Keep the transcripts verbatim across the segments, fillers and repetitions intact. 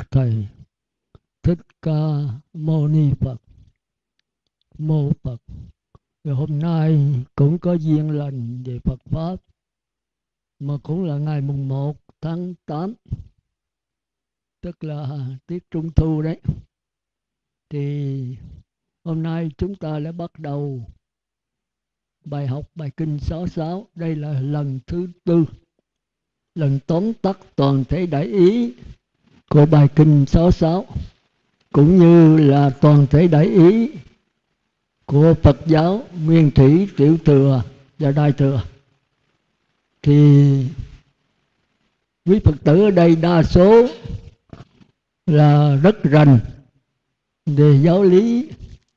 Thầy Thích Ca Mâu Ni Phật. Mô Phật. Rồi hôm nay cũng có duyên lành về Phật Pháp, mà cũng là ngày mùng một tháng tám, tức là tiết Trung Thu đấy. Thì hôm nay chúng ta đã bắt đầu bài học bài kinh sáu sáu. Đây là lần thứ tư, lần tóm tắt toàn thể đại ý của bài kinh sáu sáu, cũng như là toàn thể đại ý của Phật giáo Nguyên Thủy, Tiểu Thừa và Đại Thừa. Thì quý Phật tử ở đây đa số là rất rành về giáo lý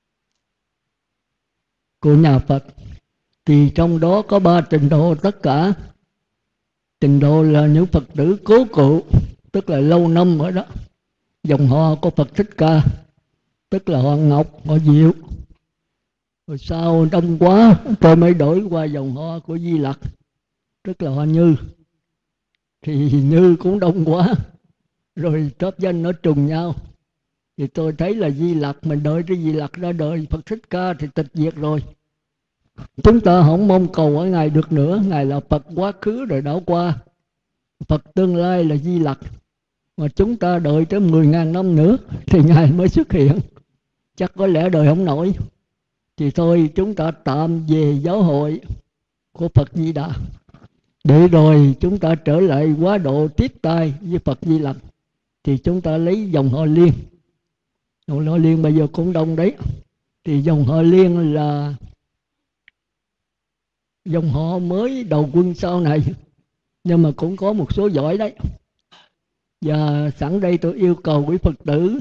của nhà Phật. Thì trong đó có ba trình độ tất cả. Trình độ là những Phật tử cố cụ, tức là lâu năm ở đó, dòng họ của Phật Thích Ca, tức là họ Ngọc, họ Diệu. Rồi sau đông quá tôi mới đổi qua dòng họ của Di Lặc, tức là họ Như. Thì Như cũng đông quá, rồi pháp danh nó trùng nhau. Thì tôi thấy là Di Lặc, mình đợi cái Di Lặc ra đời Phật Thích Ca thì tịch diệt rồi. Chúng ta không mong cầu ở Ngài được nữa. Ngài là Phật quá khứ rồi đã qua, Phật tương lai là Di Lặc. Mà chúng ta đợi tới mười ngàn năm nữa thì Ngài mới xuất hiện. Chắc có lẽ đời không nổi. Thì thôi chúng ta tạm về giáo hội của Phật Di Đà, để rồi chúng ta trở lại quá độ tiếp tay với Phật Di Lặc. Thì chúng ta lấy dòng họ Liên. Dòng họ Liên bây giờ cũng đông đấy. Thì dòng họ Liên là dòng họ mới đầu quân sau này, nhưng mà cũng có một số giỏi đấy. Và sẵn đây tôi yêu cầu quý Phật tử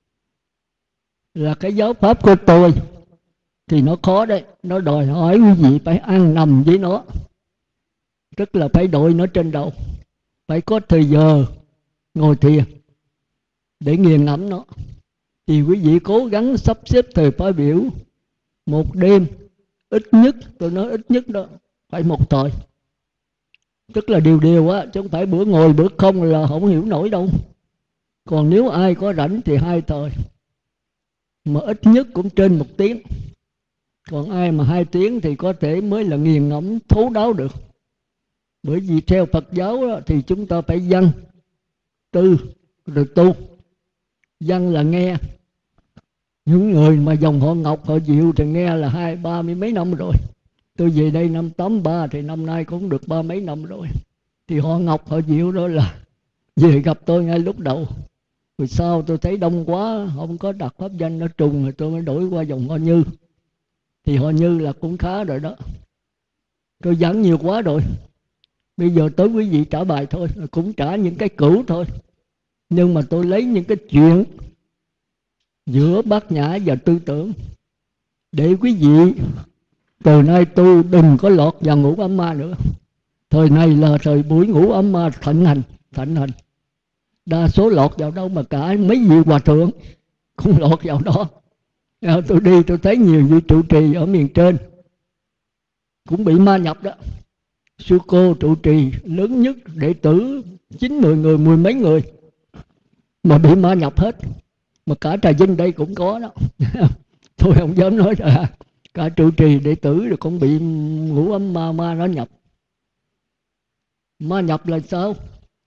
là cái giáo pháp của tôi thì nó khó đấy. Nó đòi hỏi quý vị phải ăn nằm với nó, tức là phải đội nó trên đầu, phải có thời giờ ngồi thiền để nghiền ngẫm nó. Thì quý vị cố gắng sắp xếp thời phát biểu một đêm, ít nhất, tôi nói ít nhất đó, phải một thời. Tức là điều điều á, chứ không phải bữa ngồi bữa không là không hiểu nổi đâu. Còn nếu ai có rảnh thì hai thời, mà ít nhất cũng trên một tiếng. Còn ai mà hai tiếng thì có thể mới là nghiền ngẫm thấu đáo được. Bởi vì theo Phật giáo đó, thì chúng ta phải văn, tư, rồi tu. Văn là nghe. Những người mà dòng họ Ngọc, họ Diệu thì nghe là hai ba mươi mấy năm rồi. Tôi về đây năm tám ba thì năm nay cũng được ba mấy năm rồi. Thì họ Ngọc, họ Diệu đó là về gặp tôi ngay lúc đầu. Rồi sau tôi thấy đông quá, không có đặt pháp danh nó trùng, rồi tôi mới đổi qua dòng họ Như. Thì họ Như là cũng khá rồi đó. Tôi giảng nhiều quá rồi. Bây giờ tới quý vị trả bài thôi, cũng trả những cái cũ thôi. Nhưng mà tôi lấy những cái chuyện giữa bát nhã và tư tưởng, để quý vị từ nay tu đừng có lọt vào ngũ ấm ma nữa. Thời này là thời buổi ngũ ấm ma thịnh hành, thịnh hành. Đa số lọt vào đâu mà cả mấy vị hòa thượng cũng lọt vào đó. Tôi đi tôi thấy nhiều vị trụ trì ở miền trên cũng bị ma nhập đó. Sư cô trụ trì lớn nhất, đệ tử chín mười người, mười mấy người mà bị ma nhập hết. Mà cả Trà Vinh đây cũng có đó. Tôi không dám nói ra. Cả trụ trì đệ tử rồi cũng bị ngũ ấm ma ma nó nhập. Ma nhập là sao?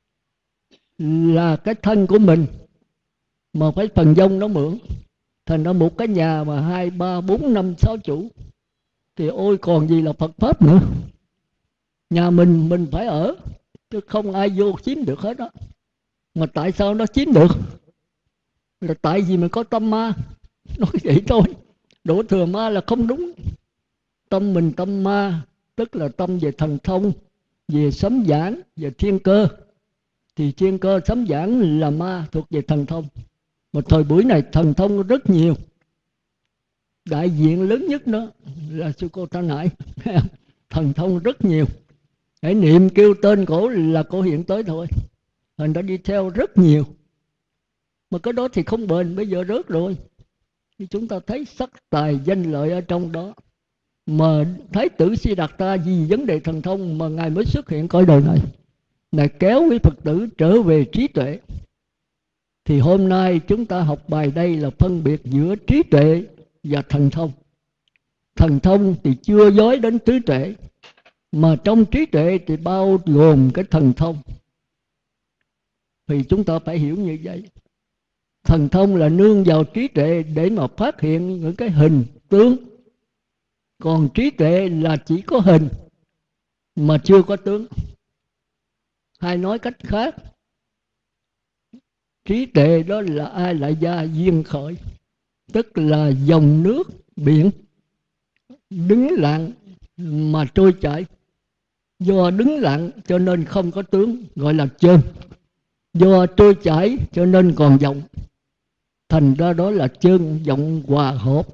Là cái thân của mình mà phải phần vong nó mượn. Thành ra một cái nhà mà hai, ba, bốn, năm, sáu chủ thì ôi còn gì là Phật Pháp nữa. Nhà mình mình phải ở, chứ không ai vô chiếm được hết đó. Mà tại sao nó chiếm được? Là tại vì mình có tâm ma. Nói vậy thôi. Đổ thừa ma là không đúng. Tâm mình tâm ma, tức là tâm về thần thông, về sấm giảng, về thiên cơ. Thì thiên cơ sấm giảng là ma, thuộc về thần thông. Mà thời buổi này thần thông rất nhiều. Đại diện lớn nhất đó là sư cô Thanh Hải. Thần thông rất nhiều. Hãy niệm kêu tên cổ là cổ hiện tới thôi. Thành đã đi theo rất nhiều. Mà cái đó thì không bền, bây giờ rớt rồi. Thì chúng ta thấy sắc tài danh lợi ở trong đó. Mà Thái tử Siddhartha vì vấn đề thần thông mà Ngài mới xuất hiện cõi đời này. Ngài kéo quý Phật tử trở về trí tuệ. Thì hôm nay chúng ta học bài đây là phân biệt giữa trí tuệ và thần thông. Thần thông thì chưa dối đến trí tuệ, mà trong trí tuệ thì bao gồm cái thần thông. Thì chúng ta phải hiểu như vậy. Thần thông là nương vào trí tuệ để mà phát hiện những cái hình tướng. Còn trí tuệ là chỉ có hình mà chưa có tướng. Hay nói cách khác, trí tuệ đó là A La Gia duyên khởi, tức là dòng nước biển đứng lặng mà trôi chảy. Do đứng lặng cho nên không có tướng, gọi là chơn. Do trôi chảy cho nên còn vọng, thành ra đó là chơn vọng hòa hợp,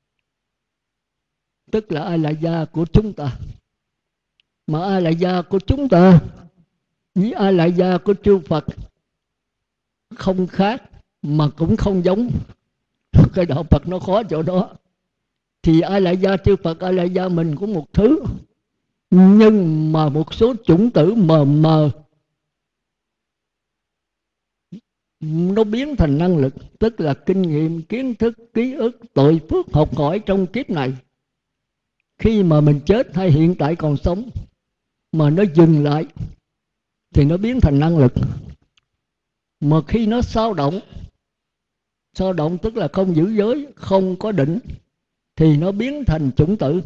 tức là A La Gia của chúng ta. Mà A La Gia của chúng ta với A La Gia của chư Phật không khác mà cũng không giống. Cái đạo Phật nó khó chỗ đó. Thì A La Gia chư Phật, A La Gia mình cũng một thứ, nhưng mà một số chủng tử mờ mờ nó biến thành năng lực, tức là kinh nghiệm, kiến thức, ký ức, tội phước học hỏi trong kiếp này. Khi mà mình chết hay hiện tại còn sống mà nó dừng lại thì nó biến thành năng lực. Mà khi nó sao động, sao động tức là không giữ giới, không có định, thì nó biến thành chủng tử.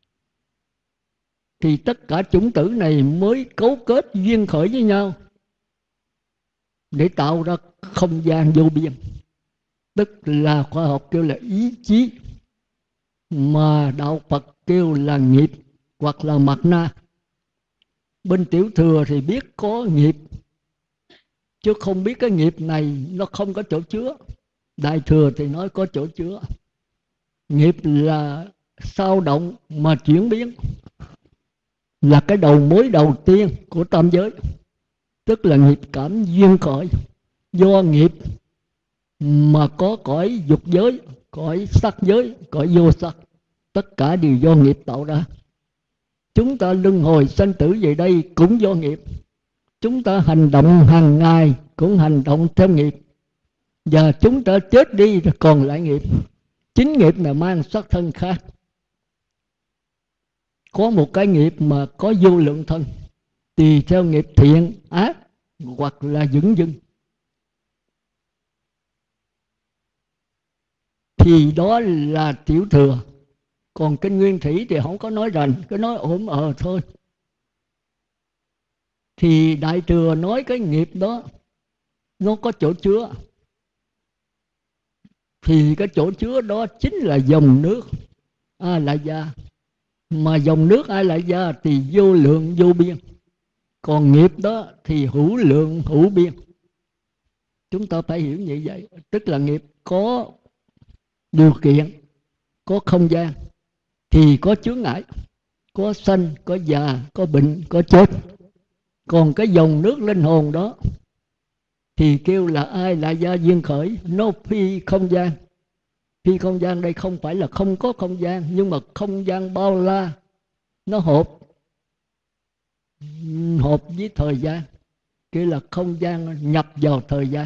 Thì tất cả chủng tử này mới cấu kết duyên khởi với nhau để tạo ra không gian vô biên, tức là khoa học kêu là ý chí, mà đạo Phật kêu là nghiệp hoặc là mạt na. Bên tiểu thừa thì biết có nghiệp, chứ không biết cái nghiệp này nó không có chỗ chứa. Đại thừa thì nói có chỗ chứa. Nghiệp là sao động mà chuyển biến, là cái đầu mối đầu tiên của tam giới, tức là nghiệp cảm duyên khởi. Do nghiệp mà có cõi dục giới, cõi sắc giới, cõi vô sắc, tất cả đều do nghiệp tạo ra. Chúng ta luân hồi sanh tử về đây cũng do nghiệp. Chúng ta hành động hàng ngày cũng hành động theo nghiệp, và chúng ta chết đi rồi còn lại nghiệp. Chính nghiệp là mang sắc thân khác. Có một cái nghiệp mà có vô lượng thân, tùy theo nghiệp thiện, ác hoặc là dửng dưng, thì đó là tiểu thừa. Còn kinh Nguyên Thủy thì không có nói rành, cứ nói ổn ờ thôi. Thì Đại Thừa nói cái nghiệp đó nó có chỗ chứa, thì cái chỗ chứa đó chính là dòng nước A La Gia. Mà dòng nước A La Gia thì vô lượng vô biên, còn nghiệp đó thì hữu lượng hữu biên. Chúng ta phải hiểu như vậy. Tức là nghiệp có điều kiện, có không gian thì có chướng ngại, có sanh, có già, có bệnh, có chết. Còn cái dòng nước linh hồn đó thì kêu là ai là gia duyên khởi, nó phi không gian. Phi không gian đây không phải là không có không gian, nhưng mà không gian bao la, nó hợp hợp với thời gian, kêu là không gian nhập vào thời gian,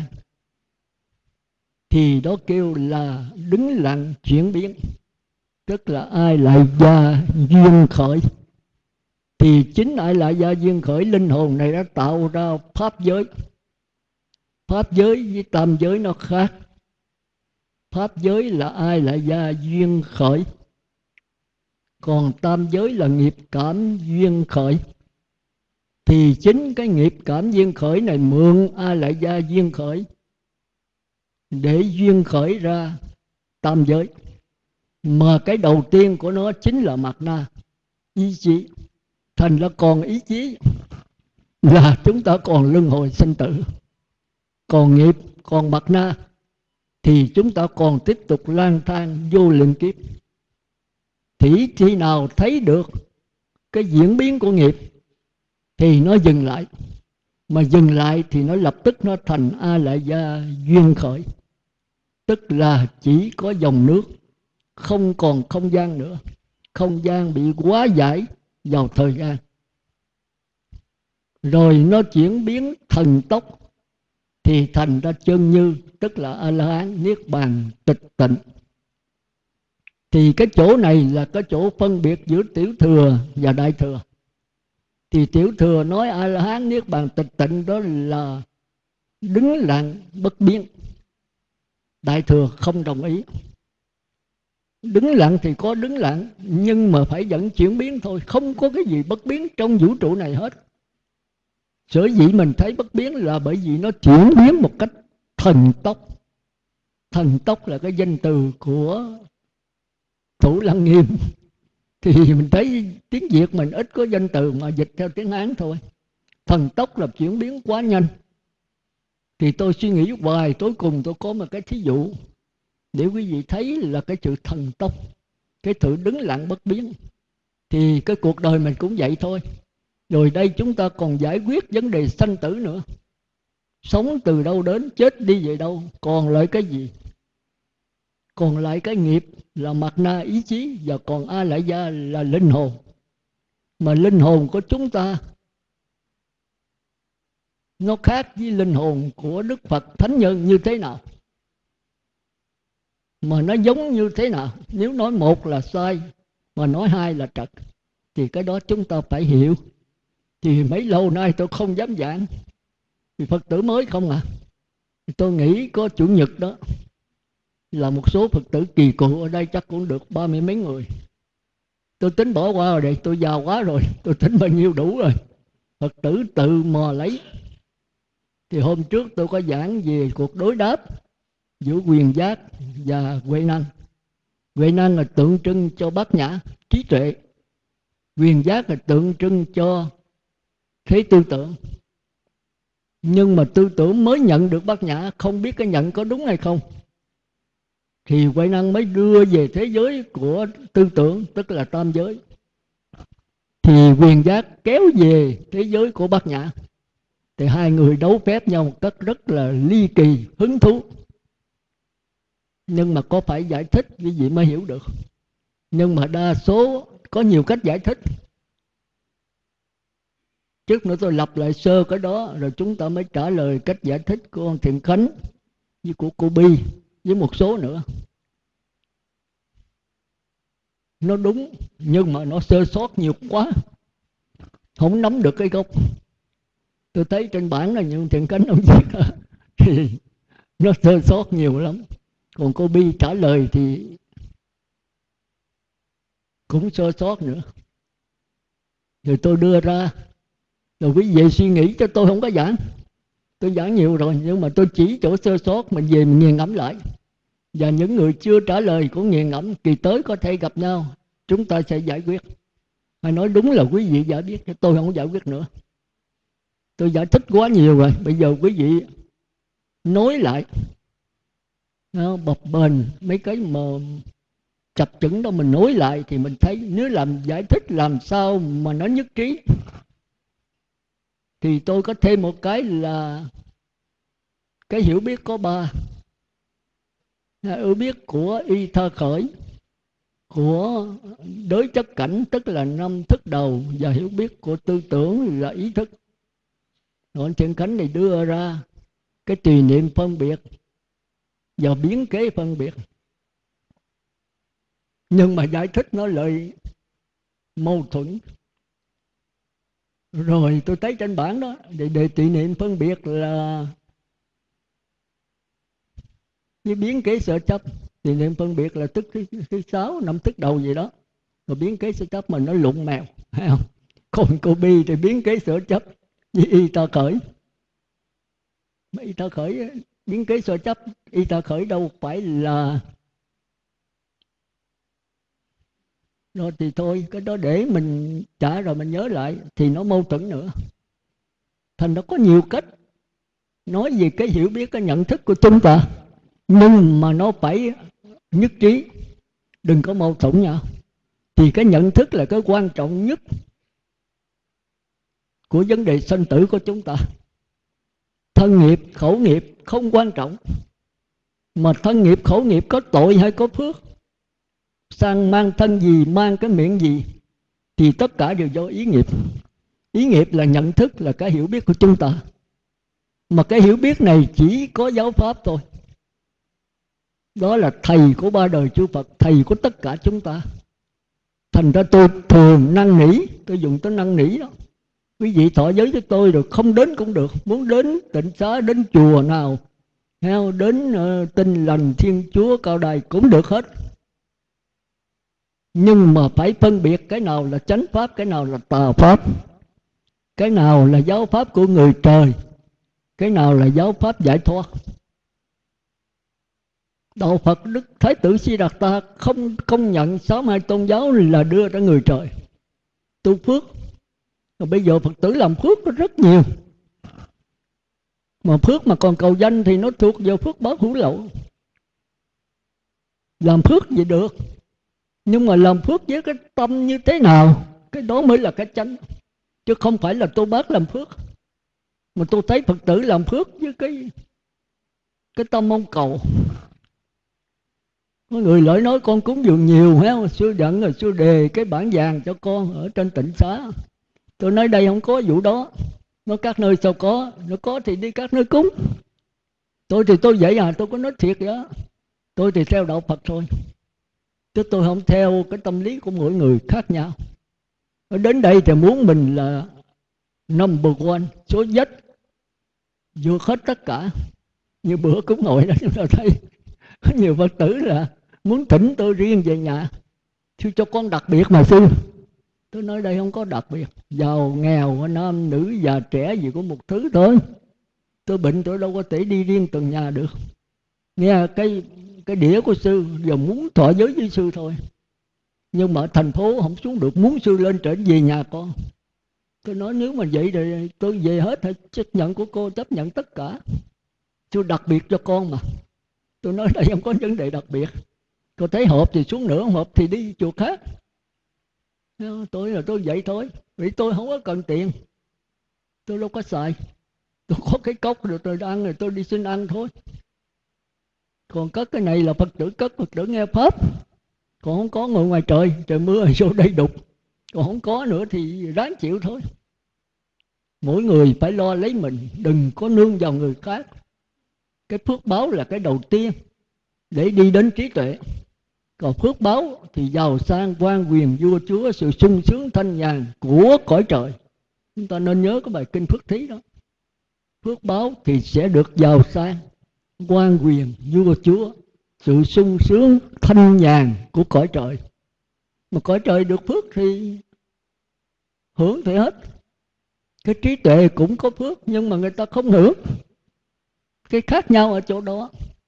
thì đó kêu là đứng lặng chuyển biến, tức là ai lại gia duyên khởi. Thì chính ai lại gia duyên khởi linh hồn này đã tạo ra pháp giới. Pháp giới với tam giới nó khác. Pháp giới là ai lại gia duyên khởi, còn tam giới là nghiệp cảm duyên khởi. Thì chính cái nghiệp cảm duyên khởi này mượn ai lại gia duyên khởi để duyên khởi ra tam giới. Mà cái đầu tiên của nó chính là mạt na, ý chí. Thành ra còn ý chí là chúng ta còn luân hồi sinh tử. Còn nghiệp, còn mạt na thì chúng ta còn tiếp tục lang thang vô lượng kiếp. Thì khi nào thấy được cái diễn biến của nghiệp thì nó dừng lại. Mà dừng lại thì nó lập tức nó thành A Lại Gia duyên khởi, tức là chỉ có dòng nước, không còn không gian nữa. Không gian bị quá giải vào thời gian, rồi nó chuyển biến thần tốc. thì thành ra chân như, tức là A-la-hán niết bàn tịch tịnh. Thì cái chỗ này là cái chỗ phân biệt giữa tiểu thừa và đại thừa. Thì tiểu thừa nói A-la-hán niết bàn tịch tịnh đó là đứng lặng bất biến. Đại thừa không đồng ý. Đứng lặng thì có đứng lặng, nhưng mà phải vẫn chuyển biến thôi. Không có cái gì bất biến trong vũ trụ này hết. Sở dĩ mình thấy bất biến là bởi vì nó chuyển biến một cách thần tốc. Thần tốc là cái danh từ của Thủ Lăng Nghiêm. Thì mình thấy tiếng Việt mình ít có danh từ mà dịch theo tiếng Hán thôi. Thần tốc là chuyển biến quá nhanh. Thì tôi suy nghĩ hoài, tối cùng tôi có một cái thí dụ để quý vị thấy là cái sự thần tốc, cái sự đứng lặng bất biến. Thì cái cuộc đời mình cũng vậy thôi. Rồi đây chúng ta còn giải quyết vấn đề sanh tử nữa. Sống từ đâu đến, chết đi về đâu, còn lại cái gì? Còn lại cái nghiệp là mạt na ý chí, và còn a lại gia là linh hồn. Mà linh hồn của chúng ta nó khác với linh hồn của Đức Phật Thánh Nhân như thế nào? Mà nó giống như thế nào? Nếu nói một là sai, mà nói hai là trật, thì cái đó chúng ta phải hiểu. Thì mấy lâu nay tôi không dám giảng, vì Phật tử mới không à. Tôi nghĩ có Chủ nhật đó là một số Phật tử kỳ cựu ở đây chắc cũng được ba mươi mấy người. Tôi tính bỏ qua rồi đây, tôi giàu quá rồi, tôi tính bao nhiêu đủ rồi. Phật tử tự mò lấy. Thì hôm trước tôi có giảng về cuộc đối đáp giữa quyền giác và huệ năng. Huệ năng là tượng trưng cho bát nhã, trí tuệ. Quyền giác là tượng trưng cho thế tư tưởng. Nhưng mà tư tưởng mới nhận được bát nhã, không biết cái nhận có đúng hay không, thì huệ năng mới đưa về thế giới của tư tưởng, tức là tam giới. Thì quyền giác kéo về thế giới của bát nhã. Thì hai người đấu phép nhau một cách rất là ly kỳ, hứng thú. Nhưng mà có phải giải thích quý vị mới hiểu được. Nhưng mà đa số có nhiều cách giải thích. Trước nữa tôi lặp lại sơ cái đó, rồi chúng ta mới trả lời cách giải thích của ông Thiện Khánh với của cô Bi với một số nữa. Nó đúng, nhưng mà nó sơ sót nhiều quá, không nắm được cái gốc. Tôi thấy trên bản là những Thiện Khánh ông viết thì nó sơ sót nhiều lắm. Còn cô Bi trả lời thì cũng sơ sót nữa. Rồi tôi đưa ra, rồi quý vị suy nghĩ cho tôi không có giảng. Tôi giảng nhiều rồi, nhưng mà tôi chỉ chỗ sơ sót, mình về mình nghiền ngẫm lại. Và những người chưa trả lời cũng nghiền ngẫm, kỳ tới có thể gặp nhau, chúng ta sẽ giải quyết. Hay nói đúng là quý vị giải quyết, tôi không giải quyết nữa. Tôi giải thích quá nhiều rồi, bây giờ quý vị nối lại, nó bập bềnh mấy cái mà chập chững đó, mình nối lại thì mình thấy nếu làm giải thích làm sao mà nó nhất trí. Thì tôi có thêm một cái là cái hiểu biết có ba. Hiểu biết của y tha khởi, của đối chất cảnh tức là năm thức đầu, và hiểu biết của tư tưởng là ý thức. Còn Thiện Khánh này đưa ra cái tùy niệm phân biệt và biến kế phân biệt. Nhưng mà giải thích nó lại mâu thuẫn. Rồi tôi thấy trên bản đó, để, để tùy niệm phân biệt là với biến kế sở chấp. Tùy niệm phân biệt là tức thứ, thứ sáu, năm thức đầu gì đó. Rồi biến kế sở chấp mình nó lụng mèo, thấy không? Còn cô Bi thì biến kế sở chấp với y ta khởi. Mà y ta khởi, biến kế sở chấp, y ta khởi đâu phải là... Rồi thì thôi, cái đó để mình trả rồi mình nhớ lại thì nó mâu thuẫn nữa. Thành nó có nhiều cách nói về cái hiểu biết, cái nhận thức của chúng ta, nhưng mà nó phải nhất trí, đừng có mâu thuẫn nhau. Thì cái nhận thức là cái quan trọng nhất của vấn đề sanh tử của chúng ta. Thân nghiệp, khẩu nghiệp không quan trọng, mà thân nghiệp, khẩu nghiệp có tội hay có phước, sang mang thân gì, mang cái miệng gì, thì tất cả đều do ý nghiệp. Ý nghiệp là nhận thức, là cái hiểu biết của chúng ta. Mà cái hiểu biết này chỉ có giáo pháp thôi. Đó là thầy của ba đời chư Phật, thầy của tất cả chúng ta. Thành ra tôi thường năn nỉ, tôi dùng tới năn nỉ đó. Quý vị thọ giới với tôi rồi không đến cũng được. Muốn đến tịnh xá, đến chùa nào, đến uh, Tinh Lành, Thiên Chúa, Cao Đài cũng được hết. Nhưng mà phải phân biệt cái nào là chánh pháp, cái nào là tà pháp. Cái nào là giáo pháp của người trời, cái nào là giáo pháp giải thoát. Đạo Phật Đức Thái tử Si Đạt Ta không công nhận sáu mươi hai tôn giáo là đưa ra người trời tu phước. Rồi bây giờ Phật tử làm phước có rất nhiều. Mà phước mà còn cầu danh thì nó thuộc vào phước báo hữu lậu. Làm phước gì được, nhưng mà làm phước với cái tâm như thế nào, cái đó mới là cái chánh. Chứ không phải là tôi bác làm phước. Mà tôi thấy Phật tử làm phước với cái cái tâm mong cầu. Có người lỡ nói con cúng dường nhiều, hay sư giận rồi sư đề cái bản vàng cho con ở trên tịnh xá. Tôi nói đây không có vụ đó. Nó các nơi sao có, nó có thì đi các nơi cúng. Tôi thì tôi vậy à, tôi có nói thiệt vậy đó. Tôi thì theo đạo Phật thôi, chứ tôi không theo cái tâm lý của mỗi người khác nhau. Ở đến đây thì muốn mình là number one, số dách, vượt hết tất cả. Như bữa cúng hội đó chúng ta thấy có nhiều Phật tử là muốn thỉnh tôi riêng về nhà, chứ cho con đặc biệt mà sư. Tôi nói đây không có đặc biệt, giàu nghèo nam nữ già trẻ gì có một thứ thôi. Tôi bệnh tôi đâu có thể đi riêng từng nhà được. Nghe cái cái đĩa của sư giờ muốn thọ giới với sư thôi, nhưng mà ở thành phố không xuống được, muốn sư lên trở về nhà con. Tôi nói nếu mà vậy thì tôi về hết, hay chấp nhận của cô, chấp nhận tất cả. Sư đặc biệt cho con mà. Tôi nói đây không có vấn đề đặc biệt. Cô thấy hợp thì xuống nữa, không hợp thì đi chùa khác. Tôi là tôi vậy thôi. Vì tôi không có cần tiền, tôi đâu có xài. Tôi có cái cốc rồi tôi ăn, rồi tôi đi xin ăn thôi. Còn cất cái này là Phật tử cất, Phật tử nghe pháp. Còn không có ngồi ngoài trời, trời mưa rồi vô đây đục. Còn không có nữa thì ráng chịu thôi. Mỗi người phải lo lấy mình, đừng có nương vào người khác. Cái phước báo là cái đầu tiên để đi đến trí tuệ. Còn phước báo thì giàu sang, quan quyền, vua chúa, sự sung sướng thanh nhàn của cõi trời. Chúng ta nên nhớ cái bài kinh Phước Thí đó. Phước báo thì sẽ được giàu sang, quan quyền, vua chúa, sự sung sướng thanh nhàn của cõi trời. Mà cõi trời được phước thì hưởng thì hết. Cái trí tuệ cũng có phước, nhưng mà người ta không hưởng. Cái khác nhau ở chỗ đó.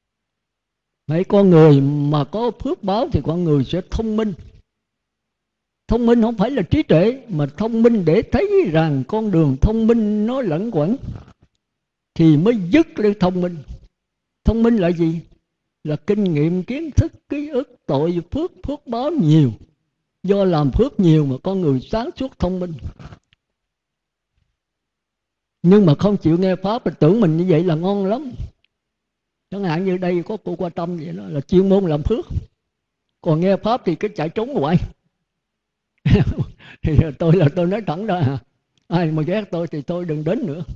Mấy con người mà có phước báo thì con người sẽ thông minh. Thông minh không phải là trí tuệ, mà thông minh để thấy rằng con đường thông minh nó lẫn quẩn, thì mới dứt được thông minh. Thông minh là gì? Là kinh nghiệm, kiến thức, ký ức, tội phước, phước báo nhiều. Do làm phước nhiều mà con người sáng suốt thông minh. Nhưng mà không chịu nghe pháp, thì tưởng mình như vậy là ngon lắm. Chẳng hạn như đây có cô Qua Tâm vậy đó, là chuyên môn làm phước. Còn nghe pháp thì cứ chạy trốn hoài. Thì tôi là tôi nói thẳng ra à, ai mà ghét tôi thì tôi đừng đến nữa.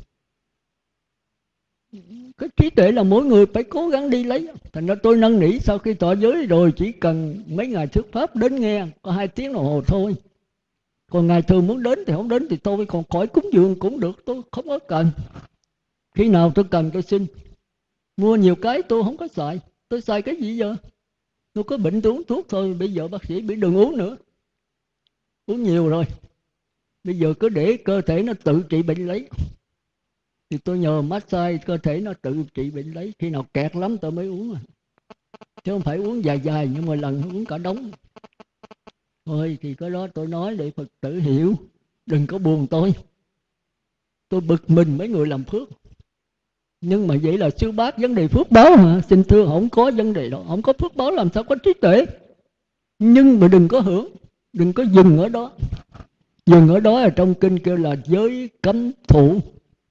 Cái trí tuệ là mỗi người phải cố gắng đi lấy. Thành ra tôi năn nỉ sau khi tọa giới rồi chỉ cần mấy ngày thuyết pháp đến nghe, có hai tiếng đồng hồ thôi. Còn ngày thường muốn đến thì không đến thì tôi còn khỏi cúng dường cũng được, tôi không có cần. Khi nào tôi cần tôi xin. Mua nhiều cái tôi không có xài. Tôi xài cái gì giờ? Tôi có bệnh tôi uống thuốc thôi. Bây giờ bác sĩ bị đừng uống nữa. Uống nhiều rồi. Bây giờ cứ để cơ thể nó tự trị bệnh lấy. Thì tôi nhờ massage cơ thể nó tự trị bệnh lấy. Khi nào kẹt lắm tôi mới uống. Chứ không phải uống dài dài, nhưng mà lần uống cả đống. Thôi thì cái đó tôi nói để Phật tử hiểu. Đừng có buồn tôi. Tôi bực mình mấy người làm phước. Nhưng mà vậy là sư bác vấn đề phước báo hả? Xin thưa không có vấn đề đó. Không có phước báo làm sao có trí tuệ. Nhưng mà đừng có hưởng. Đừng có dừng ở đó. Dừng ở đó là trong kinh kêu là giới cấm thủ.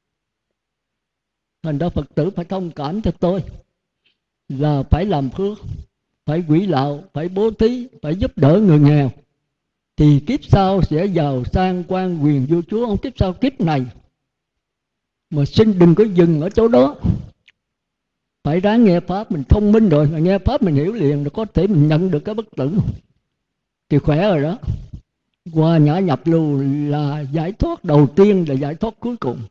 Thành ra Phật tử phải thông cảm cho tôi. Là phải làm phước, phải quỷ lạo, phải bố thí, phải giúp đỡ người nghèo. Thì kiếp sau sẽ giàu sang quan quyền vua chúa. Không kiếp sau, kiếp này. Mà xin đừng có dừng ở chỗ đó, phải ráng nghe pháp. Mình thông minh rồi, mà nghe pháp mình hiểu liền, rồi có thể mình nhận được cái bất tử thì khỏe rồi đó. Qua nhã nhập lưu là giải thoát đầu tiên, là giải thoát cuối cùng.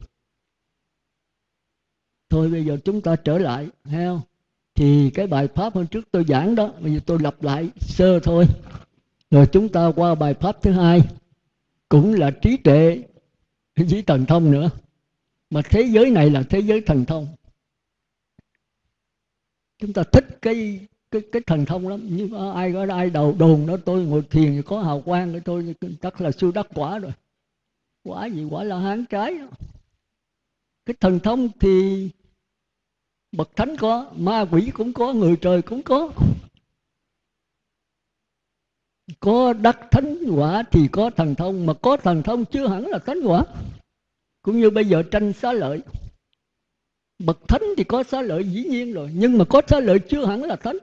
Thôi bây giờ chúng ta trở lại, thấy không? Thì cái bài pháp hôm trước tôi giảng đó, bây giờ tôi lặp lại sơ thôi. Rồi chúng ta qua bài pháp thứ hai, cũng là trí tuệ với thần thông nữa. Mà thế giới này là thế giới thần thông. Chúng ta thích cái cái cái thần thông lắm. Nhưng ai có ai đầu đồn đó tôi ngồi thiền có hào quang của tôi chắc là siêu đắc quả rồi. Quả gì? Quả là hán trái đó. Cái thần thông thì bậc thánh có, ma quỷ cũng có, người trời cũng có. Có đắc thánh quả thì có thần thông, mà có thần thông chưa hẳn là thánh quả. Cũng như bây giờ tranh xá lợi, bậc thánh thì có xá lợi dĩ nhiên rồi, nhưng mà có xá lợi chưa hẳn là thánh.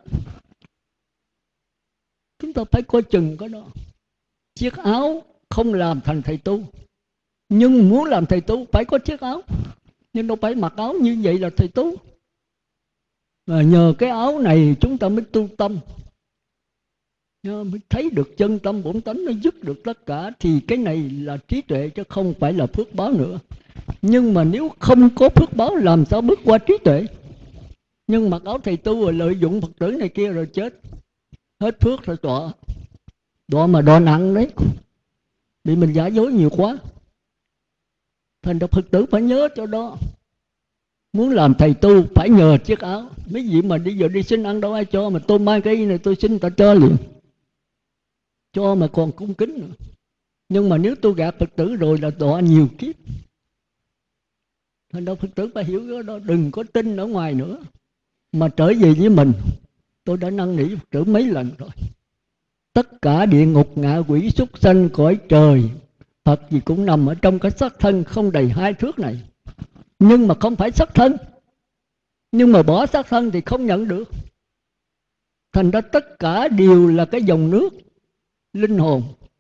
Chúng ta phải coi chừng cái đó. Chiếc áo không làm thành thầy tu, nhưng muốn làm thầy tu phải có chiếc áo. Nhưng đâu phải mặc áo như vậy là thầy tu. Và nhờ cái áo này chúng ta mới tu tâm, mới thấy được chân tâm bổn tánh, nó dứt được tất cả. Thì cái này là trí tuệ chứ không phải là phước báo nữa. Nhưng mà nếu không có phước báo làm sao bước qua trí tuệ? Nhưng mặc áo thầy tu rồi lợi dụng Phật tử này kia rồi chết, hết phước rồi đọa. Đọa mà đọa nặng đấy, bị mình giả dối nhiều quá. Thành ra Phật tử phải nhớ chỗ đó. Muốn làm thầy tu phải nhờ chiếc áo. Mấy gì mà bây giờ đi xin ăn đâu ai cho, mà tôi mang cái này tôi xin ta cho liền, cho mà còn cung kính nữa. Nhưng mà nếu tôi gạt Phật tử rồi là đọa nhiều kiếp. Thành ra Phật tử phải hiểu cái đó, đừng có tin ở ngoài nữa, mà trở về với mình. Tôi đã năn nỉ Phật tử mấy lần rồi. Tất cả địa ngục, ngạ quỷ, súc sanh, cõi trời, Phật gì cũng nằm ở trong cái xác thân không đầy hai thước này. Nhưng mà không phải xác thân. Nhưng mà bỏ xác thân thì không nhận được. Thành ra tất cả đều là cái dòng nước linh hồn.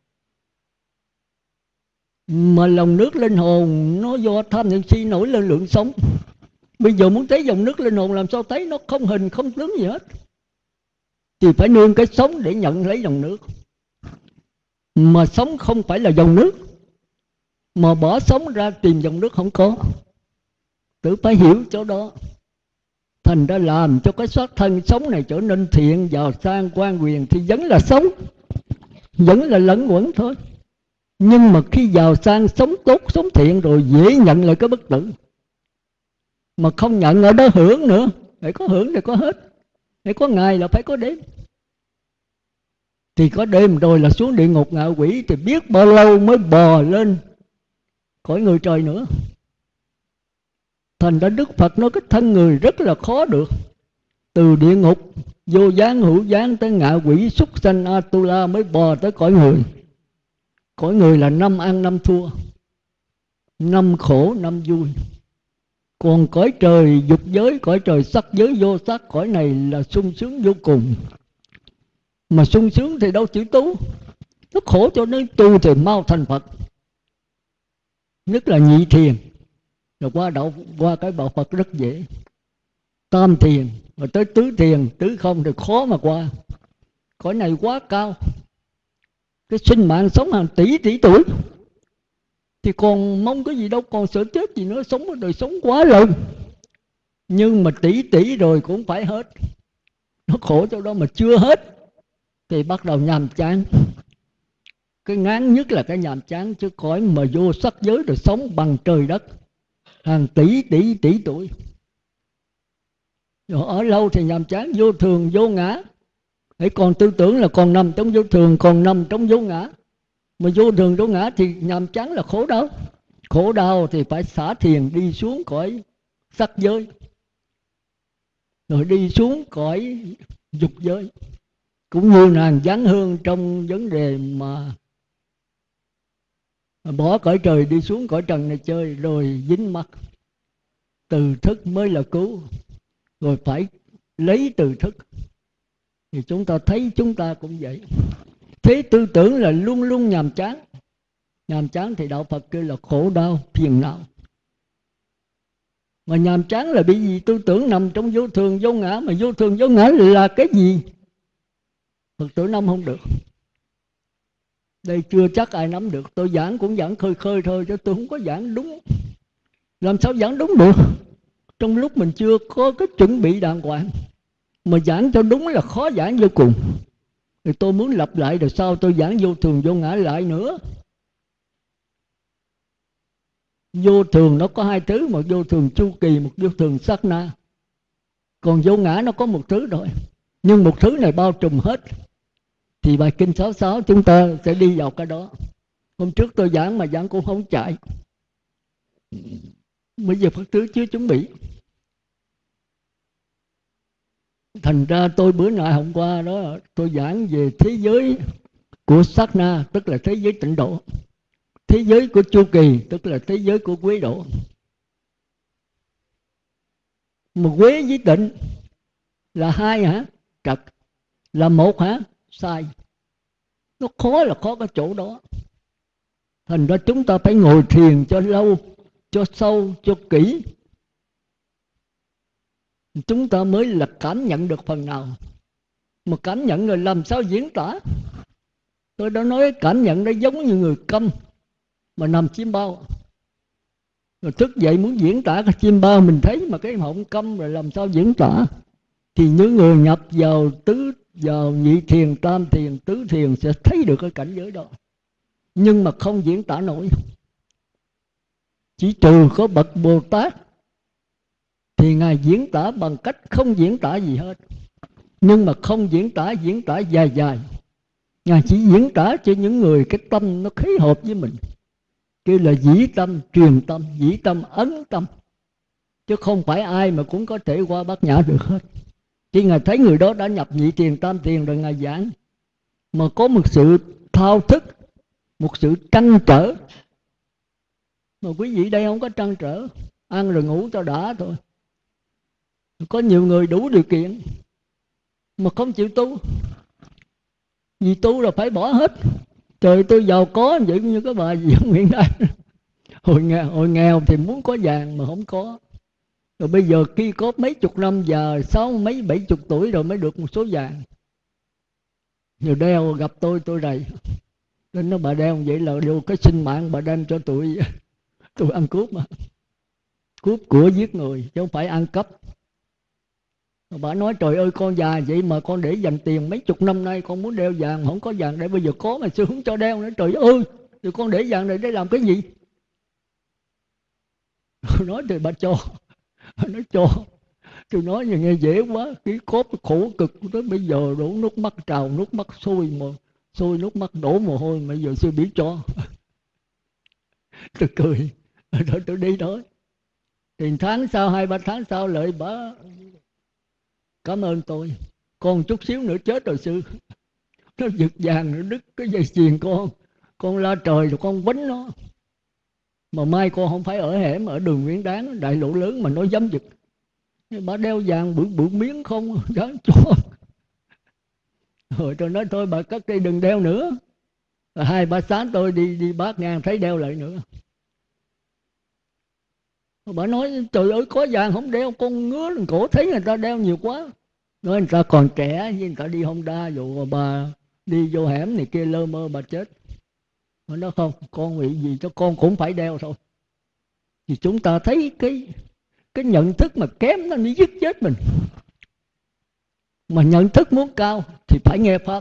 Mà lòng nước linh hồn nó do tham sân si nổi lên lượng sống. Bây giờ muốn thấy dòng nước linh hồn làm sao thấy? Nó không hình không tướng gì hết. Thì phải nương cái sống để nhận lấy dòng nước. Mà sống không phải là dòng nước, mà bỏ sống ra tìm dòng nước không có. Tự phải hiểu chỗ đó. Thành ra làm cho cái xác thân sống này trở nên thiện, giàu sang, quan quyền thì vẫn là sống, vẫn là lẫn quẩn thôi. Nhưng mà khi giàu sang, sống tốt, sống thiện rồi dễ nhận lại cái bất tử. Mà không nhận ở đó hưởng nữa. Phải có hưởng thì có hết. Phải có ngày là phải có đêm. Thì có đêm rồi là xuống địa ngục ngạ quỷ, thì biết bao lâu mới bò lên cõi người trời nữa. Thành ra Đức Phật nói cái thân người rất là khó được. Từ địa ngục vô gián hữu gián tới ngạ quỷ súc sanh Atula mới bò tới cõi người. Cõi người là năm ăn năm thua, năm khổ năm vui. Còn cõi trời dục giới, cõi trời sắc giới vô sắc, cõi này là sung sướng vô cùng. Mà sung sướng thì đâu chịu tu, nó khổ cho nên tu thì mau thành Phật. Nhất là nhị thiền, rồi qua đạo qua cái bảo Phật rất dễ. Tam thiền, rồi tới tứ thiền, tứ không thì khó mà qua. Cõi này quá cao. Cái sinh mạng sống hàng tỷ tỷ tuổi thì còn mong cái gì đâu, còn sợ chết gì nữa. Sống ở đời sống quá lâu. Nhưng mà tỷ tỷ rồi cũng phải hết. Nó khổ chỗ đó mà chưa hết thì bắt đầu nhàm chán. Cái ngán nhất là cái nhàm chán. Chứ cõi mà vô sắc giới rồi sống bằng trời đất hàng tỷ tỷ tỷ tuổi, rồi ở lâu thì nhàm chán. Vô thường vô ngã, hãy còn tư tưởng là còn nằm trong vô thường, còn nằm trong vô ngã. Mà vô thường vô ngã thì nhàm chán là khổ đau. Khổ đau thì phải xả thiền đi xuống cõi sắc giới, rồi đi xuống cõi dục giới. Cũng như nàng Giáng Hương trong vấn đề mà bỏ cõi trời đi xuống cõi trần này chơi, rồi dính mắc. Từ thức mới là cứu, rồi phải lấy từ thức. Thì chúng ta thấy chúng ta cũng vậy. Thế tư tưởng là luôn luôn nhàm chán. Nhàm chán thì đạo Phật kêu là khổ đau phiền não. Mà nhàm chán là bị gì? Tư tưởng nằm trong vô thường vô ngã. Mà vô thường vô ngã là cái gì? Phật tử nắm không được. Đây chưa chắc ai nắm được. Tôi giảng cũng giảng khơi khơi thôi, chứ tôi không có giảng đúng. Làm sao giảng đúng được trong lúc mình chưa có cái chuẩn bị đàng hoàng? Mà giảng cho đúng là khó giảng vô cùng. Thì tôi muốn lặp lại rồi sao tôi giảng vô thường vô ngã lại nữa. Vô thường nó có hai thứ, một vô thường chu kỳ, một vô thường sát na. Còn vô ngã nó có một thứ rồi, nhưng một thứ này bao trùm hết. Thì bài kinh sáu sáu chúng ta sẽ đi vào cái đó. Hôm trước tôi giảng mà giảng cũng không chạy. Bây giờ Phật tử chưa chuẩn bị. Thành ra tôi bữa nay hôm qua đó tôi giảng về thế giới của sát na, tức là thế giới tịnh độ. Thế giới của chu kỳ, tức là thế giới của quế độ. Mà quế với tịnh là hai hả? Trật. Là một hả? Sai. Nó khó là khó cái chỗ đó. Thành ra chúng ta phải ngồi thiền cho lâu, cho sâu, cho kỹ, chúng ta mới là cảm nhận được phần nào. Mà cảm nhận rồi làm sao diễn tả? Tôi đã nói cảm nhận nó giống như người câm mà nằm chim bao. Rồi thức dậy muốn diễn tả cái chim bao mình thấy, mà cái họng câm rồi làm sao diễn tả? Thì những người nhập vào tứ, vào nhị thiền, tam thiền, tứ thiền sẽ thấy được cái cảnh giới đó. Nhưng mà không diễn tả nổi. Chỉ trừ có bậc Bồ Tát thì Ngài diễn tả bằng cách không diễn tả gì hết. Nhưng mà không diễn tả, diễn tả dài dài. Ngài chỉ diễn tả cho những người cái tâm nó khí hợp với mình. Kêu là dĩ tâm, truyền tâm, dĩ tâm, ấn tâm. Chứ không phải ai mà cũng có thể qua Bát Nhã được hết. Khi Ngài thấy người đó đã nhập nhị thiền, tam thiền rồi Ngài giảng. Mà có một sự thao thức, một sự trăn trở. Mà quý vị đây không có trăn trở. Ăn rồi ngủ cho đã thôi. Có nhiều người đủ điều kiện mà không chịu tu. Vì tu là phải bỏ hết. Trời, tôi giàu có vậy như cái bà gì ở Nguyễn Đại. Hồi nghèo, hồi nghèo thì muốn có vàng mà không có. Rồi bây giờ khi có mấy chục năm giờ, sáu mấy bảy chục tuổi rồi mới được một số vàng. Nhiều đeo gặp tôi, tôi rầy. Nên nó bà đeo vậy là điều cái sinh mạng bà đem cho tụi tôi ăn cướp mà. Cướp của giết người chứ không phải ăn cắp. Bà nói trời ơi con già vậy mà con để dành tiền mấy chục năm nay con muốn đeo vàng, không có vàng để bây giờ có mà xưa không cho đeo nữa. Trời ơi, thì con để vàng này để làm cái gì? Nói thì bà cho. Nó cho. Tôi nói như nghe dễ quá. Cái cốp khổ cực tới bây giờ đổ nước mắt trào, nước mắt sôi mà sôi nước mắt đổ mồ hôi mà giờ sư biết cho. Tôi cười. Rồi tôi đi thôi. Thì tháng sau, hai ba tháng sau lại bà cảm ơn tôi. Con chút xíu nữa chết rồi sư. Nó giật vàng, nó đứt cái dây chuyền con. Con la trời rồi con quánh nó. Mà mai con không phải ở hẻm, ở đường Nguyễn Đáng, đại lộ lớn mà nó dám giật. Bà đeo vàng bự bự miếng không dám cho. Rồi tôi nói thôi bà cất đi đừng đeo nữa. Rồi hai ba sáng tôi đi đi Bát Ngang thấy đeo lại nữa. Bà nói trời ơi có vàng không đeo, con ngứa lên cổ thấy người ta đeo nhiều quá. Nói người ta còn trẻ với người ta đi Honda dù bà đi vô hẻm này kia lơ mơ bà chết. Nó nói không, con bị gì cho con cũng phải đeo thôi. Thì chúng ta thấy cái cái nhận thức mà kém nó mới giết chết mình. Mà nhận thức muốn cao thì phải nghe Pháp.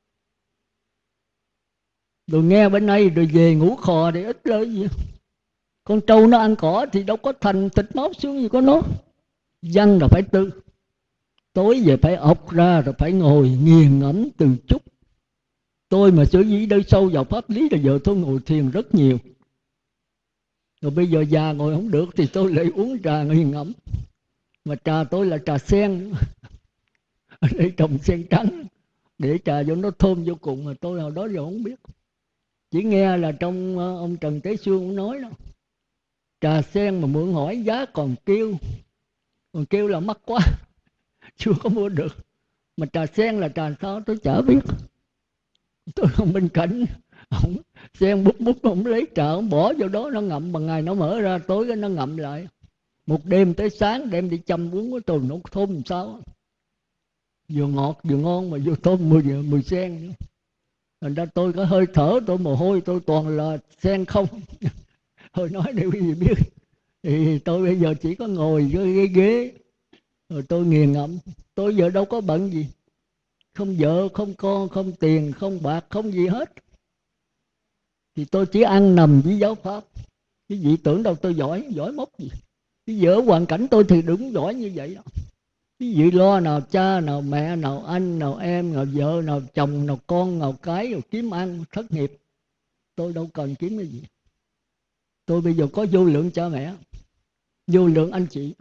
Rồi nghe bên đây rồi về ngủ khò để ít lợi gì. Con trâu nó ăn cỏ thì đâu có thành thịt máu xương gì có nó. Văn là phải tư. Tối về phải ọc ra rồi phải ngồi nghiền ngẫm từ chút. Tôi mà sở dĩ đi sâu vào pháp lý là giờ tôi ngồi thiền rất nhiều. Rồi bây giờ già ngồi không được thì tôi lại uống trà nghiền ngẫm. Mà trà tôi là trà sen. Ở đây trồng sen trắng để trà vô nó thơm vô cùng, mà tôi hồi đó giờ không biết. Chỉ nghe là trong ông Trần Tế Xương cũng nói đó. Trà sen mà mượn hỏi giá còn kêu. Còn kêu là mắc quá. Chưa có mua được. Mà trà sen là trà sao tôi chả biết. Tôi không bên cạnh. Ông sen bút bút ông lấy trà ông bỏ vô đó nó ngậm, bằng ngày nó mở ra tối cái nó ngậm lại. Một đêm tới sáng đem đi chăm uống cái tôi nó thơm làm sao. Vừa ngọt vừa ngon mà vừa thơm mùi, mùi sen. Thành ra tôi có hơi thở, tôi mồ hôi, tôi toàn là sen không. Thôi nói để quý vị biết. Thì tôi bây giờ chỉ có ngồi với ghế ghế, rồi tôi nghiền ngẫm. Tôi giờ đâu có bận gì. Không vợ, không con, không tiền, không bạc, không gì hết. Thì tôi chỉ ăn nằm với giáo pháp. Cái vị tưởng đâu tôi giỏi, giỏi mốc gì. Cái vợ hoàn cảnh tôi thì đúng giỏi như vậy đó. Cái vị lo nào cha, nào mẹ, nào anh, nào em, nào vợ, nào chồng, nào con, nào cái, nào kiếm ăn, thất nghiệp. Tôi đâu cần kiếm cái gì. Tôi bây giờ có vô lượng cha mẹ, vô lượng anh chị.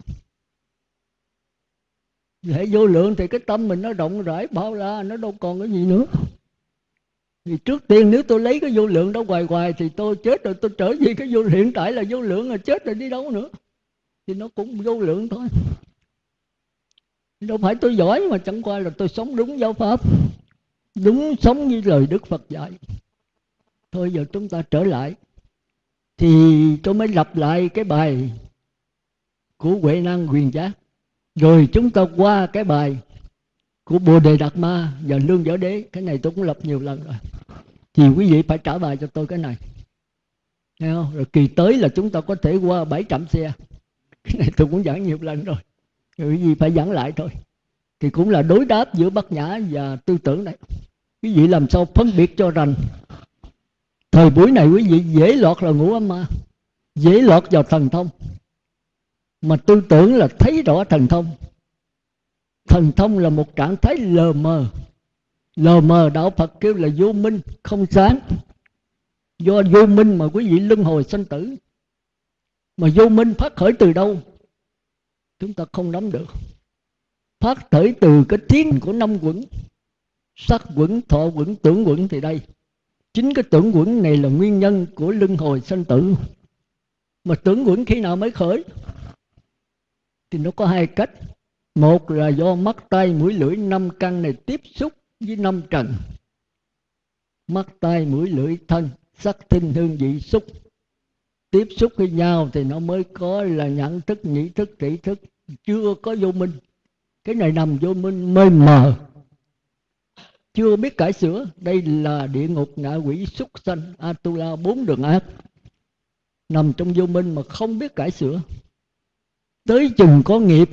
Hệ vô lượng thì cái tâm mình nó rộng rãi bao la, nó đâu còn cái gì nữa. Thì trước tiên nếu tôi lấy cái vô lượng đó hoài hoài thì tôi chết rồi, tôi trở về cái vô hiện tại là vô lượng rồi, chết rồi đi đâu nữa. Thì nó cũng vô lượng thôi. Đâu phải tôi giỏi, mà chẳng qua là tôi sống đúng giáo pháp, đúng sống như lời Đức Phật dạy. Thôi giờ chúng ta trở lại. Thì tôi mới lặp lại cái bài của Huệ Năng Quyền Giác. Rồi chúng ta qua cái bài của Bồ Đề Đạt Ma và Lương Võ Đế. Cái này tôi cũng lập nhiều lần rồi. Thì quý vị phải trả bài cho tôi cái này. Thấy không? Rồi kỳ tới là chúng ta có thể qua bảy trăm xe. Cái này tôi cũng giảng nhiều lần rồi. Rồi quý vị phải giảng lại thôi. Thì cũng là đối đáp giữa Bát Nhã và tư tưởng đấy. Quý vị làm sao phân biệt cho rằng thời buổi này quý vị dễ lọt là ngũ ấm ma, dễ lọt vào thần thông. Mà tư tưởng là thấy rõ thần thông. Thần thông là một trạng thái lờ mờ. Lờ mờ đạo Phật kêu là vô minh, không sáng. Do vô minh mà quý vị luân hồi sanh tử. Mà vô minh phát khởi từ đâu? Chúng ta không nắm được. Phát khởi từ cái tiếng của năm quẩn. Sắc quẩn, thọ quẩn, tưởng quẩn. Thì đây, chính cái tưởng quẩn này là nguyên nhân của luân hồi sanh tử. Mà tưởng quẩn khi nào mới khởi? Thì nó có hai cách. Một là do mắt, tai, mũi, lưỡi, năm căn này tiếp xúc với năm trần. Mắt, tai, mũi, lưỡi, thân, sắc, thinh, hương, vị, xúc tiếp xúc với nhau thì nó mới có là nhận thức, nhĩ thức, trị thức. Chưa có vô minh. Cái này nằm vô minh mê mờ, chưa biết cải sửa. Đây là địa ngục, ngạ quỷ, súc sanh, Atula, bốn đường ác. Nằm trong vô minh mà không biết cải sửa. Tới chừng có nghiệp,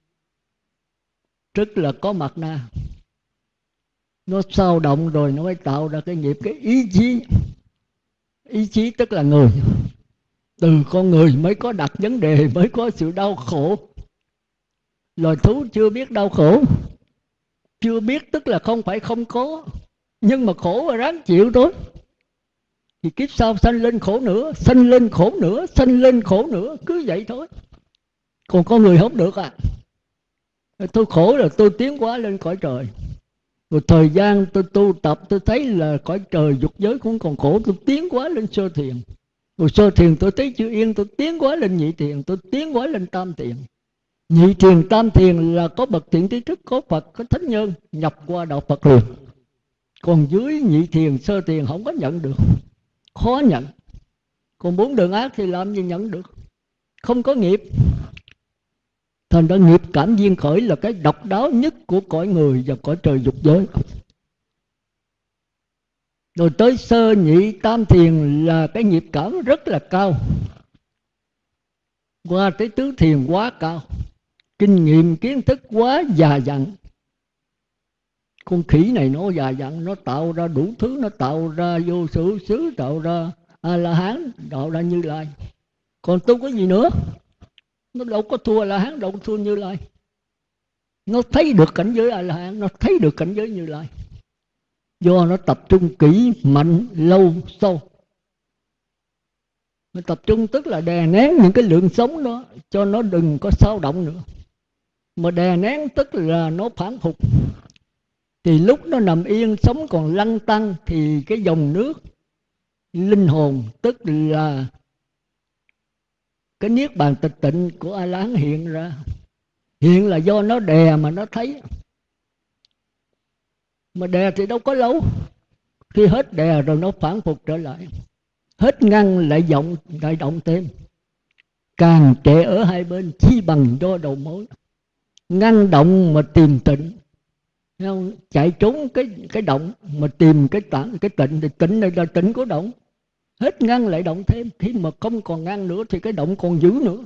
tức là có mạt na, nó sao động rồi nó mới tạo ra cái nghiệp, cái ý chí. Ý chí tức là người. Từ con người mới có đặt vấn đề, mới có sự đau khổ. Loài thú chưa biết đau khổ. Chưa biết tức là không phải không có, nhưng mà khổ và ráng chịu thôi. Thì kiếp sau sanh lên khổ nữa, sanh lên khổ nữa, sanh lên khổ nữa, cứ vậy thôi. Còn con người không được à. Tôi khổ là tôi tiến hóa lên cõi trời. Rồi thời gian tôi tu tập, tôi thấy là cõi trời dục giới cũng còn khổ, tôi tiến hóa lên sơ thiền. Rồi sơ thiền tôi thấy chưa yên, tôi tiến hóa lên nhị thiền, tôi tiến hóa lên tam thiền. Nhị thiền, tam thiền là có bậc thiện trí thức, có Phật, có thánh nhân nhập qua đạo Phật liền. Còn dưới nhị thiền, sơ thiền không có nhận được, khó nhận. Còn bốn đường ác thì làm gì nhận được, không có nghiệp. Thành ra nghiệp cảm duyên khởi là cái độc đáo nhất của cõi người và cõi trời dục giới. Rồi tới sơ nhị tam thiền là cái nghiệp cảm rất là cao. Qua tới tứ thiền quá cao, kinh nghiệm kiến thức quá già dặn. Con khỉ này nó già dặn, nó tạo ra đủ thứ, nó tạo ra vô sự xứ, tạo ra A-la-hán, tạo ra Như Lai. Còn tu có gì nữa? Nó đâu có thua A-la-hán, đâu có thua Như Lai. Nó thấy được cảnh giới A-la-hán, nó thấy được cảnh giới Như Lai. Do nó tập trung kỹ, mạnh, lâu, sâu. Nó tập trung tức là đè nén những cái lượng sống đó, cho nó đừng có xao động nữa. Mà đè nén tức là nó phản phục. Thì lúc nó nằm yên, sống còn lăn tăn, thì cái dòng nước linh hồn, tức là cái niết bàn tịch tịnh của A-la-hán hiện ra. Hiện là do nó đè mà nó thấy. Mà đè thì đâu có lâu. Khi hết đè rồi nó phản phục trở lại. Hết ngăn lại vọng, lại động thêm. Càng trệ ở hai bên chi bằng do đầu mối. Ngăn động mà tìm tịnh, không? Chạy trốn cái cái động mà tìm cái tạng cái tịnh, thì tịnh này là tịnh của động. Hết ngăn lại động thêm. Khi mà không còn ngăn nữa thì cái động còn giữ nữa.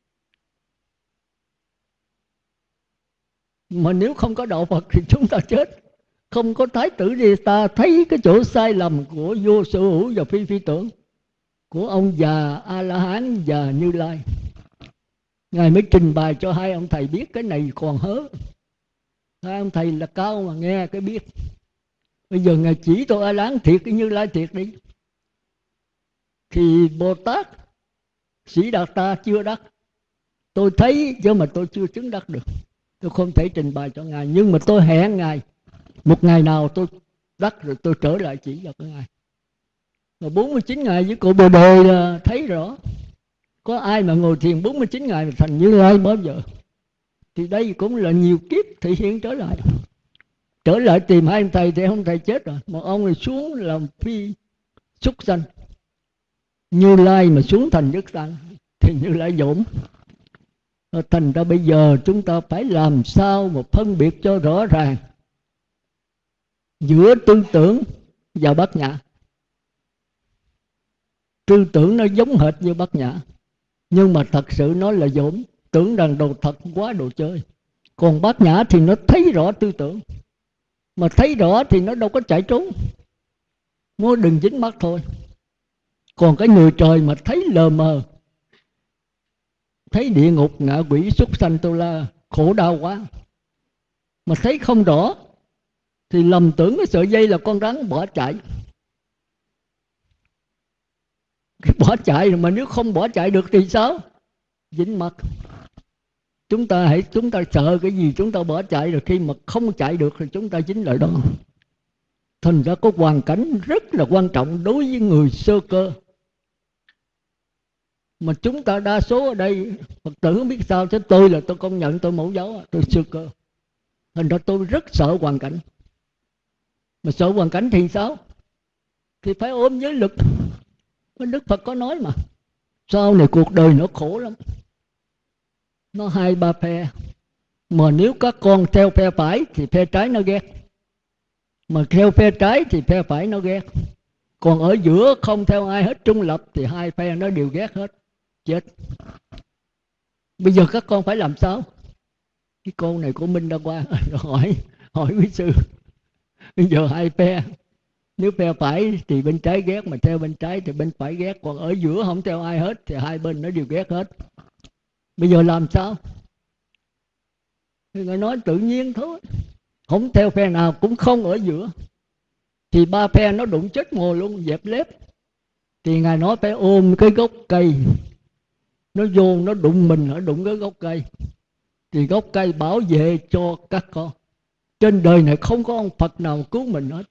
Mà nếu không có đạo Phật thì chúng ta chết. Không có Thái tử gì ta thấy cái chỗ sai lầm của vô sở hữu và phi phi tưởng, của ông già A-la-hán và Như Lai. Ngài mới trình bày cho hai ông thầy biết cái này còn hớ. Hai ông thầy là cao mà nghe cái biết. Bây giờ Ngài chỉ tôi A-la-hán thiệt, cái Như Lai thiệt đi. Thì Bồ Tát Sĩ Đạt Ta chưa đắc. Tôi thấy chứ mà tôi chưa chứng đắc được. Tôi không thể trình bày cho Ngài. Nhưng mà tôi hẹn Ngài, một ngày nào tôi đắc rồi tôi trở lại chỉ cho các Ngài. Rồi bốn mươi chín ngày với cụ Bồ Đề là thấy rõ. Có ai mà ngồi thiền bốn mươi chín ngày mà thành Như Lai bao giờ? Thì đây cũng là nhiều kiếp thị hiện trở lại. Trở lại tìm hai ông thầy thì ông thầy chết rồi. Một ông này xuống làm phi súc sanh. Như Lai mà xuống thành nhất sanh thì Như Lai dỗm. Thành ra bây giờ chúng ta phải làm sao mà phân biệt cho rõ ràng giữa tư tưởng và bát nhã. Tư tưởng nó giống hệt như bát nhã, nhưng mà thật sự nó là dỗm. Tưởng rằng đồ thật quá đồ chơi. Còn bát nhã thì nó thấy rõ tư tưởng. Mà thấy rõ thì nó đâu có chạy trốn. Nó đừng dính mắt thôi. Còn cái người trời mà thấy lờ mờ, thấy địa ngục, ngạ quỷ, súc sanh, tu la, khổ đau quá, mà thấy không rõ thì lầm tưởng cái sợi dây là con rắn bỏ chạy. Cái bỏ chạy mà nếu không bỏ chạy được thì sao? Dính mắt. Chúng ta hãy chúng ta sợ cái gì chúng ta bỏ chạy, rồi khi mà không chạy được thì chúng ta dính lại đó. Thành ra có hoàn cảnh rất là quan trọng đối với người sơ cơ. Mà chúng ta đa số ở đây Phật tử không biết sao, chứ tôi là tôi công nhận tôi mẫu giáo, tôi sơ cơ. Thành ra tôi rất sợ hoàn cảnh. Mà sợ hoàn cảnh thì sao? Thì phải ôm giới lực. Đức Phật có nói mà, sau này cuộc đời nó khổ lắm. Nó hai ba phe. Mà nếu các con theo phe phải thì phe trái nó ghét. Mà theo phe trái thì phe phải nó ghét. Còn ở giữa không theo ai hết, trung lập, thì hai phe nó đều ghét hết. Chết. Bây giờ các con phải làm sao? Cái câu này của Minh đã qua hỏi hỏi quý sư. Bây giờ hai phe, nếu phe phải thì bên trái ghét, mà theo bên trái thì bên phải ghét. Còn ở giữa không theo ai hết thì hai bên nó đều ghét hết. Bây giờ làm sao? Thì Ngài nói tự nhiên thôi. Không theo phe nào cũng không ở giữa. Thì ba phe nó đụng chết ngồi luôn, dẹp lép. Thì Ngài nói phải ôm cái gốc cây. Nó vô nó đụng mình, nó đụng cái gốc cây. Thì gốc cây bảo vệ cho các con. Trên đời này không có ông Phật nào cứu mình hết.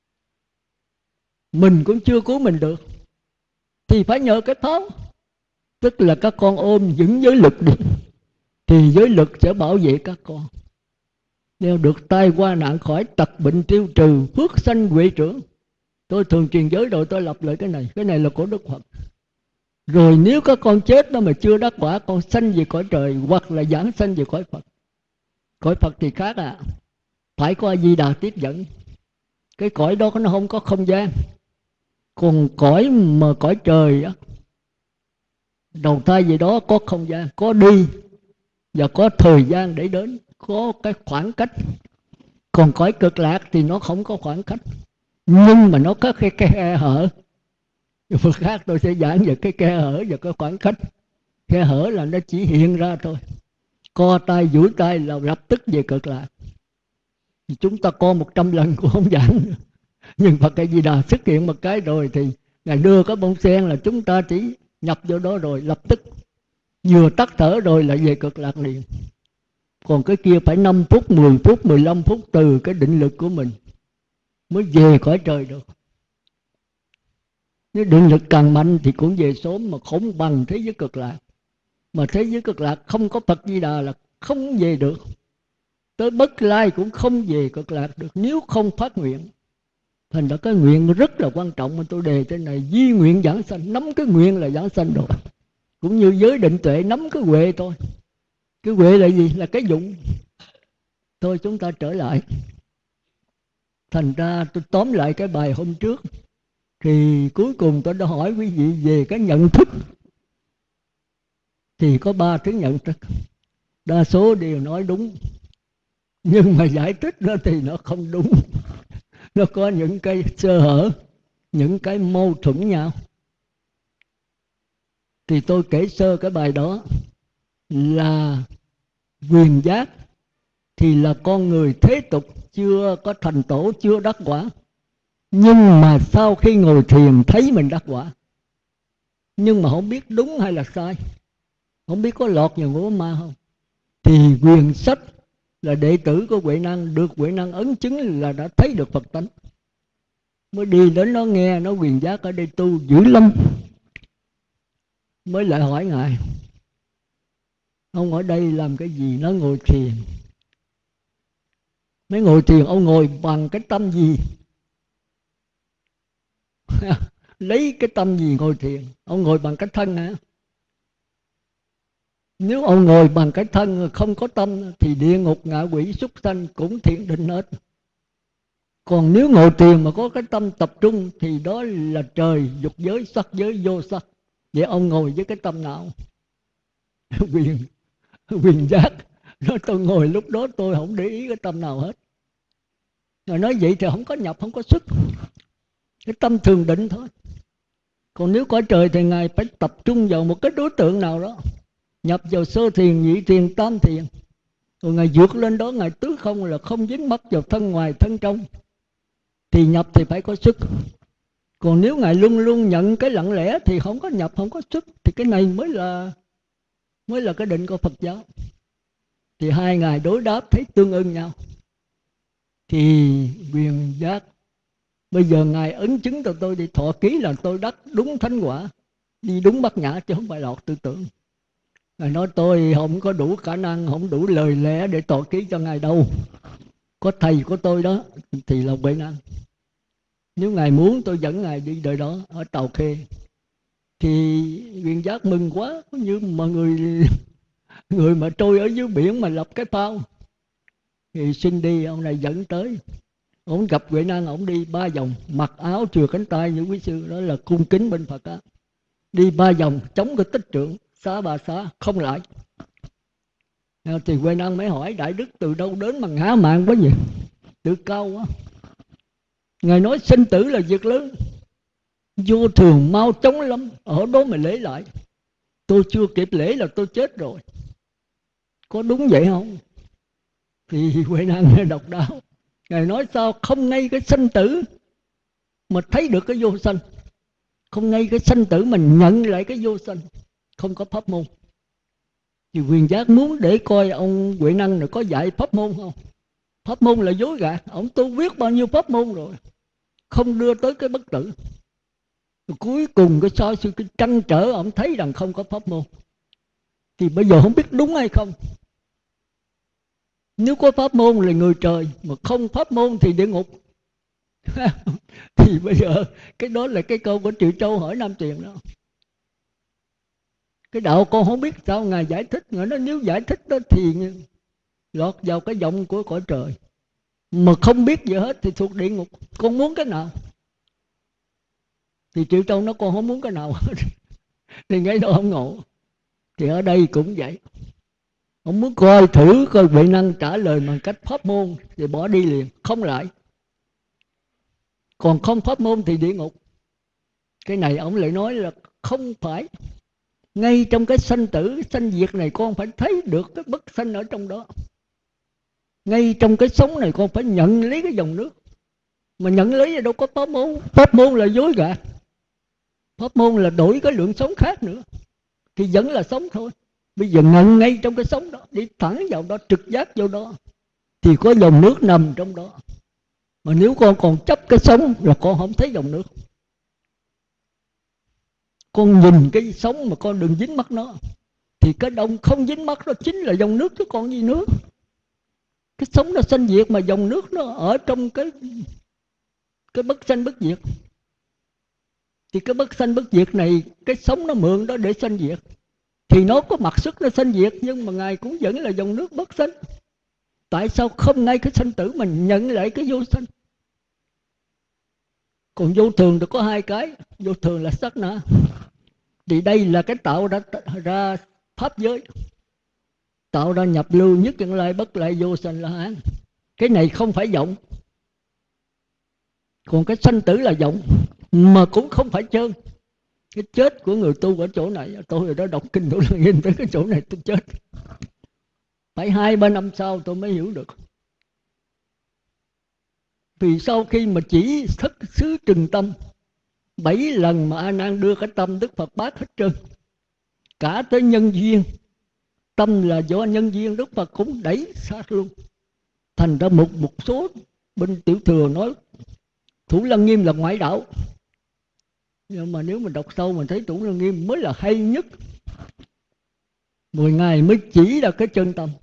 Mình cũng chưa cứu mình được. Thì phải nhờ cái pháo. Tức là các con ôm vững giới lực đi. Thì giới lực sẽ bảo vệ các con. Nếu được tai qua nạn khỏi, tật bệnh tiêu trừ, phước sanh huệ trưởng. Tôi thường truyền giới rồi tôi lặp lại cái này. Cái này là của Đức Phật. Rồi nếu các con chết đó mà chưa đắc quả, con sanh về cõi trời, hoặc là giảng sanh về cõi Phật. Cõi Phật thì khác à. Phải có A Di Đà tiếp dẫn. Cái cõi đó nó không có không gian. Còn cõi mà cõi trời á, đầu thai gì đó có không gian, có đi và có thời gian để đến, có cái khoảng cách. Còn cõi cực lạc thì nó không có khoảng cách, nhưng mà nó có cái khe hở. Phật khác tôi sẽ giảng về cái khe hở và cái khoảng cách. Khe hở là nó chỉ hiện ra thôi. Co tay duỗi tay là lập tức về cực lạc. Thì chúng ta co một trăm lần cũng không giảng nữa. Nhưng Phật A Di Đà xuất hiện một cái rồi thì Ngài đưa cái bông sen là chúng ta chỉ nhập vô đó rồi lập tức. Vừa tắt thở rồi là về cực lạc liền. Còn cái kia phải năm phút, mười phút, mười lăm phút từ cái định lực của mình mới về cõi trời được. Nếu định lực càng mạnh thì cũng về sớm, mà không bằng thế giới cực lạc. Mà thế giới cực lạc không có Phật Di Đà là không về được. Tới Bất Lai cũng không về cực lạc được nếu không phát nguyện. Thành ra cái nguyện rất là quan trọng. Mà tôi đề trên này: di nguyện giảng sanh. Nắm cái nguyện là giảng sanh rồi. Cũng như giới định tuệ nắm cái huệ thôi. Cái huệ là gì? Là cái dụng. Thôi chúng ta trở lại. Thành ra tôi tóm lại cái bài hôm trước. Thì cuối cùng tôi đã hỏi quý vị về cái nhận thức. Thì có ba thứ nhận thức. Đa số đều nói đúng. Nhưng mà giải thích nó thì nó không đúng. Nó có những cái sơ hở, những cái mâu thuẫn nhau. Thì tôi kể sơ cái bài đó là quyền giác thì là con người thế tục, chưa có thành tổ, chưa đắc quả. Nhưng mà sau khi ngồi thiền thấy mình đắc quả. Nhưng mà không biết đúng hay là sai, không biết có lọt vào ngũ ma không. Thì quyền sách là đệ tử của Huệ Năng, được Huệ Năng ấn chứng là đã thấy được Phật tánh. Mới đi đến nó nghe, nó quyền giác ở đây tu dữ lắm. Mới lại hỏi Ngài, ông ở đây làm cái gì? Nó ngồi thiền. Mới ngồi thiền, ông ngồi bằng cái tâm gì? Lấy cái tâm gì ngồi thiền? Ông ngồi bằng cái thân hả? Nếu ông ngồi bằng cái thân không có tâm thì địa ngục, ngạ quỷ, súc sanh cũng thiện định hết. Còn nếu ngồi thiền mà có cái tâm tập trung thì đó là trời, dục giới, sắc giới, vô sắc. Vậy ông ngồi với cái tâm nào? Quyền quyền giác. Nói tôi ngồi lúc đó tôi không để ý cái tâm nào hết. Rồi nói vậy thì không có nhập, không có xuất. Cái tâm thường định thôi. Còn nếu cõi trời thì Ngài phải tập trung vào một cái đối tượng nào đó. Nhập vào sơ thiền, nhị thiền, tam thiền. Rồi Ngài vượt lên đó, Ngài tứ không là không dính mắc vào thân ngoài, thân trong. Thì nhập thì phải có xuất. Còn nếu Ngài luôn luôn nhận cái lặng lẽ thì không có nhập, không có xuất. Thì cái này mới là mới là cái định của Phật giáo. Thì hai Ngài đối đáp thấy tương ưng nhau. Thì quyền giác, bây giờ Ngài ấn chứng cho tôi đi, thọ ký là tôi đắc đúng thánh quả, đi đúng bát nhã chứ không phải lọt tư tưởng. Ngài nói tôi không có đủ khả năng, không đủ lời lẽ để thọ ký cho Ngài đâu. Có thầy của tôi đó thì là Huệ Năng. Nếu Ngài muốn tôi dẫn Ngài đi đời đó ở Tàu Khê. Thì quyền giác mừng quá, như mà người người mà trôi ở dưới biển mà lập cái phao. Thì xin đi, ông này dẫn tới. Ông gặp Huệ Năng, ông đi ba vòng, mặc áo chừa cánh tay như quý sư, đó là cung kính bên Phật á. Đi ba vòng chống cái tích trượng, xá bà xá, không lại. Thì Huệ Năng mới hỏi đại đức từ đâu đến mà ngã mạn quá gì? Tự cao quá. Ngài nói sinh tử là việc lớn, vô thường mau chóng lắm, ở đó mà lễ lại. Tôi chưa kịp lễ là tôi chết rồi. Có đúng vậy không? Thì Huệ Năng độc đáo. Ngài nói sao không ngay cái sinh tử mà thấy được cái vô sanh, không ngay cái sanh tử mình nhận lại cái vô sanh, không có pháp môn. Thì quyền giác muốn để coi ông Huệ Năng này có dạy pháp môn không. Pháp môn là dối gạt, ông tu biết bao nhiêu pháp môn rồi, không đưa tới cái bất tử. Rồi cuối cùng cái soi sự cái trăn trở, ông thấy rằng không có pháp môn. Thì bây giờ không biết đúng hay không. Nếu có pháp môn là người trời, mà không pháp môn thì địa ngục. Thì bây giờ cái đó là cái câu của Triệu Châu hỏi Nam Tuyền đó. Cái đạo con không biết sao Ngài giải thích. Ngài nói nếu giải thích đó thì lọt vào cái vọng của cõi trời, mà không biết gì hết thì thuộc địa ngục. Con muốn cái nào? Thì Triệu Châu nói con không muốn cái nào hết. Thì ngay đó không ngộ. Thì ở đây cũng vậy. Ông muốn coi thử coi Huệ Năng trả lời bằng cách pháp môn thì bỏ đi liền, không lại. Còn không pháp môn thì địa ngục. Cái này ông lại nói là không phải. Ngay trong cái sanh tử, sanh diệt này con phải thấy được cái bất sanh ở trong đó. Ngay trong cái sống này con phải nhận lấy cái dòng nước. Mà nhận lấy đâu có pháp môn. Pháp môn là dối gạt. Pháp môn là đổi cái lượng sống khác nữa. Thì vẫn là sống thôi. Bây giờ nhận ngay trong cái sống đó, đi thẳng vào đó, trực giác vào đó, thì có dòng nước nằm trong đó. Mà nếu con còn chấp cái sống là con không thấy dòng nước. Con nhìn cái sống mà con đừng dính mắc nó. Thì cái đông không dính mắc đó chính là dòng nước chứ còn gì nữa. Cái sống nó sanh diệt mà dòng nước nó ở trong cái cái bất sanh bất diệt. Thì cái bất sanh bất diệt này, cái sống nó mượn đó để sanh diệt. thì nó có mặc sức nó sanh diệt, nhưng mà Ngài cũng vẫn là dòng nước bất sanh. Tại sao không ngay cái sanh tử mình nhận lại cái vô sanh? Còn vô thường thì có hai cái. Vô thường là sát na, thì đây là cái tạo ra, ra pháp giới, tạo ra nhập lưu nhất chân lai bất lại vô sanh la hán. Cái này không phải vọng. Còn cái sanh tử là vọng, mà cũng không phải trơn. Cái chết của người tu ở chỗ này, tôi đã đọc kinh Thủ Lăng Nghiêm tới cái chỗ này tôi chết. Phải hai ba năm sau tôi mới hiểu được. Vì sau khi mà chỉ thất xứ trừng tâm bảy lần mà A Nan đưa cái tâm Đức Phật bác hết trơn, cả tới nhân duyên. Tâm là do nhân duyên, Đức Phật cũng đẩy sát luôn. Thành ra một, một số bên tiểu thừa nói Thủ Lăng Nghiêm là ngoại đạo. Nhưng mà nếu mình đọc sâu mình thấy Thủ Lăng Nghiêm mới là hay nhất. Mười ngày mới chỉ ra cái chân tâm.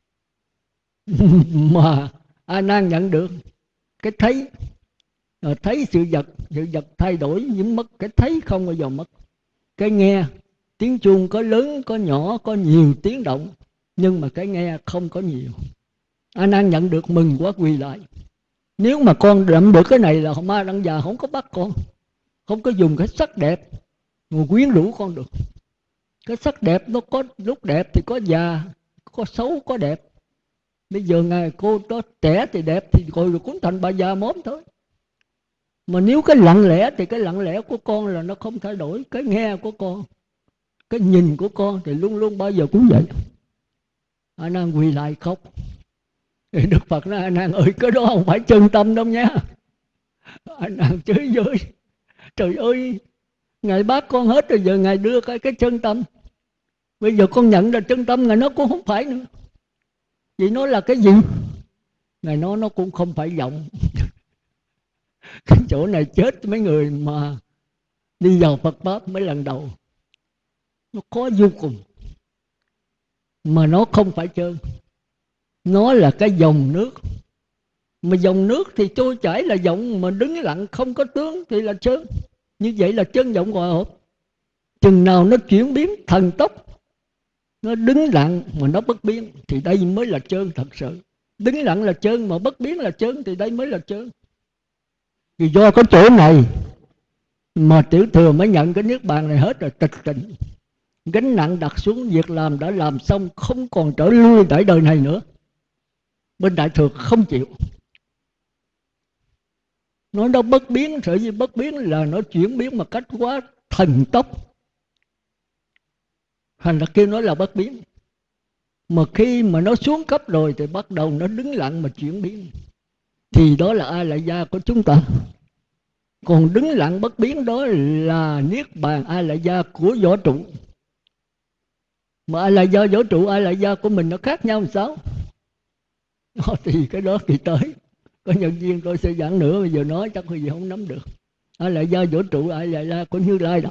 Mà A Nan nhận được cái thấy, thấy sự vật, sự vật thay đổi nhưng mất cái thấy không bao giờ mất. Cái nghe, tiếng chuông có lớn, có nhỏ, có nhiều tiếng động, nhưng mà cái nghe không có nhiều. A Nan nhận được mừng quá quỳ lại. Nếu mà con đậm được cái này là Ma Đăng Già không có bắt con, không có dùng cái sắc đẹp mà quyến rũ con được. Cái sắc đẹp nó có lúc đẹp thì có già, có xấu, có đẹp. Bây giờ ngài cô đó trẻ thì đẹp thì rồi cũng thành bà già móm thôi. Mà nếu cái lặng lẽ thì cái lặng lẽ của con là nó không thay đổi. Cái nghe của con, cái nhìn của con thì luôn luôn bao giờ cũng vậy. A Nan quỳ lại khóc. Thì Đức Phật nói A Nan ơi, cái đó không phải chân tâm đâu nha. A Nan chới với. Trời ơi, ngài bác con hết rồi, giờ ngài đưa cái, cái chân tâm. Bây giờ con nhận ra chân tâm ngài nó cũng không phải nữa. Vậy nó là cái gì? Ngài nói nó cũng không phải vọng. Cái chỗ này chết mấy người mà đi vào Phật Pháp mấy lần đầu. Nó khó vô cùng. Mà nó không phải trơn. Nó là cái dòng nước. Mà dòng nước thì trôi chảy là vọng, mà đứng lặng không có tướng thì là trơn. Như vậy là chân vọng gọi hộp. Chừng nào nó chuyển biến thần tốc, nó đứng lặng mà nó bất biến, thì đây mới là trơn thật sự. Đứng lặng là trơn, mà bất biến là trơn, thì đây mới là trơn. Vì do có chỗ này mà tiểu thừa mới nhận cái niết bàn này hết rồi, tịch tịnh. Gánh nặng đặt xuống, việc làm đã làm xong, không còn trở lui tại đời này nữa. Bên đại thừa không chịu. Nó đâu bất biến, sở dĩ bất biến là nó chuyển biến một cách quá thần tốc. Thành ra kêu nó là bất biến. Mà khi mà nó xuống cấp rồi thì bắt đầu nó đứng lặng mà chuyển biến. Thì đó là A Lại Gia của chúng ta. Còn đứng lặng bất biến đó là niết bàn A Lại Gia của võ trụ. Mà A Lại Gia võ trụ, A Lại Gia của mình nó khác nhau làm sao? Đó, thì cái đó kỳ tới. Có nhân viên tôi sẽ giảng nữa, bây giờ nói chắc quý vị không nắm được. A Lại Gia võ trụ, A Lại Gia của Như Lai đó.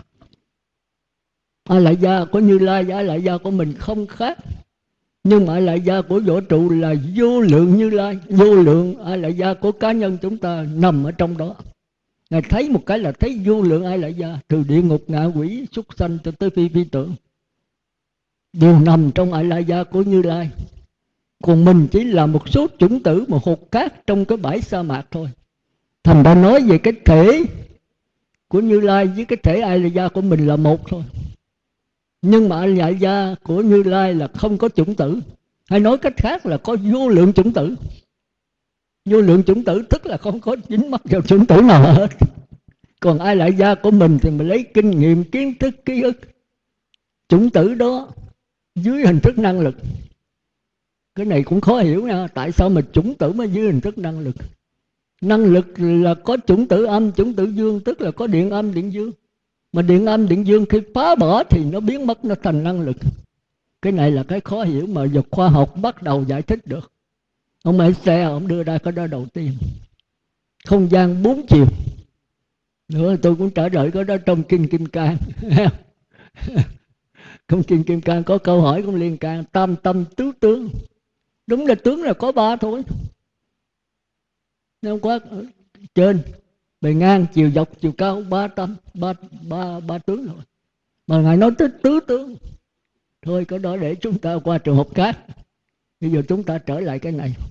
A Lại Gia của Như Lai và A Lại Gia của mình không khác. Nhưng mà A Lại Gia của võ trụ là vô lượng Như Lai, vô lượng A Lại Gia của cá nhân chúng ta nằm ở trong đó. Ngài thấy một cái là thấy vô lượng A Lại Gia, từ địa ngục, ngạ quỷ, súc sanh cho tới phi phi tưởng, đều nằm trong A Lại Gia của Như Lai. Còn mình chỉ là một số chủng tử, một hột cát trong cái bãi sa mạc thôi. Thành ra nói về cái thể của Như Lai với cái thể A Lại Gia của mình là một thôi. Nhưng mà A Lại Gia của Như Lai là không có chủng tử. Hay nói cách khác là có vô lượng chủng tử. Vô lượng chủng tử tức là không có dính mắc vào chủng tử nào hết. Còn A Lại Gia của mình thì mình lấy kinh nghiệm, kiến thức, ký ức. Chủng tử đó dưới hình thức năng lực. Cái này cũng khó hiểu nha. Tại sao mà chủng tử mới dưới hình thức năng lực? Năng lực là có chủng tử âm, chủng tử dương, tức là có điện âm, điện dương. Mà điện âm, điện dương khi phá bỏ thì nó biến mất, nó thành năng lực. Cái này là cái khó hiểu mà giờ khoa học bắt đầu giải thích được. Ông Einstein ông đưa ra cái đó đầu tiên. Không gian bốn chiều. Nữa tôi cũng trả lời cái đó trong Kinh Kim Cang. Trong Kinh Kim Cang có câu hỏi cũng liên can. Tam tâm tứ tướng. Đúng là tướng là có ba thôi. Nó quá trên, bề ngang, chiều dọc, chiều cao, ba tâm, ba, ba, ba tướng rồi. Mà Ngài nói tới tứ tướng. Thôi cái đó để chúng ta qua trường hợp khác. Bây giờ chúng ta trở lại cái này.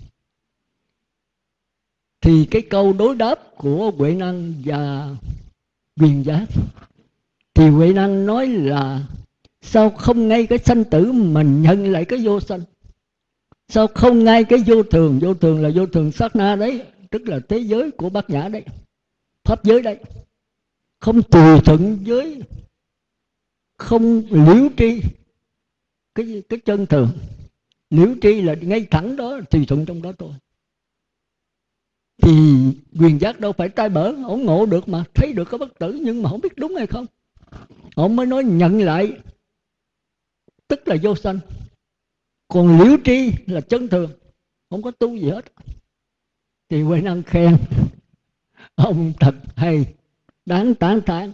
Thì cái câu đối đáp của Huệ Năng và Quyền Giác, thì Huệ Năng nói là sao không ngay cái sanh tử mình nhận lại cái vô sanh? Sao không ngay cái vô thường? Vô thường là vô thường sát na đấy, tức là thế giới của Bát Nhã đấy, pháp giới đấy. Không tùy thuận với, không liễu tri cái, cái chân thường. Liễu tri là ngay thẳng đó, tùy thuận trong đó thôi. Thì Quyền Giác đâu phải tai bở, ông ngộ được mà, thấy được cái bất tử, nhưng mà không biết đúng hay không. Ông mới nói nhận lại, tức là vô sanh. Còn liễu tri là chân thường, không có tu gì hết. Thì Huệ Năng khen ông thật hay, đáng tán thán.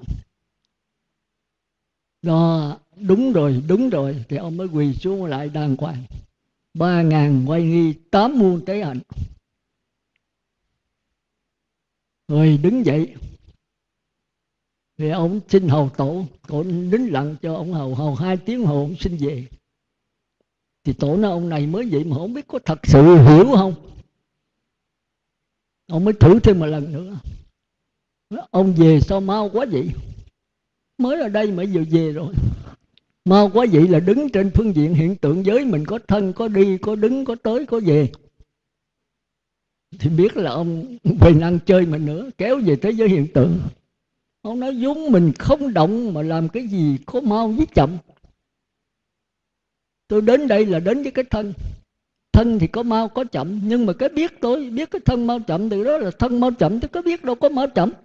Đó, đúng rồi, đúng rồi. Thì ông mới quỳ xuống lại đàng hoàng. Ba ngàn quay nghi, tám muôn tế hạnh. Rồi đứng dậy. Thì ông xin hầu tổ. Tổ nín lặng cho ông hầu. Hầu hai tiếng hầu ông xin về. Thì tổ nói ông này mới vậy mà không biết có thật sự hiểu không. Ông mới thử thêm một lần nữa. Ông về sao mau quá vậy? Mới ở đây mà vừa về rồi. Mau quá vậy là đứng trên phương diện hiện tượng giới mình, có thân, có đi, có đứng, có tới, có về. Thì biết là ông Huệ Năng chơi mình nữa, kéo về thế giới hiện tượng. Ông nói vốn mình không động mà làm cái gì có mau với chậm. Tôi đến đây là đến với cái thân. Thân thì có mau có chậm, nhưng mà cái biết tôi, biết cái thân mau chậm, từ đó là thân mau chậm, tôi có biết đâu có mau chậm.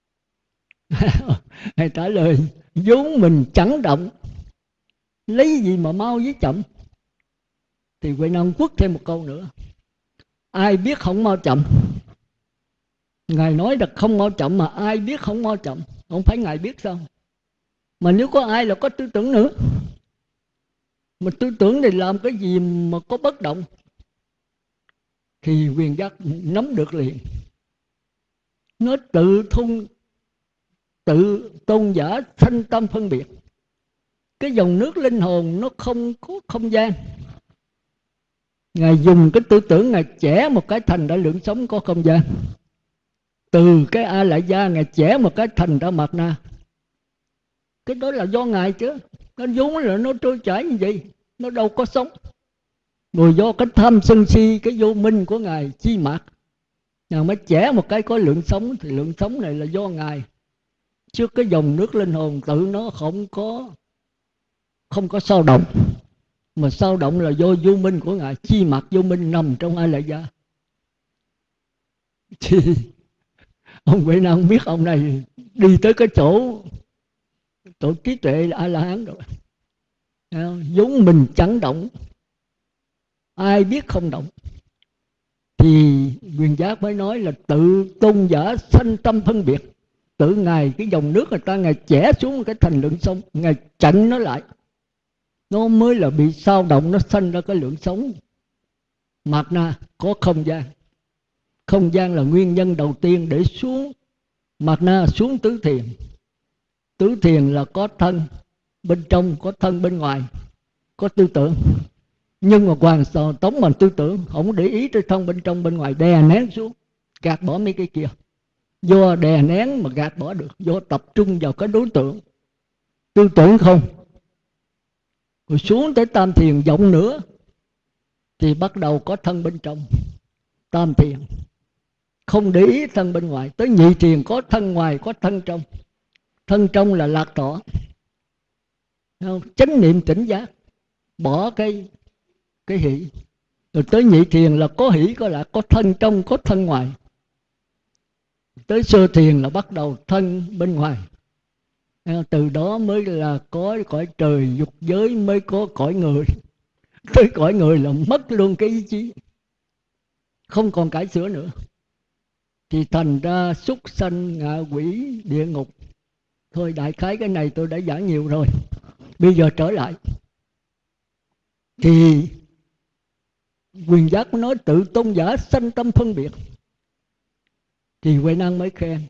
Thầy trả lời, vốn mình chẳng động, lấy gì mà mau với chậm. Thì Huệ Năng quất thêm một câu nữa. Ai biết không mau chậm? Ngài nói là không mau chậm, mà ai biết không mau chậm? Không phải Ngài biết sao? Mà nếu có ai là có tư tưởng nữa. Mà tư tưởng này làm cái gì mà có bất động? Thì Quyền Giác nắm được liền. Nó tự thung, tự tôn giả sanh tâm phân biệt. Cái dòng nước linh hồn nó không có không gian. Ngài dùng cái tư tưởng Ngài chẻ một cái thành ra lượng sống có không gian. Từ cái A Lại Gia Ngài chẻ một cái thành ra Mạt Na. Cái đó là do Ngài chứ. Nó vốn là nó trôi chảy như vậy, nó đâu có sống. Rồi do cái tham sân si, cái vô minh của Ngài chi mạt, Ngài mới chẻ một cái có lượng sống. Thì lượng sống này là do Ngài. Trước cái dòng nước linh hồn tự nó không có Không có sao động. Mà sao động là do vô minh của Ngài, chi mạt vô minh nằm trong A Lại Gia. Thì ông Huệ Năng biết ông này đi tới cái chỗ tổ trí tuệ là A-la-hán rồi. Vốn mình chẳng động, ai biết không động. Thì Quyền Giác mới nói là tự tôn giả sanh tâm phân biệt. Tự Ngài, cái dòng nước người ta, Ngài chẻ xuống cái thành lượng sống, Ngài chặn nó lại. Nó mới là bị sao động, nó sanh ra cái lượng sống Mạt Na, có không gian. Không gian là nguyên nhân đầu tiên để xuống Mạt Na, xuống tứ thiền. Tứ thiền là có thân bên trong, có thân bên ngoài, có tư tưởng. Nhưng mà Hoàng Sò Tống bằng tư tưởng, không để ý tới thân bên trong bên ngoài, đè nén xuống, gạt bỏ mấy cái kia. Do đè nén mà gạt bỏ được, do tập trung vào cái đối tượng tư tưởng không. Rồi xuống tới tam thiền vọng nữa, thì bắt đầu có thân bên trong, tam thiền. Không để ý thân bên ngoài. Tới nhị thiền có thân ngoài, có thân trong. Thân trong là lạc tọa, chánh niệm tỉnh giác, bỏ cái cái hỷ. Rồi tới nhị thiền là có hỷ có lạc, có thân trong, có thân ngoài. Tới sơ thiền là bắt đầu thân bên ngoài. Từ đó mới là có cõi trời dục giới, mới có cõi người. Tới cõi người là mất luôn cái ý chí, không còn cải sửa nữa. Thì thành ra súc sanh, ngạ quỷ, địa ngục. Thôi đại khái cái này tôi đã giảng nhiều rồi. Bây giờ trở lại. Thì Quyền Giác nói tự tôn giả sanh tâm phân biệt. Thì Huệ Năng mới khen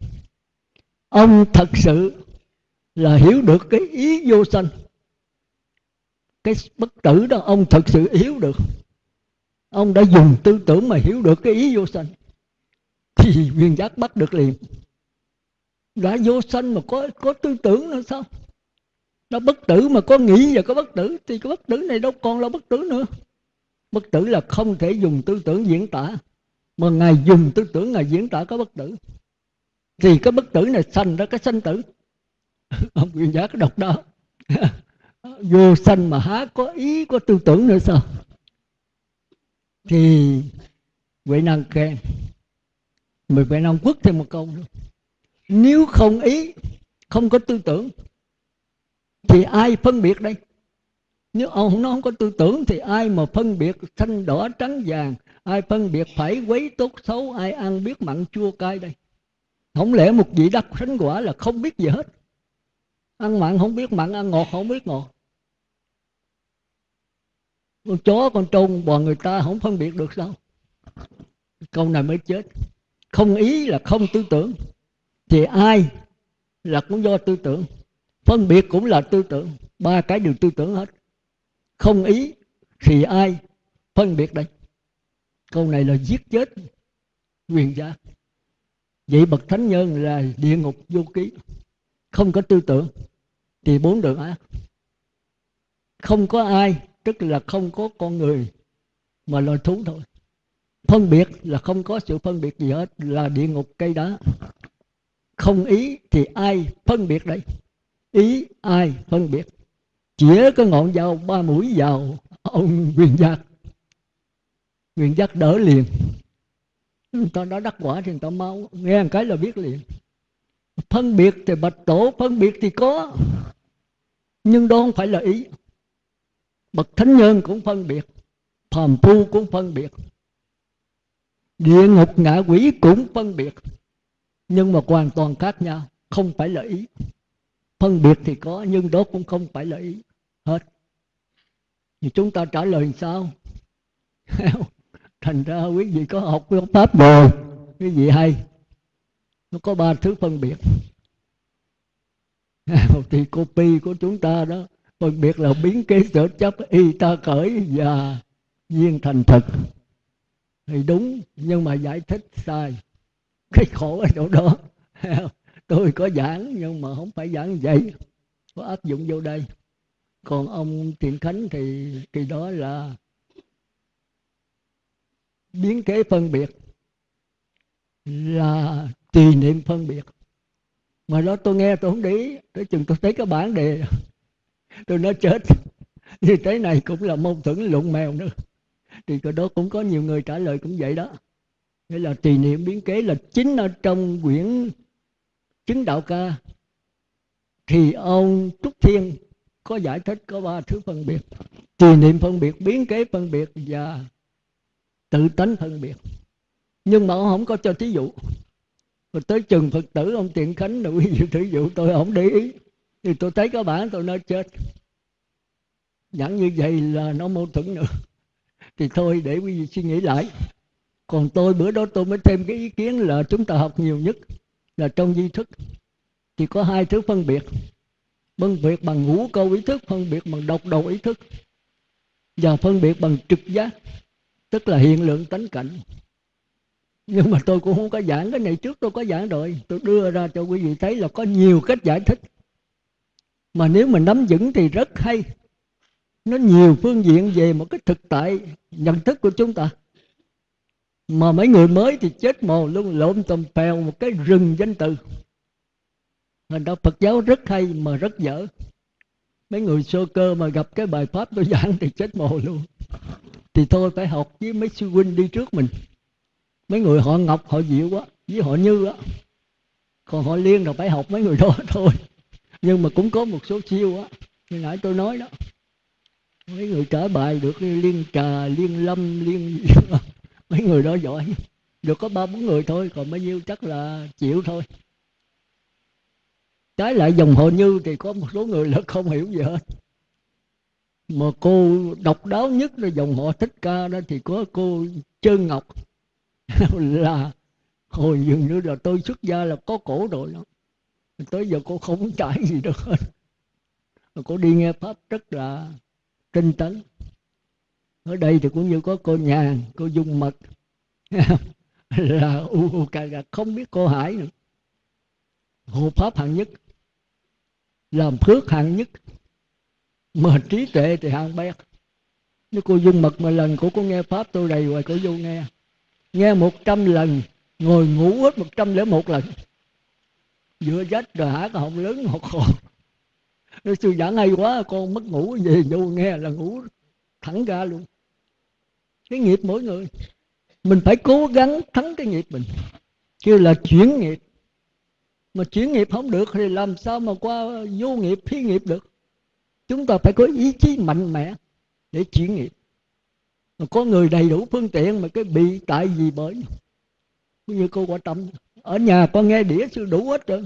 ông thật sự là hiểu được cái ý vô sanh. cái bất tử đó ông thật sự yếu được. Ông đã dùng tư tưởng mà hiểu được cái ý vô sanh, thì viên giác bắt được liền. Đã vô sanh mà có có tư tưởng nữa sao? Nó bất tử mà có nghĩ và có bất tử, thì cái bất tử này đâu còn là bất tử nữa. Bất tử là không thể dùng tư tưởng diễn tả, mà Ngài dùng tư tưởng Ngài diễn tả có bất tử, thì cái bất tử này sanh ra cái sanh tử. Ông viên giác đọc đó. Vô sanh mà há có ý có tư tưởng nữa sao? Thì Huệ Năng khen, mười Huệ Năng quất thêm một câu nữa. Nếu không ý, không có tư tưởng, thì ai phân biệt đây? Nếu ông nó không có tư tưởng thì ai mà phân biệt xanh đỏ trắng vàng? Ai phân biệt phải quấy tốt xấu? Ai ăn biết mặn chua cay đây? Không lẽ một vị đắc thánh quả là không biết gì hết? Ăn mặn không biết mặn, ăn ngọt không biết ngọt. Con chó, con trâu, con bò người ta không phân biệt được sao? Câu này mới chết. Không ý là không tư tưởng, thì ai là cũng do tư tưởng. Phân biệt cũng là tư tưởng. Ba cái đều tư tưởng hết. Không ý thì ai phân biệt đây? Câu này là giết chết Quyền Giác. Vậy bậc thánh nhân là địa ngục vô ký. Không có tư tưởng thì bốn đường ác. Không có ai, tức là không có con người, mà loài thú thôi. Phân biệt là không có sự phân biệt gì hết, là địa ngục cây đá. Không ý thì ai phân biệt đấy? Ý ai phân biệt? Chĩa cái ngọn dao ba mũi vào ông Quyền Giác. Quyền Giác đỡ liền. Người ta đã đắc quả thì người ta mau, nghe một cái là biết liền. Phân biệt thì bạch tổ, phân biệt thì có, nhưng đó không phải là ý. Bậc thánh nhân cũng phân biệt, phàm phu cũng phân biệt, địa ngục ngạ quỷ cũng phân biệt, nhưng mà hoàn toàn khác nhau, không phải là ý. Phân biệt thì có, nhưng đó cũng không phải là ý hết. Thì chúng ta trả lời sao? Thành ra quý vị có học có pháp rồi, quý vị hay. Nó có ba thứ phân biệt. Thì copy của chúng ta đó, phân biệt là biến kế sở chấp, y ta khởi và duyên thành thực. Thì đúng, nhưng mà giải thích sai. Cái khổ ở chỗ đó. Tôi có giảng nhưng mà không phải giảng vậy, có áp dụng vô đây. Còn ông Thiện Khánh thì kỳ đó là biến kế phân biệt, là tùy niệm phân biệt. Mà đó tôi nghe tôi không để ý, tới chừng tôi thấy cái bản đề tôi nói chết. Như thế này cũng là mâu thuẫn lộn mèo nữa. Thì cái đó cũng có nhiều người trả lời cũng vậy đó. Nghĩa là tùy niệm biến kế là chính ở trong quyển Chứng Đạo Ca. Thì ông Trúc Thiên có giải thích có ba thứ phân biệt: tùy niệm phân biệt, biến kế phân biệt và tự tánh phân biệt. Nhưng mà ông không có cho thí dụ. Rồi tới chừng Phật tử ông Tiện Khánh là quý vị thí dụ tôi không để ý, thì tôi thấy cái bản tôi nói chết. Chẳng như vậy là nó mâu thuẫn nữa. Thì thôi để quý vị suy nghĩ lại. Còn tôi bữa đó tôi mới thêm cái ý kiến là chúng ta học nhiều nhất là trong di thức. Thì có hai thứ phân biệt: phân biệt bằng ngũ câu ý thức, phân biệt bằng độc đầu ý thức, và phân biệt bằng trực giác, tức là hiện lượng tánh cảnh. Nhưng mà tôi cũng không có giảng cái này trước, tôi có giảng rồi. Tôi đưa ra cho quý vị thấy là có nhiều cách giải thích, mà nếu mình nắm vững thì rất hay. Nó nhiều phương diện về một cái thực tại nhận thức của chúng ta. Mà mấy người mới thì chết mồ luôn, lộn tầm phèo một cái rừng danh từ. Thành ra Phật giáo rất hay mà rất dở. Mấy người sơ cơ mà gặp cái bài pháp tôi giảng thì chết mồ luôn. Thì thôi phải học với mấy sư huynh đi trước mình. Mấy người họ Ngọc, họ Diệu quá, với họ Như á. Còn họ Liên là phải học mấy người đó thôi. Nhưng mà cũng có một số siêu á, như nãy tôi nói đó. Mấy người trả bài được Liên Trà, Liên Lâm, Liên... mấy người đó giỏi. Được có ba bốn người thôi, còn bao nhiêu chắc là chịu thôi. Trái lại dòng họ Như thì có một số người là không hiểu gì hết. Mà cô độc đáo nhất là dòng họ Thích Ca đó thì có cô Trơn Ngọc. Là hồi dường như là tôi xuất gia là có cổ rồi đó. Tới giờ cô không trải gì được hết. Cô đi nghe pháp rất là tinh tấn. Ở đây thì cũng như có cô Nhàn, cô Dung Mật là u u cà gà, không biết cô Hải nữa. Hộ pháp hạng nhất, làm phước hạng nhất, mà trí tuệ thì hạng bét. Nếu cô Dung Mật mà lần cô có nghe pháp tôi đầy hoài, cô vô nghe nghe một trăm lần, ngồi ngủ hết một trăm lẻ một lần, vừa dách rồi hả cái họng lớn học khổ. Nói sư giảng hay quá, con mất ngủ về vô nghe là ngủ thẳng ra luôn. Cái nghiệp mỗi người, mình phải cố gắng thắng cái nghiệp mình, kêu là chuyển nghiệp. Mà chuyển nghiệp không được thì làm sao mà qua vô nghiệp phi nghiệp được. Chúng ta phải có ý chí mạnh mẽ để chuyển nghiệp. Mà có người đầy đủ phương tiện mà cái bị tại vì bởi như cô Quả Tâm, ở nhà con nghe đĩa sư đủ hết rồi.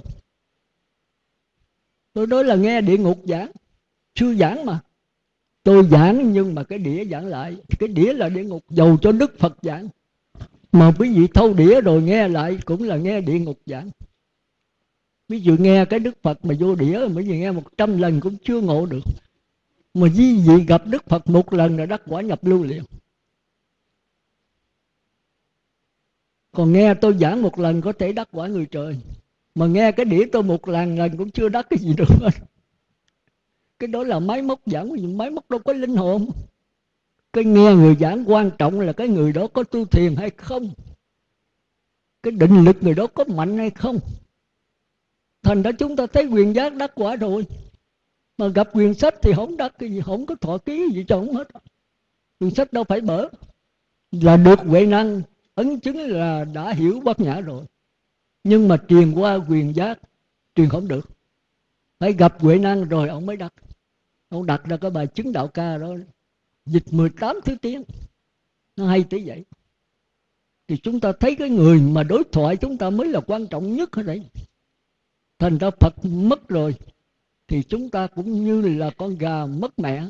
Tôi nói là nghe địa ngục giảng, sư giảng mà. Tôi giảng nhưng mà cái đĩa giảng lại, cái đĩa là địa ngục, dầu cho Đức Phật giảng. Mà quý vị thâu đĩa rồi nghe lại cũng là nghe địa ngục giảng. Ví dụ nghe cái Đức Phật mà vô đĩa, quý vị nghe một trăm lần cũng chưa ngộ được. Mà quý vị gặp Đức Phật một lần là đắc quả nhập lưu liền. Còn nghe tôi giảng một lần có thể đắc quả người trời. Mà nghe cái đĩa tôi một lần lần cũng chưa đắc cái gì được hết. Cái đó là máy móc giảng, máy móc đâu có linh hồn. Cái nghe người giảng quan trọng là cái người đó có tu thiền hay không, cái định lực người đó có mạnh hay không. Thành ra chúng ta thấy quyền giác đắc quả rồi, mà gặp quyền sách thì không đắc cái gì, không có thọ ký gì cho không hết. Quyền sách đâu phải bở, là được huệ năng ấn chứng là đã hiểu bát nhã rồi. Nhưng mà truyền qua quyền giác truyền không được, phải gặp huệ năng rồi ông mới đắc. Ông đặt ra cái bài chứng đạo ca đó, dịch mười tám thứ tiếng, nó hay tới vậy. Thì chúng ta thấy cái người mà đối thoại chúng ta mới là quan trọng nhất ở đây. Thành ra Phật mất rồi thì chúng ta cũng như là con gà mất mẹ.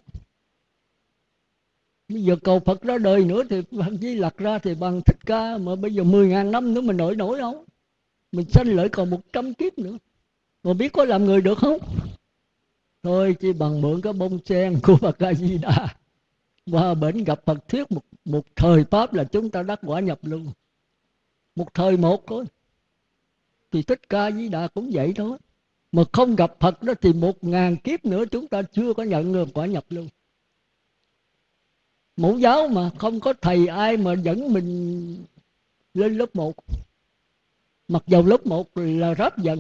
Bây giờ cầu Phật ra đời nữa thì Phật Di Lặc ra thì bằng Thích Ca. Mà bây giờ mười ngàn năm nữa mình nổi nổi không? Mình sanh lợi còn một trăm kiếp nữa, mà biết có làm người được không? Thôi chỉ bằng mượn cái bông sen của Phật A Di Đà qua bển gặp Phật thuyết một, một thời pháp là chúng ta đắc quả nhập lưu. Một thời một thôi. Thì Thích Ca Di Đà cũng vậy thôi. Mà không gặp Phật đó thì một ngàn kiếp nữa chúng ta chưa có nhận được quả nhập lưu. Mẫu giáo mà không có thầy ai mà dẫn mình lên lớp một. Mặc dầu lớp một là ráp dần,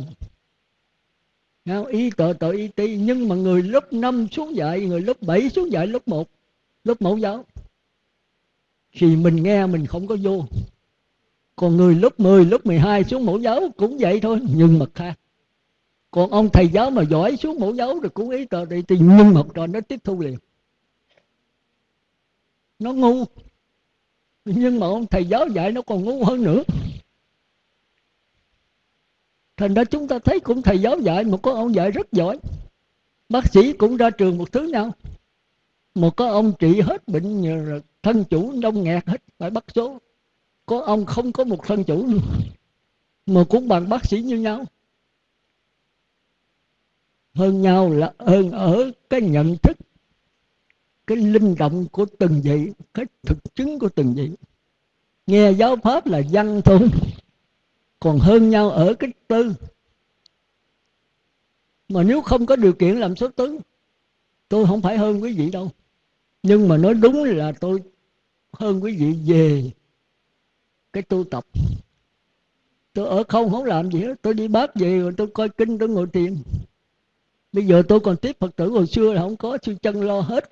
y tờ tờ y ti, nhưng mà người lớp năm xuống dạy, người lớp bảy xuống dạy lớp một, lớp mẫu giáo, thì mình nghe mình không có vô. Còn người lớp mười, lớp mười hai xuống mẫu giáo cũng vậy thôi, nhưng mà khác. Còn ông thầy giáo mà giỏi xuống mẫu giáo thì cũng ý tờ y ti, nhưng mà học trò nó tiếp thu liền. Nó ngu, nhưng mà ông thầy giáo dạy nó còn ngu hơn nữa. Thành ra chúng ta thấy cũng thầy giáo dạy, một có ông dạy rất giỏi. Bác sĩ cũng ra trường một thứ nhau. Một có ông trị hết bệnh như thân chủ đông nghẹt hết, phải bắt số. Có ông không có một thân chủ luôn, mà cũng bằng bác sĩ như nhau. Hơn nhau là hơn ở cái nhận thức, cái linh động của từng vị, cái thực chứng của từng vị. Nghe giáo pháp là văn thôi, còn hơn nhau ở cái tư. Mà nếu không có điều kiện làm số tứ, tôi không phải hơn quý vị đâu. Nhưng mà nói đúng là tôi hơn quý vị về cái tu tập. Tôi ở không không làm gì hết, tôi đi bát về rồi tôi coi kinh, tôi ngồi thiền. Bây giờ tôi còn tiếp Phật tử, hồi xưa là không có, sư chân lo hết.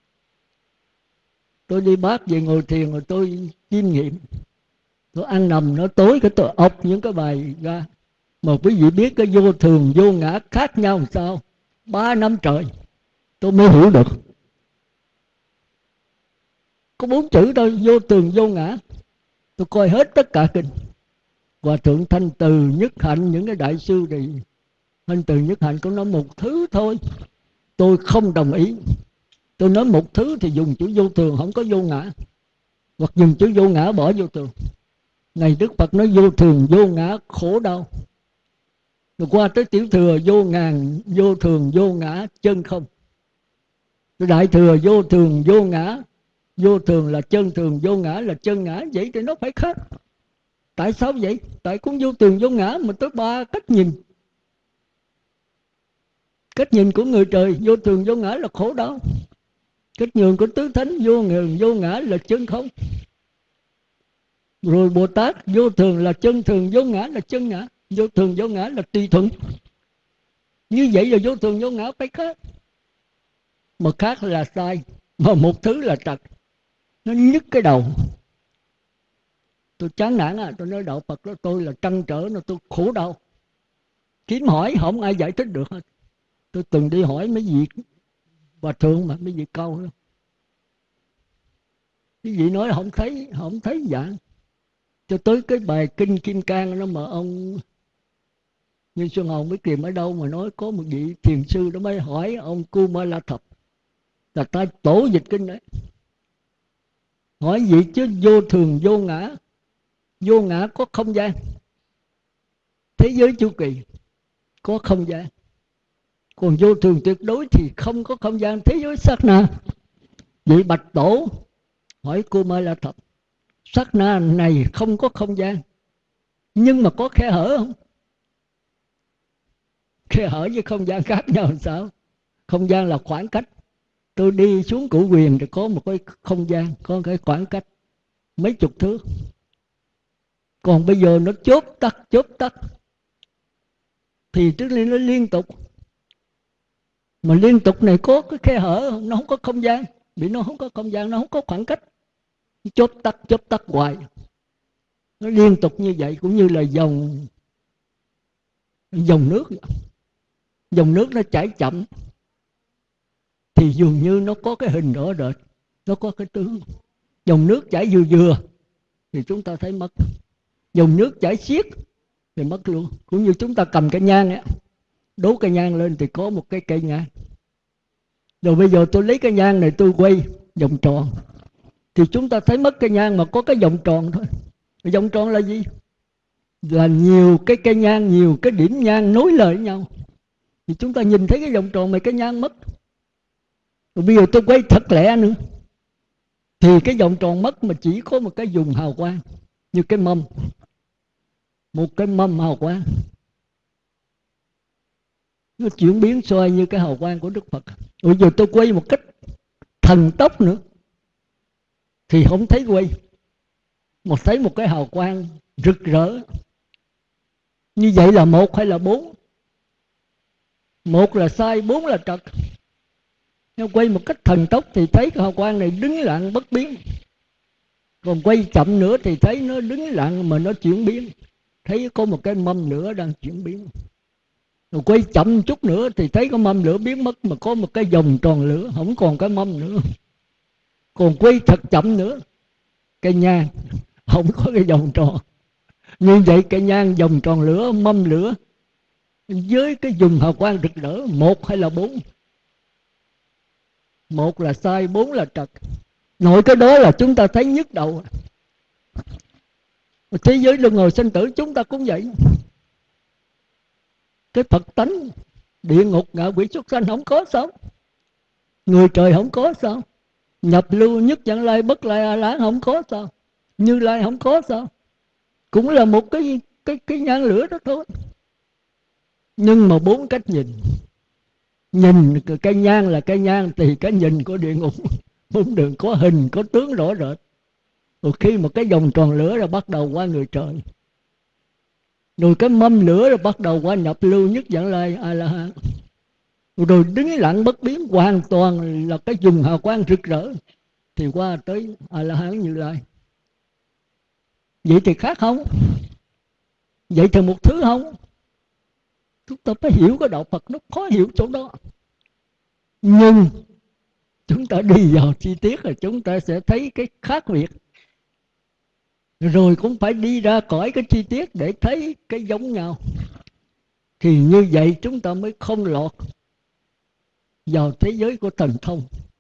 Tôi đi bát về ngồi thiền rồi tôi chiêm nghiệm. Tôi ăn nằm nó tối cái tôi ọc những cái bài ra. Mà quý vị biết cái vô thường vô ngã khác nhau làm sao? Ba năm trời tôi mới hiểu được. Có bốn chữ thôi, vô thường vô ngã. Tôi coi hết tất cả kinh. Hòa thượng Thanh Từ, Nhất Hạnh, những cái đại sư thì Thanh Từ, Nhất Hạnh cũng nói một thứ thôi. Tôi không đồng ý. Tôi nói một thứ thì dùng chữ vô thường, không có vô ngã. Hoặc dùng chữ vô ngã bỏ vô thường. Này Đức Phật nói vô thường vô ngã khổ đau. Rồi qua tới tiểu thừa vô ngàn, vô thường vô ngã chân không. Đại thừa vô thường vô ngã. Vô thường là chân thường, vô ngã là chân ngã. Vậy thì nó phải khác. Tại sao vậy? Tại cũng vô thường vô ngã mà tới ba cách nhìn. Cách nhìn của người trời vô thường vô ngã là khổ đau. Cách nhìn của tứ thánh vô thường vô ngã là chân không. Rồi Bồ Tát vô thường là chân thường, vô ngã là chân ngã. Vô thường vô ngã là tùy thuận. Như vậy là vô thường vô ngã phải khác. Mà khác là sai, mà một thứ là trật. Nó nhức cái đầu. Tôi chán nản à, tôi nói đạo Phật đó tôi là trăn trở, nó tôi khổ đau. Kiếm hỏi không ai giải thích được hết. Tôi từng đi hỏi mấy vị Hòa thượng mà mấy vị câu đó. Cái vị nói không thấy, không thấy dạng. Cho tới cái bài Kinh Kim Cang đó mà ông Như Xuân Hồng mới tìm ở đâu mà nói có một vị thiền sư đó mới hỏi ông Kumala Thập, là ta tổ dịch kinh đấy. Hỏi gì chứ vô thường vô ngã. Vô ngã có không gian. Thế giới chu kỳ có không gian. Còn vô thường tuyệt đối thì không có không gian, thế giới sát na. Vậy Bạch Tổ hỏi Kumala Thập, sát na này không có không gian, nhưng mà có khe hở không? Khe hở với không gian khác nhau làm sao? Không gian là khoảng cách. Tôi đi xuống Cửu Quyền thì có một cái không gian, có cái khoảng cách mấy chục thước. Còn bây giờ nó chốt tắt chốt tắt thì tức là nó liên tục. Mà liên tục này có cái khe hở, nó không có không gian. Vì nó không có không gian, nó không có khoảng cách. Chốt tắt chốt tắt hoài. Nó liên tục như vậy, cũng như là dòng dòng nước. Dòng nước nó chảy chậm thì dường như nó có cái hình rõ rệt, nó có cái tướng. Dòng nước chảy vừa vừa thì chúng ta thấy mất. Dòng nước chảy xiết thì mất luôn. Cũng như chúng ta cầm cái nhang ấy, đốt cái nhang lên thì có một cái cây nhang. Rồi bây giờ tôi lấy cái nhang này tôi quay vòng tròn thì chúng ta thấy mất cây nhang mà có cái vòng tròn thôi. Vòng tròn là gì? Là nhiều cái cây nhang, nhiều cái điểm nhang nối lại với nhau. Thì chúng ta nhìn thấy cái vòng tròn mà cái nhang mất. Rồi bây giờ tôi quay thật lẹ nữa thì cái vòng tròn mất mà chỉ có một cái vùng hào quang, như cái mâm. Một cái mâm hào quang nó chuyển biến xoay như cái hào quang của Đức Phật. Bây giờ tôi quay một cách thần tốc nữa thì không thấy quay, mà thấy một cái hào quang rực rỡ. Như vậy là một hay là bốn? Một là sai, bốn là trật. Nếu quay một cách thần tốc thì thấy cái hào quang này đứng lặng bất biến. Còn quay chậm nữa thì thấy nó đứng lặng mà nó chuyển biến. Thấy có một cái mâm lửa đang chuyển biến. Rồi quay chậm chút nữa thì thấy có mâm lửa biến mất, mà có một cái vòng tròn lửa, không còn cái mâm nữa. Còn quay thật chậm nữa, cây nhang không có cái vòng tròn. Như vậy cây nhang, vòng tròn lửa, mâm lửa với cái vùng hào quang rực rỡ, một hay là bốn? Một là sai, bốn là trật. Nội cái đó là chúng ta thấy nhức đầu. Thế giới luân hồi sinh tử chúng ta cũng vậy. Cái Phật tánh địa ngục ngạ quỷ súc sanh không có sao? Người trời không có sao? Nhập lưu nhất vãng lai bất lai a la không có sao? Như Lai không có sao? Cũng là một cái cái cái nhang lửa đó thôi. Nhưng mà bốn cách nhìn. Nhìn cây nhang là cây nhang thì cái nhìn của địa ngục bốn đường có hình có tướng rõ rệt. Rồi khi mà cái vòng tròn lửa là bắt đầu qua người trời. Rồi cái mâm lửa là bắt đầu qua nhập lưu nhất vãng lai a la hán. Rồi đứng lặng bất biến hoàn toàn là cái vùng hào quang rực rỡ thì qua tới a la hán Như Lai. Vậy thì khác không? Vậy thì một thứ không? Chúng ta phải hiểu cái đạo Phật nó khó hiểu chỗ đó. Nhưng chúng ta đi vào chi tiết là chúng ta sẽ thấy cái khác biệt. Rồi cũng phải đi ra khỏi cái chi tiết để thấy cái giống nhau. Thì như vậy chúng ta mới không lọt vào thế giới của thần thông.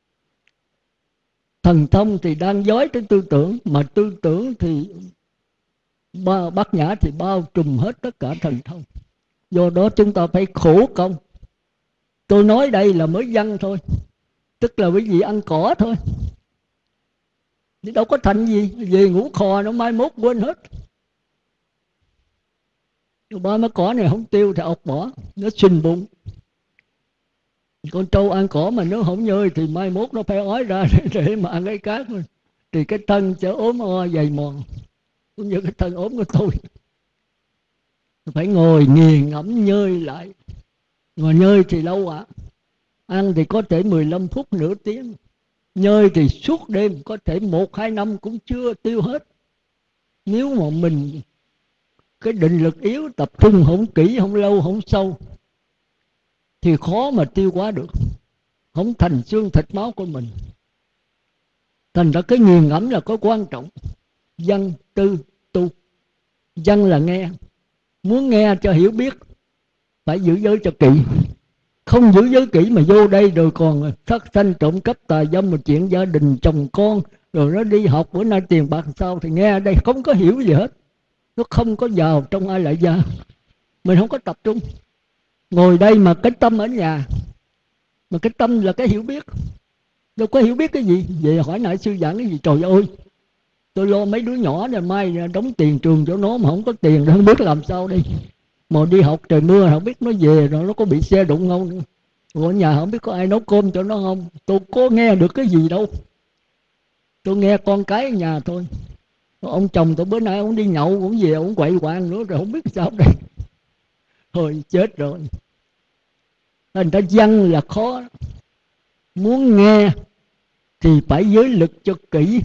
Thần thông thì đang dối tới tư tưởng, mà tư tưởng thì bát nhã thì bao trùm hết tất cả thần thông. Do đó chúng ta phải khổ công. Tôi nói đây là mới văn thôi. tức là quý vị ăn cỏ thôi, đâu có thành gì. Về ngủ khò nó mai mốt quên hết. Ba mấy cỏ này không tiêu thì ọc bỏ, nó sình bụng. Con trâu ăn cỏ mà nó không nhơi thì mai mốt nó phải ói ra để, để mà ăn cái cát. Thì cái thân sẽ ốm o dày mòn, cũng như cái thân ốm của tôi. Phải ngồi nghiền ngẫm nhơi lại. Ngồi nhơi thì lâu ạ. À. Ăn thì có thể mười lăm phút nửa tiếng. Nhơi thì suốt đêm, có thể một hai năm cũng chưa tiêu hết. Nếu mà mình cái định lực yếu, tập trung không kỹ, không lâu, không sâu, thì khó mà tiêu hóa được, không thành xương thịt máu của mình. Thành ra cái nghiền ngẫm là có quan trọng. Văn tư tu. Văn là nghe, muốn nghe cho hiểu biết phải giữ giới cho kỹ. Không giữ giới kỹ mà vô đây rồi còn thất sanh trộm cắp tà dâm, một chuyện gia đình chồng con, rồi nó đi học bữa nay tiền bạc sao, thì nghe ở đây không có hiểu gì hết. Nó không có vào trong ai lại gia. Mình không có tập trung. Ngồi đây mà cái tâm ở nhà, mà cái tâm là cái hiểu biết. Đâu có hiểu biết cái gì. Về hỏi nãy sư giảng cái gì, trời ơi, tôi lo mấy đứa nhỏ này mai đóng tiền trường cho nó mà không có tiền, không biết làm sao đây. Mà đi học trời mưa không biết nó về rồi nó có bị xe đụng không. Ở nhà không biết có ai nấu cơm cho nó không. Tôi có nghe được cái gì đâu. Tôi nghe con cái ở nhà thôi. Ông chồng tôi bữa nay ông đi nhậu, cũng về ông quậy quạng nữa rồi không biết sao đây. Thôi chết rồi. Thành ra văn là khó. Muốn nghe thì phải giới lực cho kỹ.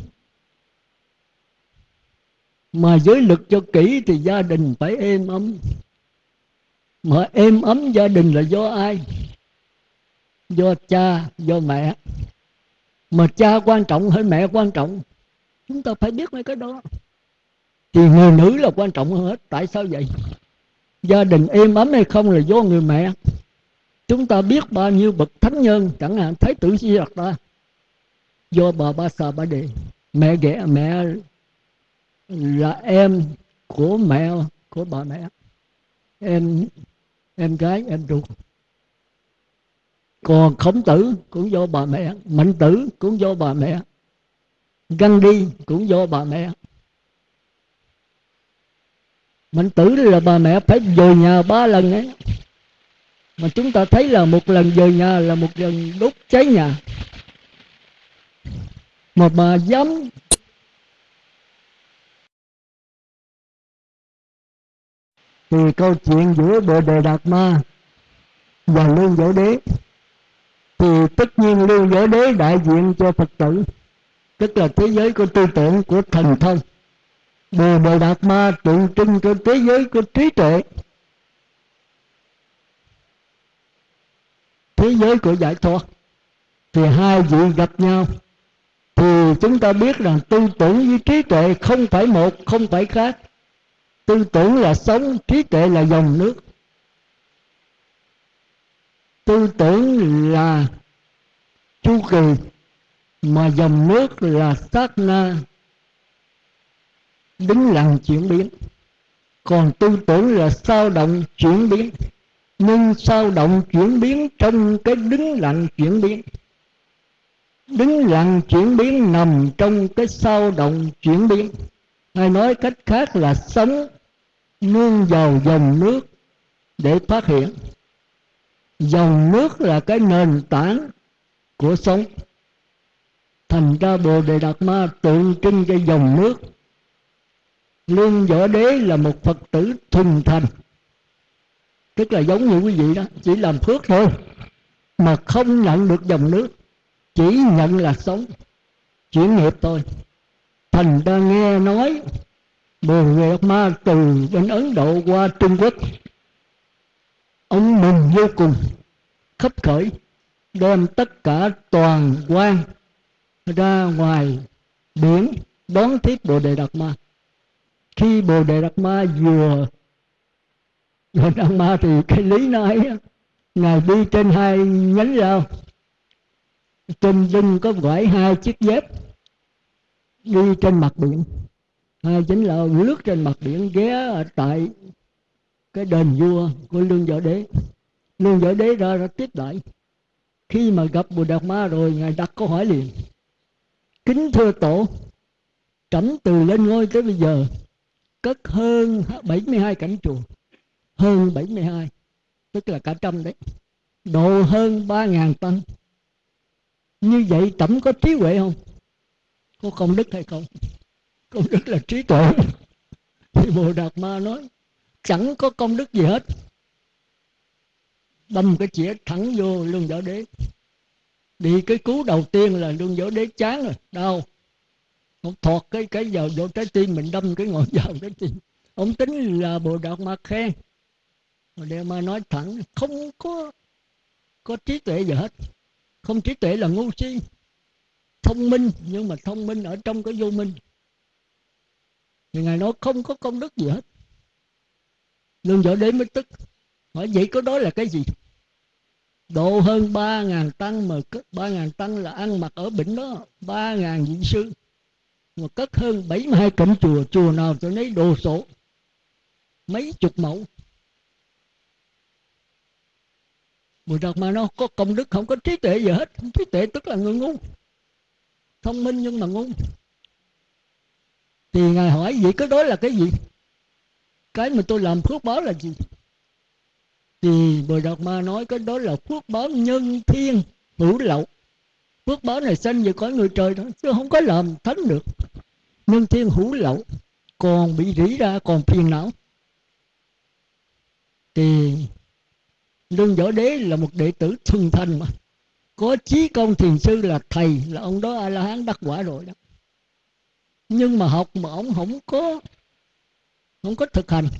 Mà giới lực cho kỹ thì gia đình phải êm ấm. Mà êm ấm gia đình là do ai? Do cha, do mẹ. Mà cha quan trọng hơn mẹ quan trọng. Chúng ta phải biết mấy cái đó. Thì người nữ là quan trọng hơn hết. Tại sao vậy? Gia đình êm ấm hay không là do người mẹ. Chúng ta biết bao nhiêu bậc thánh nhân, chẳng hạn Thái tử Di Lặc ta, do bà Ba Sa Ba Đề. Mẹ ghẻ, mẹ là em của mẹ của bà mẹ, em em gái em ruột. Còn Khổng Tử cũng do bà mẹ, Mạnh Tử cũng do bà mẹ, Gandhi cũng do bà mẹ. Mạnh Tử là bà mẹ phải về nhà ba lần ấy. Mà chúng ta thấy là một lần về nhà là một lần đốt cháy nhà. Mà bà dám thì câu chuyện giữa Bồ Đề Đạt Ma và Lương Võ Đế, thì tất nhiên Lương Võ Đế đại diện cho Phật tử, tức là thế giới của tư tưởng, của thần thông. Bồ Đề Đạt Ma tượng trưng cho thế giới của trí tuệ, thế giới của giải thoát. Thì hai vị gặp nhau thì chúng ta biết rằng tư tưởng với trí tuệ không phải một, không phải khác. Tư tưởng là sống, trí tuệ là dòng nước. Tư tưởng là chu kỳ, mà dòng nước là sát na đứng lặng chuyển biến. Còn tư tưởng là sao động chuyển biến, nhưng sao động chuyển biến trong cái đứng lặng chuyển biến. Đứng lặng chuyển biến nằm trong cái sao động chuyển biến. Hay nói cách khác là sống nương vào dòng nước để phát hiện. Dòng nước là cái nền tảng của sống. Thành ra Bồ Đề Đạt Ma tượng trưng cho dòng nước. Lương Võ Đế là một Phật tử thuần thành, tức là giống như quý vị đó, chỉ làm phước thôi mà không nhận được dòng nước, chỉ nhận là sống, chuyển nghiệp thôi. Thành ra nghe nói Bồ Đề Đạt Ma từ bên Ấn Độ qua Trung Quốc, ông mừng vô cùng, khấp khởi, đem tất cả toàn quan ra ngoài biển đón tiếp Bồ Đề Đạt Ma. Khi Bồ Đề Đạt Ma vừa Bồ Đề Đạt Ma thì cái lý nó ấy, ngài đi trên hai nhánh lao, trên lưng có vải hai chiếc dép, đi trên mặt biển. Hai nhánh lao lướt trên mặt biển, ghé ở tại cái đền vua của Lương Võ Đế. Lương Võ Đế ra ra tiếp lại. Khi mà gặp Bồ Đạt Ma rồi, ngài đặt câu hỏi liền: kính thưa tổ, trẫm từ lên ngôi tới bây giờ cất hơn bảy mươi hai cảnh chùa, hơn bảy mươi hai, tức là cả trăm đấy, độ hơn ba ngàn tăng. Như vậy trẫm có trí huệ không? Có công đức hay không? Công đức là trí tuệ. Thì Bồ Đạt Ma nói chẳng có công đức gì hết. Đâm cái chĩa thẳng vô Lương Võ Đế. Đi cái cú đầu tiên là Lương Võ Đế chán rồi, đau. Ông thọt cái cái vào vô trái tim mình, đâm cái ngọn vào trái tim. Ông tính là Bồ Đạt Ma khen. Bồ Đạt Ma nói thẳng không có có trí tuệ gì hết. Không trí tuệ là ngu si. Thông minh, nhưng mà thông minh ở trong cái vô minh. Thì ngài nói không có công đức gì hết. Lương Võ Đế mới tức, hỏi vậy có đó là cái gì? Độ hơn ba ngàn tăng, mà ba ngàn tăng là ăn mặc ở bỉnh đó, ba ngàn vị sư, mà cất hơn bảy mươi hai cổng chùa, chùa nào tôi lấy đồ sộ mấy chục mẫu. Bồ Đạt Ma nó có công đức không có trí tuệ gì hết. Trí tuệ tức là người ngu, thông minh nhưng mà ngu. Thì ngài hỏi vậy cái đó là cái gì? Cái mà tôi làm phước báo là gì? Thì Bồ Đạt Ma nói cái đó là phước báo nhân thiên hữu lậu. Phước báo này sanh về cõi người trời thôi, chứ không có làm thánh được. Nhân thiên hữu lậu, còn bị rỉ ra, còn phiền não. Thì Lương Võ Đế là một đệ tử thuần thành mà, có chí công thiền sư là thầy, là ông đó A La Hán đắc quả rồi đó. Nhưng mà học mà ông không có không có thực hành.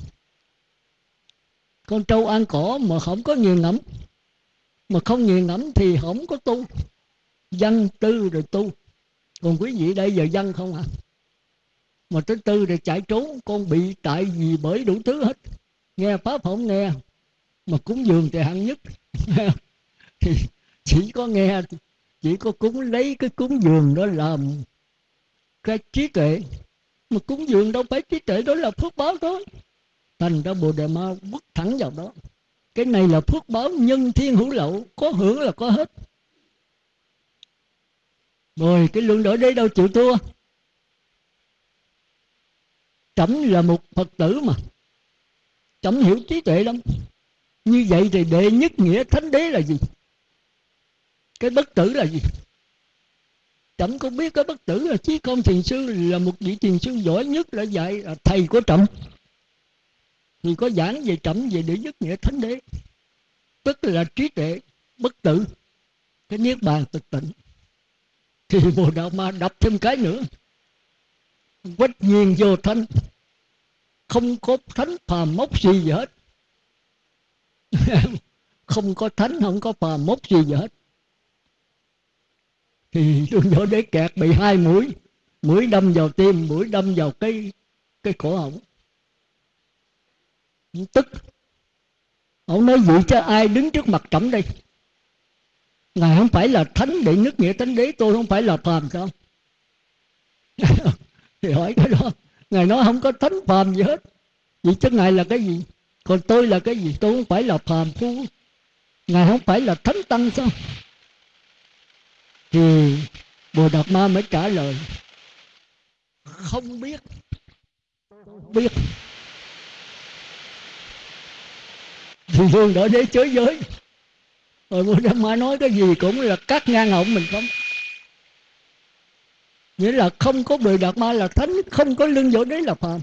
Con trâu ăn cỏ mà không có nghiền ngẫm, mà không nghiền ngẫm thì không có tu. Văn tư rồi tu. Còn quý vị đây giờ văn không hả? Mà tới tư rồi chạy trốn. Con bị tại vì bởi đủ thứ hết. Nghe pháp không nghe, mà cúng dường thì hạng nhất. Thì chỉ có nghe, chỉ có cúng, lấy cái cúng dường đó làm cái trí tuệ. Mà cúng dường đâu phải trí tuệ, đó là phước báo thôi. Thành ra Bồ Đề Ma bước thẳng vào đó. Cái này là phước báo nhân thiên hữu lậu, có hưởng là có hết. Rồi cái Lương Võ Đế đâu chịu thua. Trẫm là một Phật tử mà, trẫm hiểu trí tuệ lắm. Như vậy thì đệ nhất nghĩa thánh đế là gì? Cái bất tử là gì? Trẫm cũng biết cái bất tử là Chí Công Thiền Sư, là một vị thiền sư giỏi nhất, là dạy, là thầy của trẫm. Thì có giảng về trẫm về đệ nhất nghĩa thánh đế, tức là trí tuệ bất tử, cái niết bàn tịch tịnh. Thì Bồ Đạt Ma đọc thêm cái nữa: quách nhiên vô thánh, không có thánh phàm mốc gì gì hết. Không có thánh, không có phàm mốc gì gì hết. Thì Lương Võ Đế kẹt, bị hai mũi, mũi đâm vào tim, mũi đâm vào cái cái cổ họng. Tức ông nói vậy chứ ai đứng trước mặt trẫm đây? Ngài không phải là thánh đệ nhất nghĩa thánh đế, tôi không phải là phàm sao? Thì hỏi cái đó, ngài nói không có thánh phàm gì hết. Vậy chứ ngài là cái gì? Còn tôi là cái gì? Tôi không phải là phàm phu, ngài không phải là thánh tăng sao? Thì Bồ Đạt Ma mới trả lời: không biết, không biết. Thì Lương Võ Đế chới giới. Rồi Bồ Đạt Ma nói cái gì cũng là cắt ngang họng mình không. Nghĩa là không có Bồ Đạt Ma là thánh, không có Lương Võ Đế là phàm.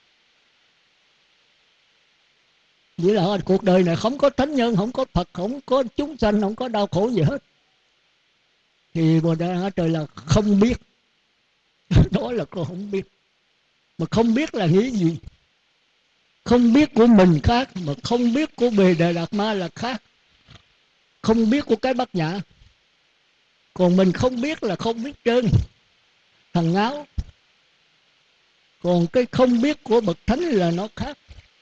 Nghĩa là cuộc đời này không có thánh nhân, không có Phật, không có chúng sanh, không có đau khổ gì hết. Thì Bồ Đạt Ma trời là không biết. Đó là cô không biết. Mà không biết là nghĩ gì? Không biết của mình khác, mà không biết của Bồ Đạt Ma là khác. Không biết của cái Bát Nhã, còn mình không biết là không biết trơn, thằng ngáo. Còn cái không biết của bậc thánh là nó khác.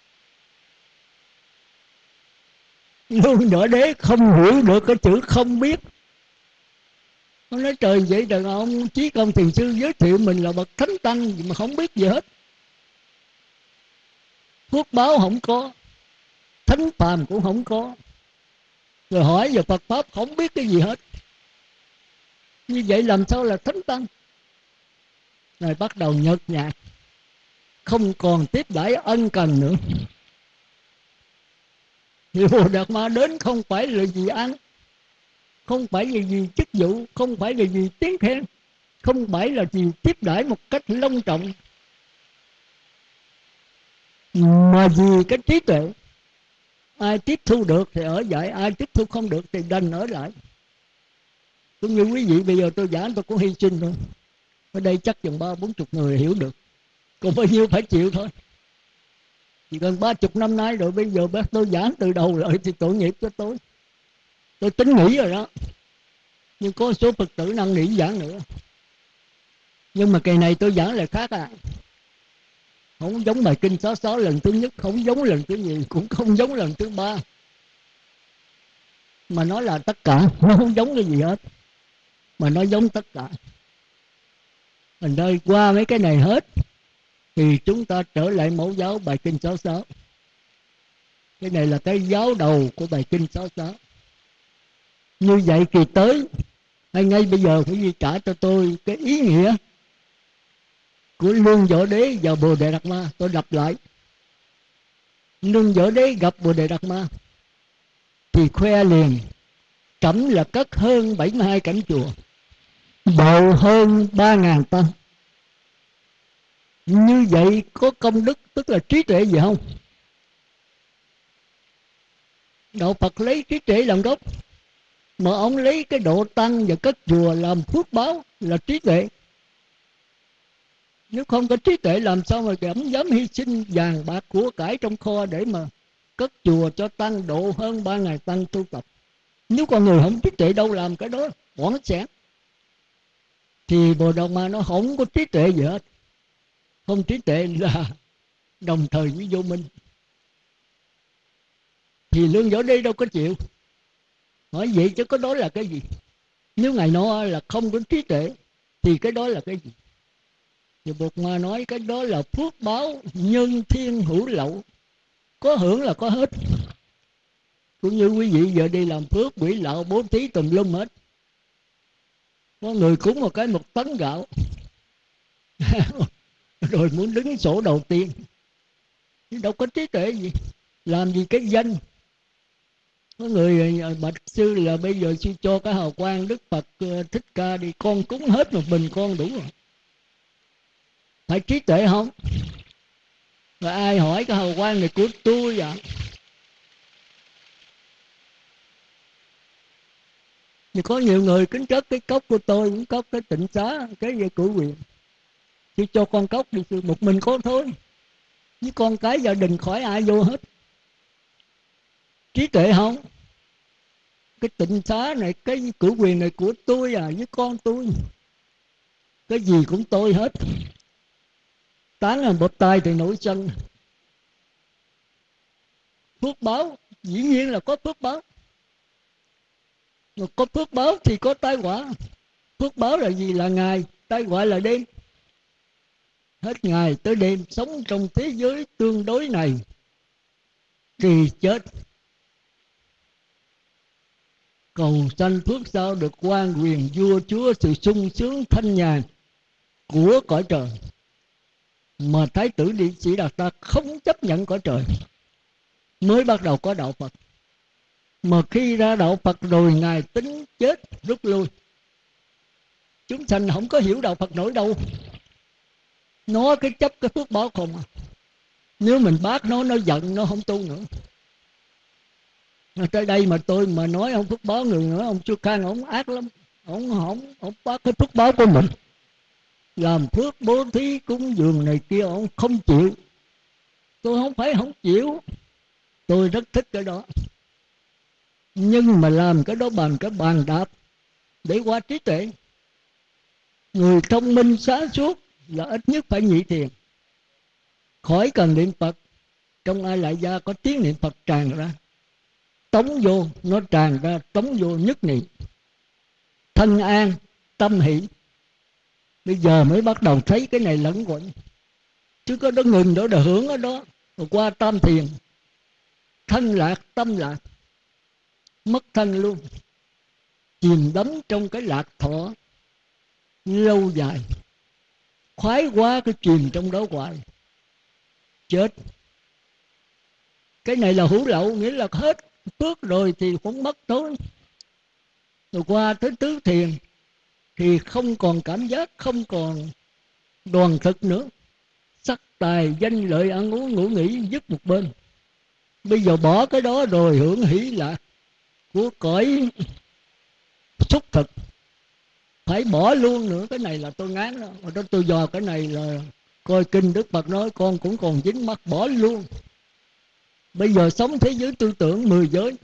Lương Võ Đế không hiểu được cái chữ không biết. Nó nói trời vậy trời, ông Chí Công Thiền Sư giới thiệu mình là bậc thánh tăng mà không biết gì hết. Phước báo không có, thánh phàm cũng không có, rồi hỏi về Phật pháp không biết cái gì hết. Như vậy làm sao là thánh tăng? Rồi bắt đầu nhợt nhạt, không còn tiếp đãi ân cần nữa. Thì Bồ Đạt Ma đến không phải là vì ăn, không phải là vì chức vụ, không phải là vì tiếng khen, không phải là vì tiếp đãi một cách long trọng, mà vì cái trí tuệ. Ai tiếp thu được thì ở lại, ai tiếp thu không được thì đành ở lại. Cũng như quý vị bây giờ tôi giảng tôi cũng hy sinh thôi. Ở đây chắc chừng ba bốn chục người hiểu được, còn bao nhiêu phải chịu thôi. Chỉ gần ba chục năm nay rồi, bây giờ bác tôi giảng từ đầu rồi thì tội nghiệp cho tôi. Tôi tính nghỉ rồi đó, nhưng có số Phật tử năn nỉ giảng nữa. Nhưng mà kỳ này tôi giảng lại khác à. Không giống bài kinh sáu sáu lần thứ nhất, không giống lần thứ nhì, cũng không giống lần thứ ba. Mà nó là tất cả, nó không giống cái gì hết, mà nó giống tất cả. Mình đây qua mấy cái này hết thì chúng ta trở lại mẫu giáo bài kinh sáu sáu. Cái này là cái giáo đầu của bài kinh sáu sáu. Như vậy kỳ tới, hay ngay bây giờ quý vị trả cho tôi cái ý nghĩa của Lương Võ Đế và Bồ Đề Đạt Ma. Tôi đọc lại. Lương Võ Đế gặp Bồ Đề Đạt Ma thì khoe liền: trẫm là cất hơn bảy mươi hai cảnh chùa, độ hơn ba ngàn tăng. Như vậy có công đức, tức là trí tuệ gì không? Đạo Phật lấy trí tuệ làm gốc, mà ông lấy cái độ tăng và cất chùa làm phước báo là trí tuệ. Nếu không có trí tuệ làm sao mà ông dám hy sinh vàng bạc của cải trong kho để mà cất chùa cho tăng, độ hơn ba ngàn tăng tu tập. Nếu con người không trí tuệ đâu làm cái đó, bỏ xẻng. Thì Bồ Đạt Ma nó không có trí tuệ gì hết. Không trí tuệ là đồng thời với vô minh. Thì Lương Võ Đế đâu có chịu. Hỏi vậy chứ có đó là cái gì? Nếu Ngài nói là không có trí tuệ thì cái đó là cái gì? Thì Bồ Đạt Ma nói cái đó là phước báo nhân thiên hữu lậu, có hưởng là có hết. Cũng như quý vị giờ đi làm phước quỷ lậu bố thí tùm lum hết. Có người cúng một cái một tấn gạo rồi muốn đứng sổ đầu tiên, chứ đâu có trí tuệ gì. Làm gì cái danh. Có người bạch sư là bây giờ sư cho cái hào quang Đức Phật Thích Ca đi, con cúng hết một bình con đủ rồi. Phải trí tuệ không? Rồi ai hỏi cái hào quang này của tôi vậy? Thì có nhiều người kính trất cái cốc của tôi, cũng cốc cái Tịnh Xá, cái gì cử quyền. Chứ cho con cốc đi, một mình con thôi, với con cái gia đình khỏi ai vô hết. Trí tuệ không? Cái Tịnh Xá này, cái cử quyền này của tôi à, với con tôi, cái gì cũng tôi hết. Tán là một tay thì nổi sân. Phước báo, dĩ nhiên là có phước báo. Mà có phước báo thì có tai họa. Phước báo là gì? Là ngày, tai họa là đêm. Hết ngày tới đêm, sống trong thế giới tương đối này thì chết. Cầu sanh phước sao được quan quyền vua chúa, sự sung sướng thanh nhàn của cõi trời. Mà Thái tử Đi Sĩ Đạt Ta không chấp nhận cõi trời, mới bắt đầu có đạo Phật. Mà khi ra đạo Phật rồi Ngài tính chết rút lui. Chúng sanh không có hiểu đạo Phật nổi đâu. Nó cái chấp cái phước báo không à. Nếu mình bác nó, nó giận, nó không tu nữa. Mà tới đây mà tôi mà nói ông phước báo người nữa, ông Sư Khang ông ác lắm. Ông không, ông bác cái phước báo của mình. Làm phước bố thí cúng dường này kia, ông không chịu. Tôi không phải không chịu, tôi rất thích cái đó. Nhưng mà làm cái đó bằng cái bàn đạp để qua trí tuệ. Người thông minh sáng suốt là ít nhất phải nhị thiền, khỏi cần niệm Phật. Trong Ai Lại Gia có tiếng niệm Phật tràn ra, tống vô, nó tràn ra, tống vô nhất niệm. Thân an, tâm hỷ. Bây giờ mới bắt đầu thấy cái này lẫn quẩn. Chứ có đó ngừng đó, là hưởng ở đó. Rồi qua tam thiền, thân lạc, tâm lạc. mất thân luôn, chìm đắm trong cái lạc thọ lâu dài, khoái quá cái chìm trong đó hoài, chết. Cái này là hữu lậu, nghĩa là hết phước rồi thì cũng mất thôi. Rồi qua tới tứ thiền thì không còn cảm giác, không còn đoàn thực nữa, sắc tài danh lợi ăn uống ngủ nghỉ dứt một bên. Bây giờ bỏ cái đó rồi hưởng hỷ lạc của cõi xúc thực, phải bỏ luôn nữa. Cái này là tôi ngán đó, mà đó tôi dò cái này là coi kinh Đức Phật nói con cũng còn dính mắc, bỏ luôn. Bây giờ sống thế giới tư tưởng mười giới,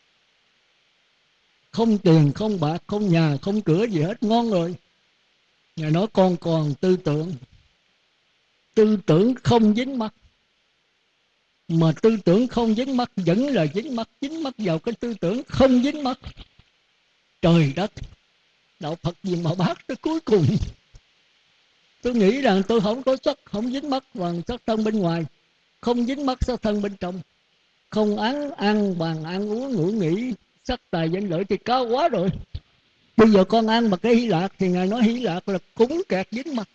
không tiền, không bạc, không nhà, không cửa gì hết, ngon rồi. Ngài nói con còn tư tưởng, tư tưởng không dính mắc. Mà tư tưởng không dính mắc vẫn là dính mắc, dính mắc vào cái tư tưởng không dính mắc. Trời đất, đạo Phật gì mà bác tới cuối cùng. Tôi nghĩ rằng tôi không có sắc, không dính mắc bằng sắc thân bên ngoài, không dính mắc sắc thân bên trong, không ăn ăn bằng ăn uống ngủ nghỉ sắc tài danh lợi thì cao quá rồi. Bây giờ con ăn mà cái hỷ lạc thì Ngài nói hỷ lạc là cúng kẹt dính mắc.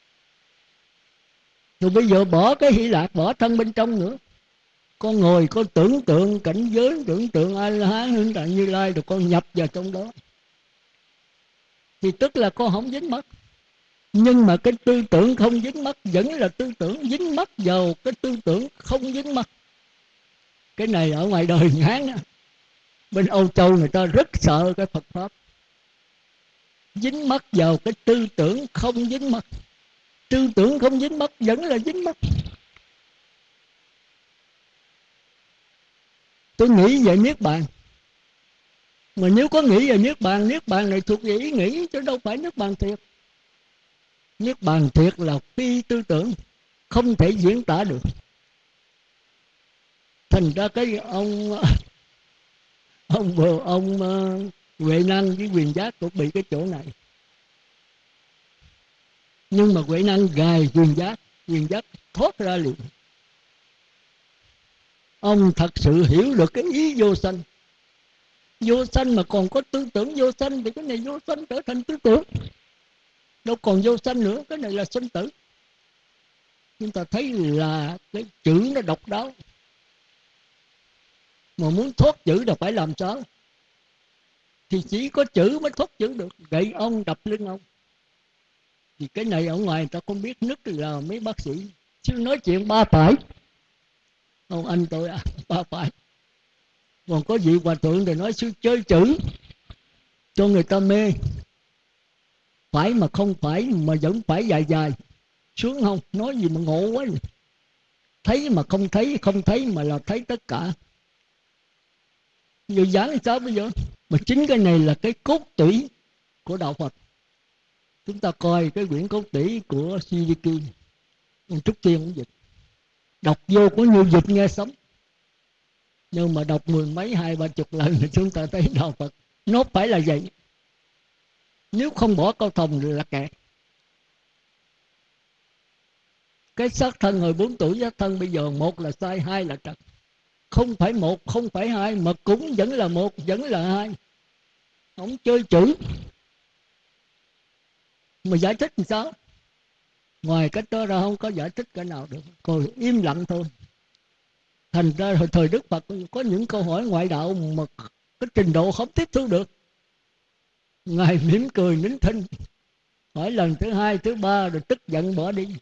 Rồi bây giờ bỏ cái hỷ lạc, bỏ thân bên trong nữa, con ngồi con tưởng tượng cảnh giới, tưởng tượng A La Hán Hưng Đại Như Lai, rồi con nhập vào trong đó thì tức là con không dính mắc. Nhưng mà cái tư tưởng không dính mắc vẫn là tư tưởng dính mắc vào cái tư tưởng không dính mắc. Cái này ở ngoài đời ngán á. Bên Âu Châu người ta rất sợ cái Phật Pháp, dính mắc vào cái tư tưởng không dính mắc. Tư tưởng không dính mắc vẫn là dính mắc. Tôi nghĩ về Niết Bàn, mà nếu có nghĩ về Niết Bàn, Niết Bàn này thuộc về ý nghĩ chứ đâu phải Niết Bàn thiệt. Niết Bàn thiệt là phi tư tưởng, không thể diễn tả được. Thành ra cái ông ông ông, ông uh, Huệ Năng với Quyền Giác cũng bị cái chỗ này. Nhưng mà Huệ Năng gài Quyền Giác, Quyền Giác thoát ra liền. Ông thật sự hiểu được cái ý vô sanh. Vô sanh mà còn có tư tưởng vô sanh thì cái này vô sanh trở thành tư tưởng, đâu còn vô sanh nữa. Cái này là sinh tử. Chúng ta thấy là cái chữ nó độc đáo, mà muốn thoát chữ là phải làm sao? Thì chỉ có chữ mới thoát chữ được. Gậy ông đập lưng ông. Thì cái này ở ngoài người ta không biết, nứt là mấy bác sĩ chứ nói chuyện ba phải. Ông anh tôi à, ba phải. Còn có vị hòa thượng thì nói sư chơi chữ cho người ta mê. Phải mà không phải mà vẫn phải dài dài, sướng không? Nói gì mà ngộ quá vậy. Thấy mà không thấy, không thấy mà là thấy tất cả. Giờ giảng sao bây giờ? Mà chính cái này là cái cốt tủy của đạo Phật. Chúng ta coi cái quyển cốt tủy của Siviki, ông Trúc Tiên cũng dịch. Đọc vô có nhiều dịch nghe sống, nhưng mà đọc mười mấy hai ba chục lần thì chúng ta thấy đạo Phật nó phải là vậy. Nếu không bỏ câu thòng thì là kẹt. Cái xác thân hồi bốn tuổi xác thân bây giờ một là sai, hai là trật. Không phải một, không phải hai, mà cũng vẫn là một, vẫn là hai. Ông chơi chữ mà giải thích làm sao? Ngoài cách đó ra không có giải thích cái nào được, còn im lặng thôi. Thành ra hồi thời Đức Phật có những câu hỏi ngoại đạo mà cái trình độ không tiếp thu được, Ngài mỉm cười nín thinh, hỏi lần thứ hai thứ ba rồi tức giận bỏ đi.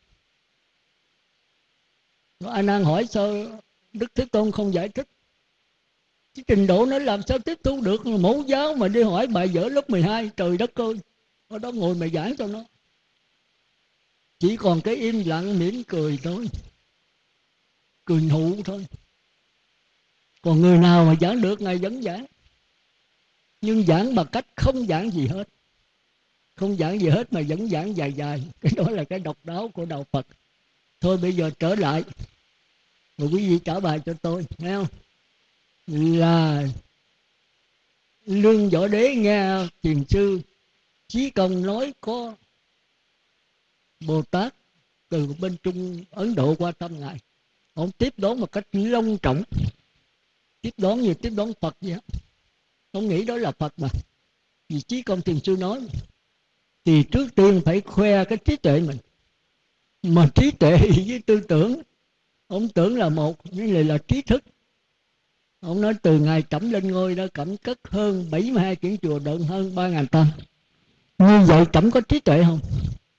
Rồi A Nan hỏi sao Đức Thế Tôn không giải thích? Cái trình độ nó làm sao tiếp thu được? Mẫu giáo mà đi hỏi bài vở lớp mười hai, trời đất ơi, ở đó ngồi mà giảng cho nó. Chỉ còn cái im lặng mỉm cười thôi, cười nụ thôi. Còn người nào mà giảng được Ngài vẫn giảng, nhưng giảng bằng cách không giảng gì hết. Không giảng gì hết mà vẫn giảng dài dài. Cái đó là cái độc đáo của đạo Phật. Thôi bây giờ trở lại, rồi quý vị trả bài cho tôi, nghe không? Là Lương Võ Đế nghe thiền sư Chí Công nói có Bồ Tát từ bên Trung Ấn Độ qua thăm Ngài. Ông tiếp đón một cách long trọng, tiếp đón như tiếp đón Phật vậy. Ông nghĩ đó là Phật mà. Vì Chí Công Thiền Sư nói, thì trước tiên phải khoe cái trí tuệ mình. Mà trí tuệ với tư tưởng, ông tưởng là một, nhưng này là trí thức. Ông nói từ ngày Trẫm lên ngôi đã cẩm cất hơn bảy mươi hai kiển chùa, đựng hơn ba ngàn tăng. Như vậy Trẫm có trí tuệ không?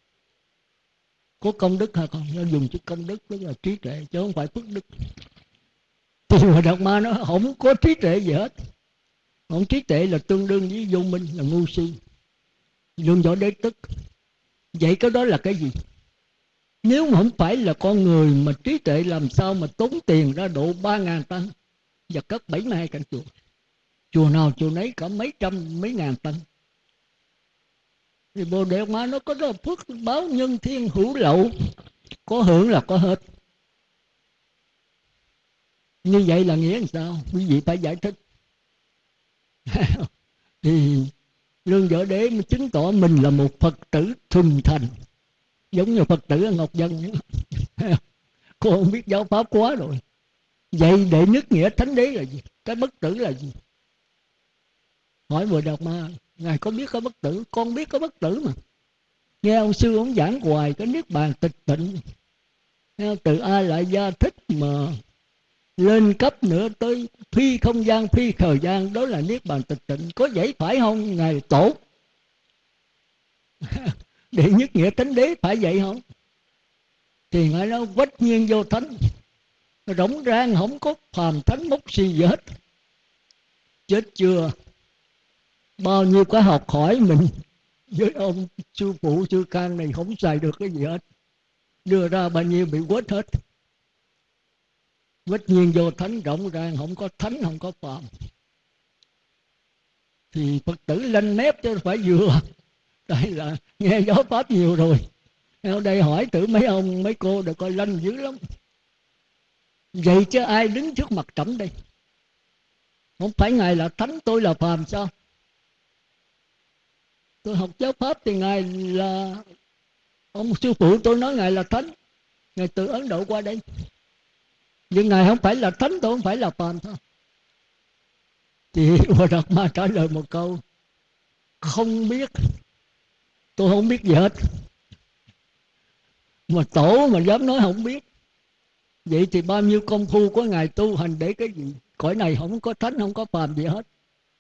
Có công đức hay không? Nó dùng chữ công đức tức là trí tuệ, chứ không phải phước đức. Thì mà Đạt Ma nó không có trí tuệ gì hết. Ông trí tuệ là tương đương với vô minh, là ngu si, lương võ đế tức. Vậy cái đó là cái gì? Nếu mà không phải là con người mà trí tuệ, làm sao mà tốn tiền ra độ ba ngàn tăng và cất bảy mươi hai căn chùa? Chùa nào chùa nấy cả mấy trăm mấy ngàn tăng. Thì Bồ Đề Ma nó có đó phước báo nhân thiên hữu lậu, có hưởng là có hết. Như vậy là nghĩa làm sao? Quý vị phải giải thích. Thì Lương Võ Đế mới chứng tỏ mình là một Phật tử thuần thành, giống như Phật tử ở Ngọc Dân. Cô không biết giáo pháp quá rồi. Vậy đệ nhất nghĩa thánh đế là gì? Cái bất tử là gì? Hỏi Bồ Đạt Ma, ngài có biết có bất tử? Con biết có bất tử mà. Nghe ông sư ông giảng hoài cái niết bàn tịch tịnh, từ A Lại Gia Thích mà lên cấp nữa tới phi không gian, phi thời gian, đó là niết bàn tịch tịnh. Có vậy phải không ngài tổ? Đệ nhất nghĩa thánh đế phải vậy không? Thì ngài nói quách nhiên vô thánh, rỗng rang không có phàm thánh mốc gì gì hết. Chết chưa? Bao nhiêu cái học hỏi mình với ông sư phụ sư can này không xài được cái gì hết, đưa ra bao nhiêu bị quết hết. Quách nhiên vô thánh, rộng ràng không có thánh, không có phàm. Thì Phật tử lanh mép chứ phải vừa. Đây là nghe giáo pháp nhiều rồi. Ở đây hỏi thử mấy ông mấy cô được coi lanh dữ lắm. Vậy chứ ai đứng trước mặt Trẫm đây? Không phải ngài là thánh, tôi là phàm sao? Tôi học giáo pháp thì ngài là ông sư phụ, tôi nói ngài là thánh, ngài từ Ấn Độ qua đây. Nhưng ngài không phải là thánh, tôi không phải là phàm thôi. Thì Bồ Đạt Ma trả lời một câu, không biết, tôi không biết gì hết. Mà tổ mà dám nói không biết, vậy thì bao nhiêu công phu của ngài tu hành để cái gì? Cõi này không có thánh, không có phàm gì hết.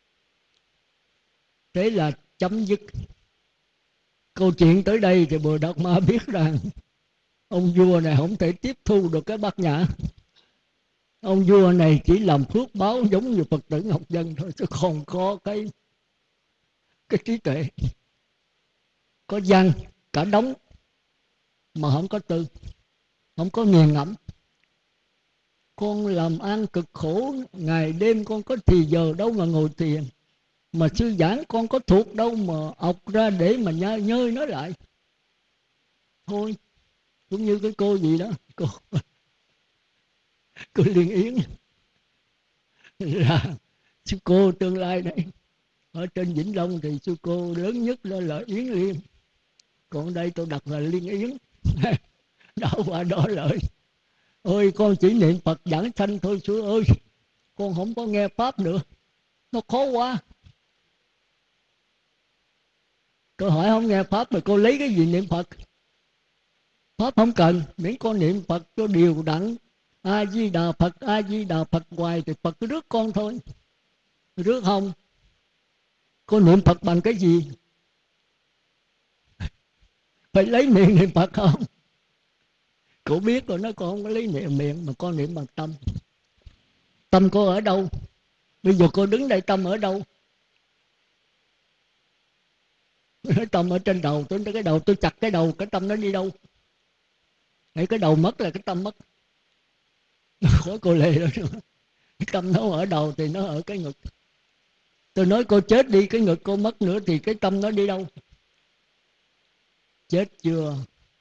Thế là chấm dứt. Câu chuyện tới đây thì Bồ Đạt Ma biết rằng ông vua này không thể tiếp thu được cái bát nhã. Ông vua này chỉ làm phước báo giống như Phật tử Ngọc Dân thôi, chứ không có cái cái trí tuệ. Có văn cả đống mà không có tư, không có nghiền ngẫm. Con làm ăn cực khổ, ngày đêm con có thì giờ đâu mà ngồi thiền, mà sư giảng con có thuộc đâu mà ọc ra để mà nhơi, nhơi nó lại. Thôi, cũng như cái cô gì đó, cô cô Liên Yến là sư cô tương lai này. Ở trên Vĩnh Long thì sư cô lớn nhất đó là Yến Liên, còn đây tôi đặt là Liên Yến. Đó qua đó lợi. Ôi con chỉ niệm Phật giảng sanh thôi sư ơi, con không có nghe pháp nữa, nó khó quá. Tôi hỏi không nghe pháp mà cô lấy cái gì niệm Phật? Pháp không cần, miễn con niệm Phật cho điều đặn, A Di Đà Phật, A Di Đà Phật hoài thì Phật cứ rước con thôi. Rước không? Con niệm Phật bằng cái gì? Phải lấy miệng niệm Phật không? Cô biết rồi, nó con không có lấy niệm miệng mà con niệm bằng tâm. Tâm cô ở đâu? Bây giờ cô đứng đây, tâm ở đâu? Tâm ở trên đầu. Tôi cái đầu tôi chặt cái đầu, cái tâm nó đi đâu? Để cái đầu mất là cái tâm mất. Khỏi cô lệ đó. Cái tâm nó ở đầu thì nó ở cái ngực. Tôi nói cô chết đi, cái ngực cô mất nữa thì cái tâm nó đi đâu? Chết chưa?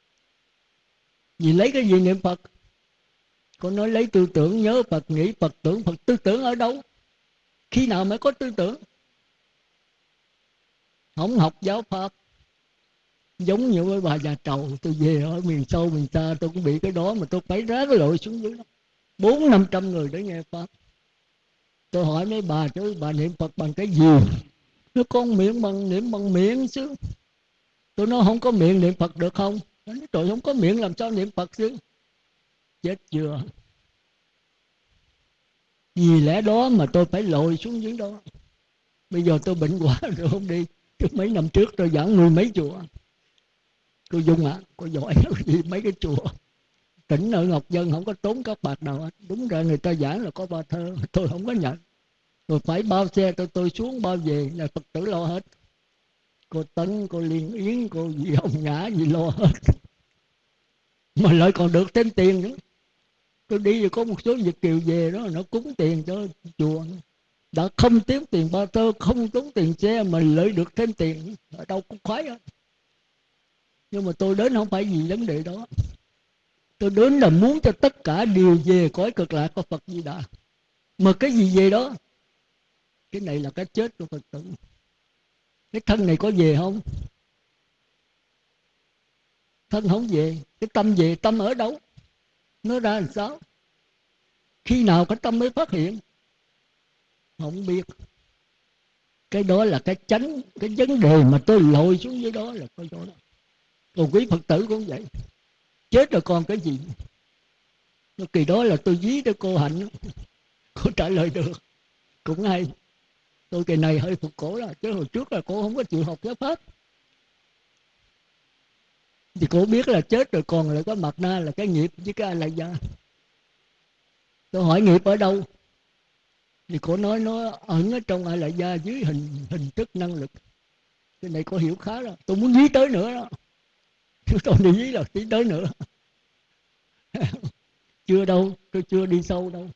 Vì lấy cái gì niệm Phật? Cô nói lấy tư tưởng, nhớ Phật, nghĩ Phật, tưởng Phật. Tư tưởng ở đâu? Khi nào mới có tư tưởng? Không học giáo pháp. Giống như với bà già trầu, tôi về ở miền sâu miền xa tôi cũng bị cái đó, mà tôi phải ráng cái lội xuống dưới đó bốn năm trăm người để nghe pháp. Tôi hỏi mấy bà chứ bà niệm Phật bằng cái gì? Nó con miệng bằng niệm bằng miệng chứ. Tôi nói không có miệng niệm Phật được không? Nó nói trời, không có miệng làm sao niệm Phật chứ? Chết chưa? Vì lẽ đó mà tôi phải lội xuống dưới đó. Bây giờ tôi bệnh quá rồi không đi. Chứ mấy năm trước tôi giảng mười mấy chùa. Cô Dung ạ, à, cô giỏi gì mấy cái chùa tỉnh ở Ngọc Dân không có tốn các bạc nào hết. Đúng ra người ta giảng là có ba thơ, tôi không có nhận. Rồi phải bao xe tôi tôi xuống bao về là Phật tử lo hết. Cô Tấn, cô Liên Yến, cô gì Hồng Nhã gì lo hết. Mà lại còn được thêm tiền nữa. Tôi đi rồi có một số Việt kiều về đó, nó cúng tiền cho chùa. Đã không kiếm tiền ba thơ, không tốn tiền xe mà lợi được thêm tiền. Ở đâu cũng khoái hết. Nhưng mà tôi đến không phải vì vấn đề đó. Tôi đến là muốn cho tất cả đều về cõi cực lạc của Phật Di Đà. Mà cái gì về đó? Cái này là cái chết của Phật tử. Cái thân này có về không? Thân không về. Cái tâm về, tâm ở đâu? Nó ra làm sao? Khi nào cái tâm mới phát hiện? Không biết. Cái đó là cái chánh, cái vấn đề mà tôi lội xuống dưới đó là cái đó. Còn quý Phật tử cũng vậy. Chết rồi còn cái gì? Kỳ đó là tôi dí tới cô Hạnh. Cô trả lời được. Cũng hay. Tôi kỳ này hơi phục cổ là. Chứ hồi trước là cô không có chịu học giáo pháp. Thì cô biết là chết rồi còn lại có mặt na là cái nghiệp với cái A-la gia. Tôi hỏi nghiệp ở đâu? Thì cô nói nó ẩn ở trong A-la gia dưới hình hình thức năng lực. Cái này cô hiểu khá đó. Tôi muốn dí tới nữa đó. Tôi đi dí là tí tới nữa. Chưa đâu, tôi chưa đi sâu đâu.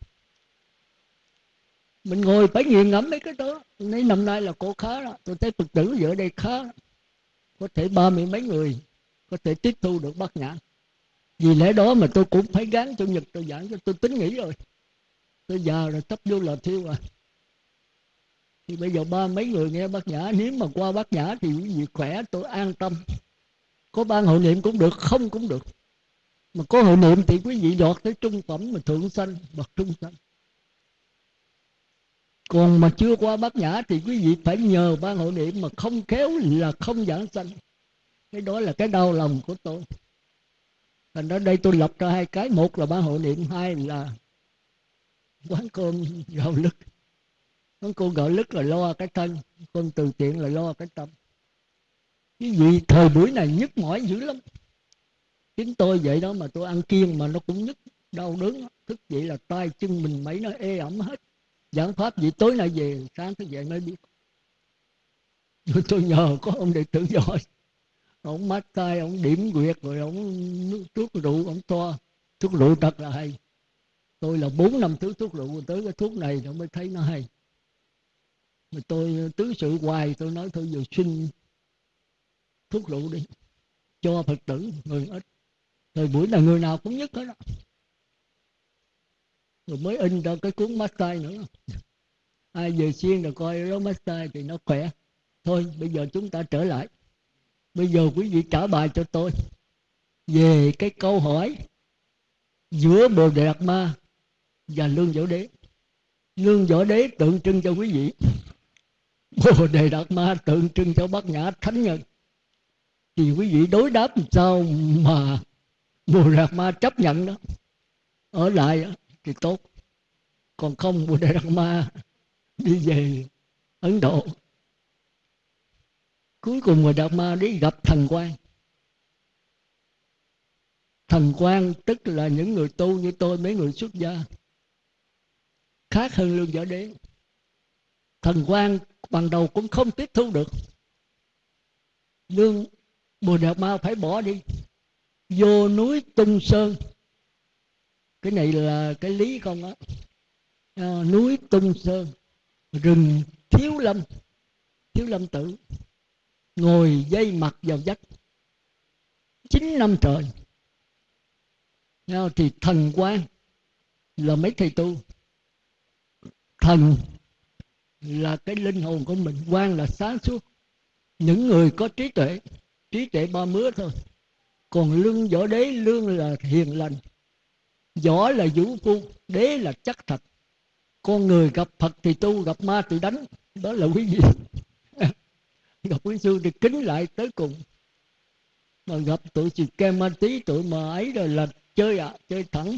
Mình ngồi phải nghiền ngẫm mấy cái đó. Mấy năm nay là cô khá đó. Tôi thấy Phật tử ở đây khá. Có thể ba mươi mấy người có thể tiếp thu được bát nhã. Vì lẽ đó mà tôi cũng phải gán Chủ nhật tôi giảng cho tôi tính nghỉ rồi. Tôi già rồi, tấp vô là thiêu rồi. Thì bây giờ ba mấy người nghe bát nhã, nếu mà qua bát nhã thì quý vị khỏe, tôi an tâm. Có ban hội niệm cũng được, không cũng được. Mà có hội niệm thì quý vị dọt tới trung phẩm mà thượng sanh, bậc trung sanh. Còn mà chưa qua bát nhã thì quý vị phải nhờ ban hội niệm, mà không khéo là không giảng sanh. Cái đó là cái đau lòng của tôi. Thành ra đây tôi lập ra hai cái. Một là ban hội niệm, hai là quán cơm gạo lứt. Quán cơm gạo lứt là lo cái thân, cơm từ thiện là lo cái tâm. Cái gì thời buổi này nhức mỏi dữ lắm. Chính tôi vậy đó mà tôi ăn kiêng mà nó cũng nhức, đau đớn. Thức vậy là tay chân mình mấy nó ê ẩm hết. Giảng pháp gì tối nay về, sáng thức dậy mới biết. Rồi tôi nhờ có ông đệ tử giỏi. Ông mát tay, ông điểm quyệt, rồi ông thuốc rượu, ông toa. Thuốc rượu thật là hay. Tôi là bốn năm thứ thuốc rượu, tới cái thuốc này rồi mới thấy nó hay. Mà tôi tứ sự hoài, tôi nói thôi giờ xin thuốc rượu đi, cho Phật tử, người ít. Thời buổi là người nào cũng nhất hết đó. Rồi mới in ra cái cuốn massage nữa. Ai về xuyên rồi coi đó massage thì nó khỏe. Thôi bây giờ chúng ta trở lại. Bây giờ quý vị trả bài cho tôi về cái câu hỏi giữa Bồ Đề Đạt Ma và Lương Võ Đế. Lương Võ Đế tượng trưng cho quý vị, Bồ Đề Đạt Ma tượng trưng cho Bát Nhã Thánh Nhân. Thì quý vị đối đáp làm sao mà Bồ Đề Đạt Ma chấp nhận đó, ở lại thì tốt. Còn không Bồ Đề Đạt Ma đi về Ấn Độ. Cuối cùng Bồ Đề Đạt Ma đi gặp Thần Quang. Thần Quang tức là những người tu như tôi, mấy người xuất gia, khác hơn Lương Võ Đế. Thần Quang ban đầu cũng không tiếp thu được. Lương Bồ Đề Đạt Ma phải bỏ đi, vô núi Tung Sơn. Cái này là cái lý không á. À, núi Tung Sơn, rừng Thiếu Lâm, Thiếu Lâm Tự, ngồi dây mặt vào vách chín năm trời. Thì thần Quang là mấy thầy tu. Thần là cái linh hồn của mình, Quang là sáng suốt. Những người có trí tuệ, trí tuệ ba mứa thôi. Còn Lương Võ Đế, Lương là hiền lành, Võ là vũ phu, Đế là chắc thật. Con người gặp Phật thì tu, gặp ma thì đánh. Đó là quý vị. Gặp quý sư thì kính lại tới cùng. Mà gặp tụi chị kem ma tí, tụi mà ấy rồi là chơi ạ, à, chơi thẳng.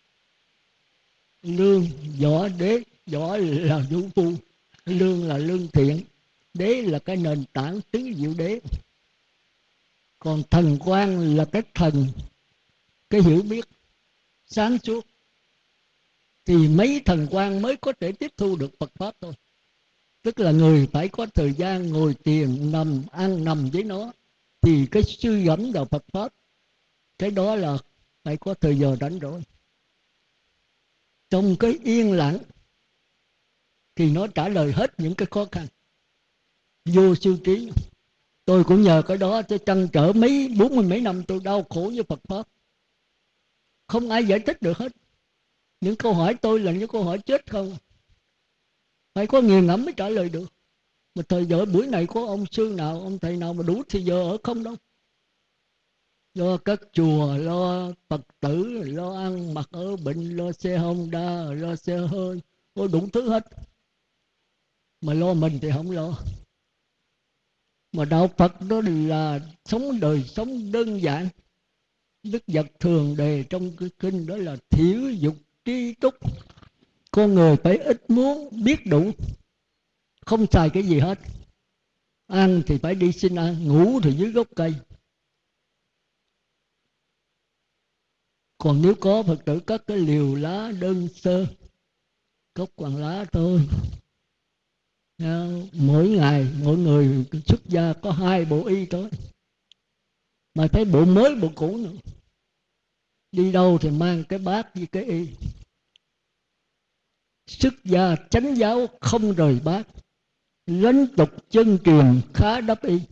Lương, võ, đế. Võ là vũ phu, lương là lương thiện, đế là cái nền tảng tứ diệu đế. Còn thần quan là cái thần, cái hiểu biết sáng suốt. Thì mấy thần quan mới có thể tiếp thu được Phật Pháp thôi. Tức là người phải có thời gian ngồi thiền, nằm, ăn, nằm với nó. Thì cái suy gẫm vào Phật Pháp, cái đó là phải có thời giờ rảnh rỗi. Trong cái yên lặng thì nó trả lời hết những cái khó khăn. Vô sư trí. Tôi cũng nhờ cái đó cho trăn trở mấy bốn mươi mấy năm tôi đau khổ với Phật Pháp. Không ai giải thích được hết. Những câu hỏi tôi là những câu hỏi chết không. Phải có nghiền ngẫm mới trả lời được. Mà thời giờ buổi này có ông sư nào, ông thầy nào mà đủ thì giờ ở không đâu. Lo cất chùa, lo Phật tử, lo ăn mặc ở bệnh, lo xe Honda, lo xe hơi, có đủ thứ hết. Mà lo mình thì không lo. Mà đạo Phật đó là sống đời sống đơn giản. Đức Phật thường đề trong cái kinh đó là thiểu dục tri túc. Con người phải ít muốn, biết đủ, không xài cái gì hết. Ăn thì phải đi xin ăn, ngủ thì dưới gốc cây. Còn nếu có Phật tử cất cái liều lá đơn sơ, cốc quàng lá thôi. Mỗi ngày mỗi người xuất gia có hai bộ y thôi. Mà thấy bộ mới bộ cũ nữa. Đi đâu thì mang cái bát với cái y. Xuất gia chánh giáo không rời bát. Lánh tục chân truyền khá đắp y.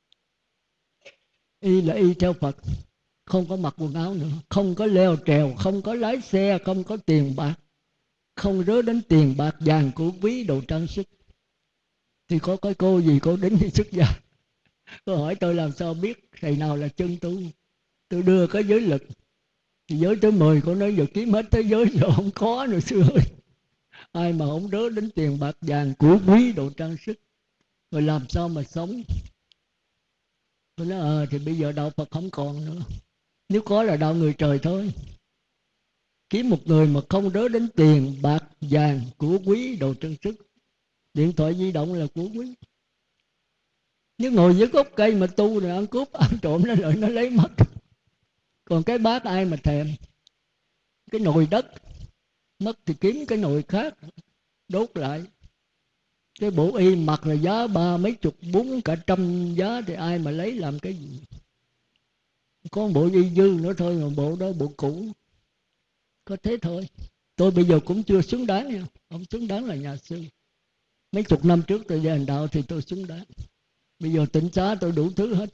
Y là y theo Phật. Không có mặc quần áo nữa. Không có leo trèo, không có lái xe, không có tiền bạc. Không rớ đến tiền bạc vàng của quý đồ trang sức. Thì có cái cô gì cô đến đi xuất gia. Cô hỏi tôi làm sao biết thầy nào là chân tu. Tôi đưa cái giới lực. Thì giới tới mười, cô nói giờ kiếm hết thế giới rồi không có nữa sư ơi. Ai mà không rớ đến tiền bạc vàng của quý đồ trang sức, rồi làm sao mà sống. Tôi nói ờ à, thì bây giờ đạo Phật không còn nữa. Nếu có là đạo người trời thôi. Kiếm một người mà không rớ đến tiền bạc vàng của quý đồ trang sức. Điện thoại di động là của quý. Nếu ngồi dưới gốc cây mà tu rồi ăn cướp ăn trộm nó lại nó lấy mất. Còn cái bát ai mà thèm. Cái nồi đất mất thì kiếm cái nồi khác đốt lại. Cái bộ y mặc là giá ba mấy chục bốn cả trăm giá thì ai mà lấy làm cái gì. Có bộ y dư nữa thôi mà bộ đó bộ cũ. Có thế thôi. Tôi bây giờ cũng chưa xứng đáng nha. Không xứng đáng là nhà sư. Mấy chục năm trước tôi về hành đạo thì tôi xứng đáng. Bây giờ tỉnh xá tôi đủ thứ hết.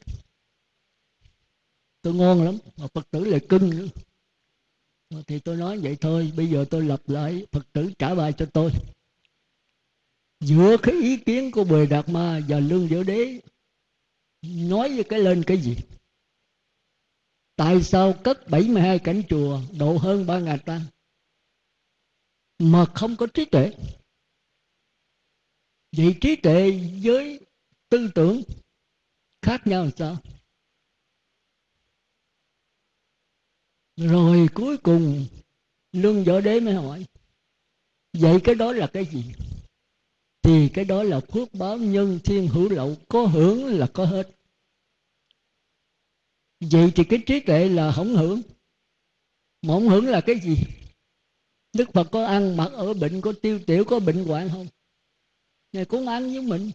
Tôi ngon lắm. Mà Phật tử lại cưng nữa. Thì tôi nói vậy thôi. Bây giờ tôi lập lại Phật tử trả bài cho tôi. Giữa cái ý kiến của Bồ Đạt Ma và Lương Võ Đế nói với cái lên cái gì? Tại sao cất bảy mươi hai cảnh chùa độ hơn ba ngàn tăng mà không có trí tuệ? Vậy trí tuệ với tư tưởng khác nhau làm sao? Rồi cuối cùng Lương Võ Đế mới hỏi, vậy cái đó là cái gì? Thì cái đó là phước báo nhân thiên hữu lậu, có hưởng là có hết. Vậy thì cái trí tuệ là không hưởng. Mà không hưởng là cái gì? Đức Phật có ăn mặc ở bệnh, có tiêu tiểu, có bệnh hoạn không? Ngài cũng ăn với mình.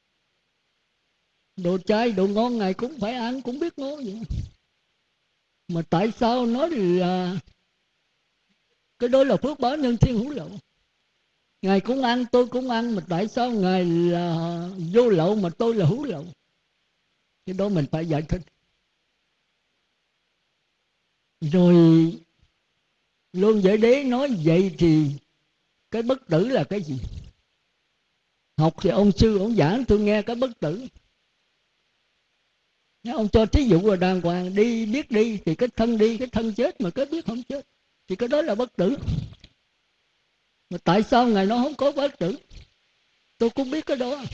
Đồ chay, đồ ngon Ngài cũng phải ăn, cũng biết ngon vậy. Mà tại sao nói là cái đó là phước báo nhân thiên hữu lậu? Ngài cũng ăn, tôi cũng ăn, mà tại sao Ngài là vô lậu mà tôi là hữu lậu? Cái đó mình phải giải thích. Rồi Luân Giải Đế nói vậy thì cái bất tử là cái gì? Học thì ông sư ông giảng tôi nghe cái bất tử. Nếu ông cho thí dụ là đàng hoàng đi, biết đi thì cái thân đi, cái thân chết, mà cái biết không chết thì cái đó là bất tử. Mà tại sao Ngài nói không có bất tử? Tôi cũng biết cái đó.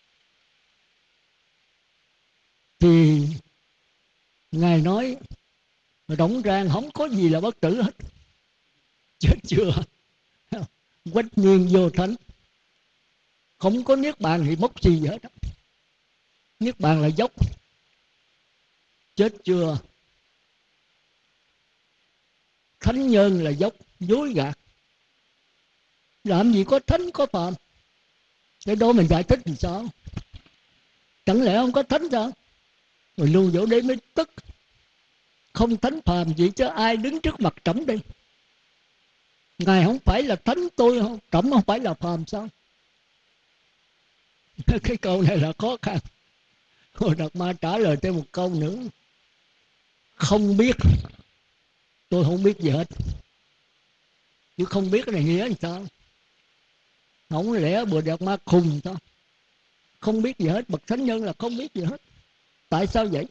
Thì Ngài nói rỗng ràng không có gì là bất tử hết. Chết chưa? Quách nhiên vô thánh. Không có niết bàn thì mất gì hết. Niết bàn là dốc. Chết chưa? Thánh nhân là dốc, dối gạt. Làm gì có thánh có phàm? Cái đó mình giải thích thì sao? Chẳng lẽ không có thánh sao? Rồi lưu dỗ đấy mới tức. Không thánh phàm gì chứ ai đứng trước mặt trẫm đây? Ngài không phải là thánh, tôi không, trẫm không phải là phàm sao? Cái câu này là khó khăn. Rồi Đạt Ma trả lời thêm một câu nữa. Không biết. Tôi không biết gì hết. Chứ không biết cái này nghĩa làm sao? Không lẽ Bồ Đạt Ma khùng sao? Không biết gì hết. Bậc thánh nhân là không biết gì hết. Tại sao vậy?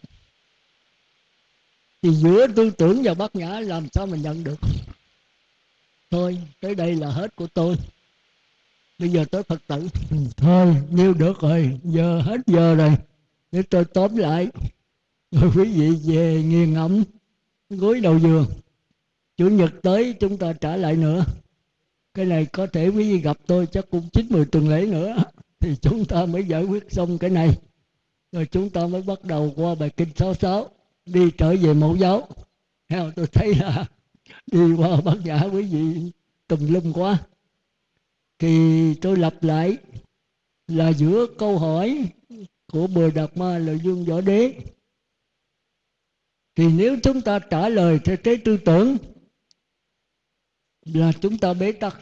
Thì giữa tư tưởng và bát nhã làm sao mình nhận được? Thôi, tới đây là hết của tôi. Bây giờ tới Phật tử. Thôi, nhiêu được rồi. Giờ hết giờ rồi. Để tôi tóm lại. Rồi quý vị về nghiền ngẫm gối đầu giường. Chủ nhật tới chúng ta trả lại nữa. Cái này có thể quý vị gặp tôi chắc cũng chín mười tuần lễ nữa. Thì chúng ta mới giải quyết xong cái này. Rồi chúng ta mới bắt đầu qua bài kinh sáu sáu. Đi trở về mẫu giáo. Tôi thấy là đi qua bát nhã quý vị tùm lum quá. Thì tôi lặp lại là giữa câu hỏi của Bồ Đạt Ma là Dương Võ Đế. Thì nếu chúng ta trả lời theo thế tư tưởng là chúng ta bế tắc.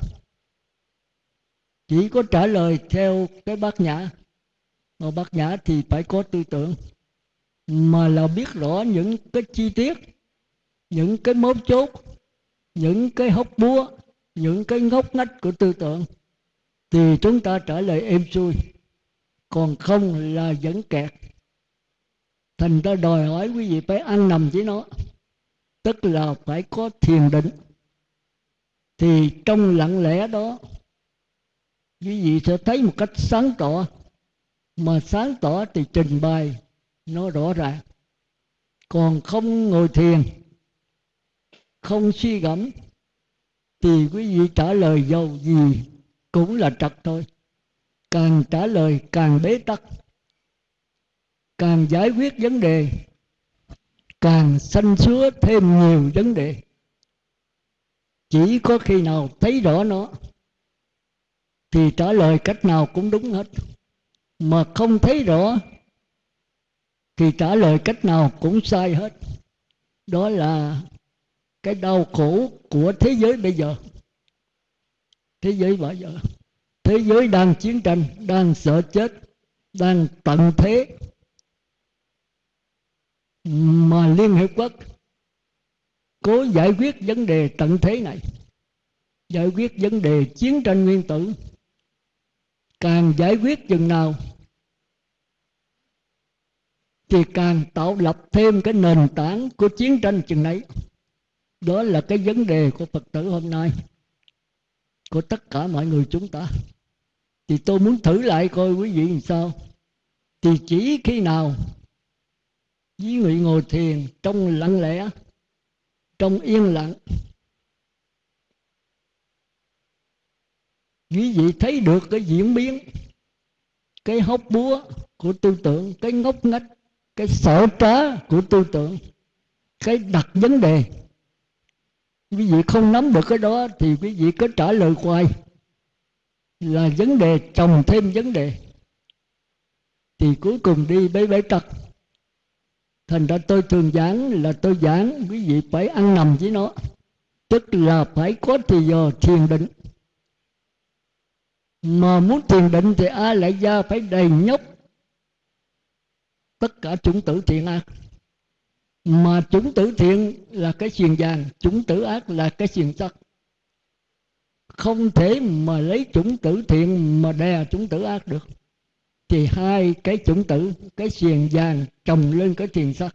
Chỉ có trả lời theo cái bát nhã. Mà bát nhã thì phải có tư tưởng. Mà là biết rõ những cái chi tiết, những cái mấu chốt, những cái hốc búa, những cái ngóc ngách của tư tưởng. Thì chúng ta trả lời êm xuôi. Còn không là vẫn kẹt. Thành ra đòi hỏi quý vị phải ăn nằm với nó. Tức là phải có thiền định. Thì trong lặng lẽ đó quý vị sẽ thấy một cách sáng tỏ. Mà sáng tỏ thì trình bày nó rõ ràng. Còn không ngồi thiền, không suy gẫm, thì quý vị trả lời dầu gì cũng là trật thôi. Càng trả lời càng bế tắc, càng giải quyết vấn đề, càng sanh sứa thêm nhiều vấn đề. Chỉ có khi nào thấy rõ nó thì trả lời cách nào cũng đúng hết. Mà không thấy rõ thì trả lời cách nào cũng sai hết. Đó là cái đau khổ của thế giới bây giờ. Thế giới bây giờ, thế giới đang chiến tranh, đang sợ chết, đang tận thế. Mà Liên Hiệp Quốc cố giải quyết vấn đề tận thế này, giải quyết vấn đề chiến tranh nguyên tử. Càng giải quyết chừng nào thì càng tạo lập thêm cái nền tảng của chiến tranh chừng ấy. Đó là cái vấn đề của Phật tử hôm nay, của tất cả mọi người chúng ta. Thì tôi muốn thử lại coi quý vị làm sao. Thì chỉ khi nào quý vị ngồi thiền trong lặng lẽ, trong yên lặng, quý vị thấy được cái diễn biến, cái hốc búa của tư tưởng, cái ngóc ngách, cái xảo trá của tư tưởng, cái đặt vấn đề. Quý vị không nắm được cái đó thì quý vị cứ trả lời hoài là vấn đề chồng thêm vấn đề, thì cuối cùng đi bế bế trật. Thành ra tôi thường giảng là tôi giảng quý vị phải ăn nằm với nó. Tức là phải có thì giờ thiền định. Mà muốn thiền định thì A Lại Gia phải đầy nhóc tất cả chủng tử thiện ác. Mà chủng tử thiện là cái xiềng vàng, chủng tử ác là cái xiềng sắt. Không thể mà lấy chủng tử thiện mà đè chủng tử ác được. Thì hai cái chủng tử, cái xiềng vàng chồng lên cái xiềng sắt,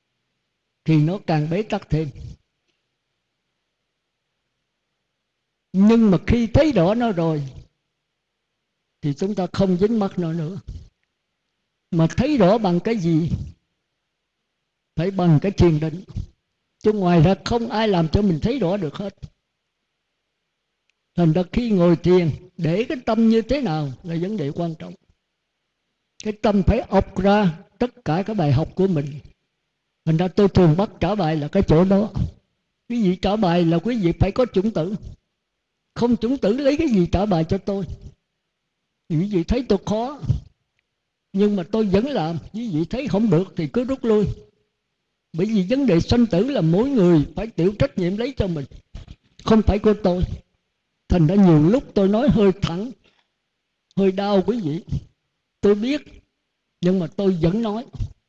thì nó càng bế tắc thêm. Nhưng mà khi thấy rõ nó rồi thì chúng ta không dính mắc nó nữa. Mà thấy rõ bằng cái gì? Phải bằng cái thiền định. Chứ ngoài ra không ai làm cho mình thấy rõ được hết. Thành ra khi ngồi thiền, để cái tâm như thế nào là vấn đề quan trọng. Cái tâm phải ọc ra tất cả các bài học của mình. Thành ra tôi thường bắt trả bài là cái chỗ đó. Quý vị trả bài là quý vị phải có chủng tử. Không chủng tử lấy cái gì trả bài cho tôi? Quý vị thấy tôi khó, nhưng mà tôi vẫn làm. Quý vị thấy không được thì cứ rút lui. Bởi vì vấn đề sanh tử là mỗi người phải chịu trách nhiệm lấy cho mình, không phải của tôi. Thành ra nhiều lúc tôi nói hơi thẳng, hơi đau quý vị, tôi biết, nhưng mà tôi vẫn nói.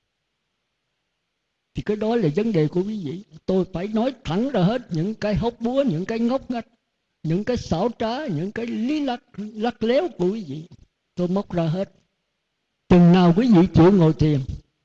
Thì cái đó là vấn đề của quý vị. Tôi phải nói thẳng ra hết những cái hốc búa, những cái ngốc nghếch, những cái xảo trá, những cái lý lắc, lắc léo của quý vị. Tôi móc ra hết. Chừng nào quý vị chịu ngồi thiền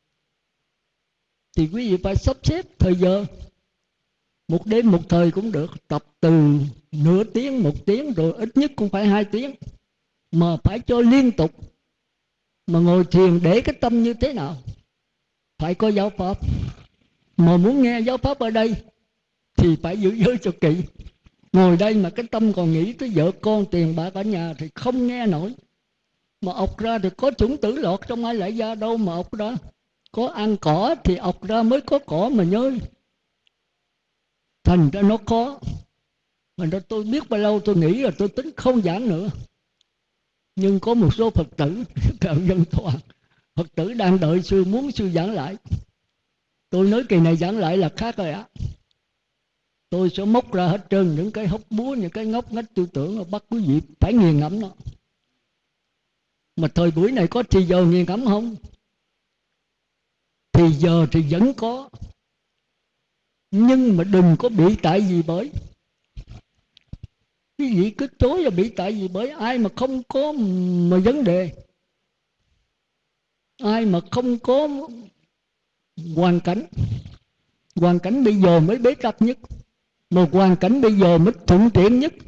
thì quý vị phải sắp xếp thời giờ. Một đêm một thời cũng được. Tập từ nửa tiếng, một tiếng, rồi ít nhất cũng phải hai tiếng. Mà phải cho liên tục. Mà ngồi thiền để cái tâm như thế nào? Phải có giáo pháp. Mà muốn nghe giáo pháp ở đây thì phải giữ giới cho kỹ. Ngồi đây mà cái tâm còn nghĩ tới vợ con, tiền bạc ở nhà thì không nghe nổi. Mà ọc ra thì có chủng tử lọt trong ai lại ra đâu mà ọc ra. Có ăn cỏ thì ọc ra mới có cỏ mà nhơi. Thành ra nó khó. Mà đó tôi biết bao lâu tôi nghĩ là tôi tính không giảng nữa. Nhưng có một số Phật tử cạo dân toàn, Phật tử đang đợi sư, muốn sư giảng lại. Tôi nói kỳ này giảng lại là khác rồi ạ. Tôi sẽ móc ra hết trơn những cái hốc búa, những cái ngốc nghếch tư tưởng, bắt quý vị phải nghiền ngẫm nó. Mà thời buổi này có thì giờ nghiền ngẫm không? Thì giờ thì vẫn có. Nhưng mà đừng có bị tại gì bởi. Quý vị cứ chối là bị tại gì bởi. Ai mà không có mà vấn đề, ai mà không có hoàn cảnh. Hoàn cảnh bây giờ mới bế tắc nhất, mà hoàn cảnh bây giờ mới thuận tiện nhất.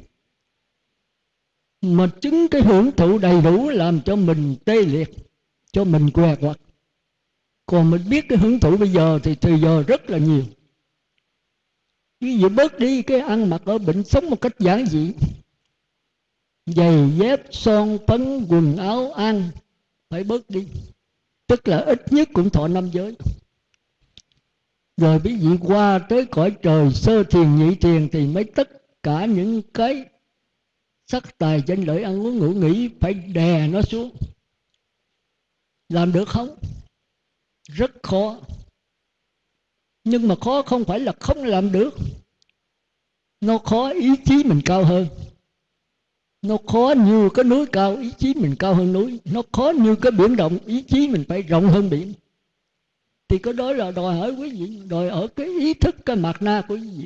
Mà chứng cái hưởng thụ đầy đủ làm cho mình tê liệt, cho mình què quặt. Còn mình biết cái hưởng thụ bây giờ thì thời giờ rất là nhiều. Ví dụ bớt đi cái ăn mặc ở bệnh, sống một cách giản dị. Giày dép, son phấn, quần áo, ăn phải bớt đi. Tức là ít nhất cũng thọ năm giới. Rồi quý vị qua tới cõi trời sơ thiền, nhị thiền thì mới tất cả những cái sắc tài danh lợi ăn uống ngủ nghỉ phải đè nó xuống. Làm được không? Rất khó. Nhưng mà khó không phải là không làm được. Nó khó ý chí mình cao hơn. Nó khó như cái núi cao, ý chí mình cao hơn núi. Nó khó như cái biển rộng, ý chí mình phải rộng hơn biển. Thì cái đó là đòi hỏi quý vị, đòi ở cái ý thức, cái mạt na của quý vị.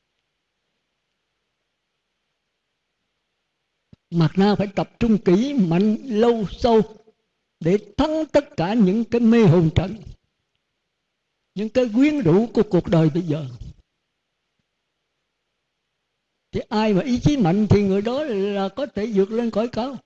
Mạt na phải tập trung kỹ, mạnh, lâu, sâu để thắng tất cả những cái mê hồn trận, những cái quyến rũ của cuộc đời bây giờ. Thì ai mà ý chí mạnh thì người đó là có thể vượt lên cõi cao.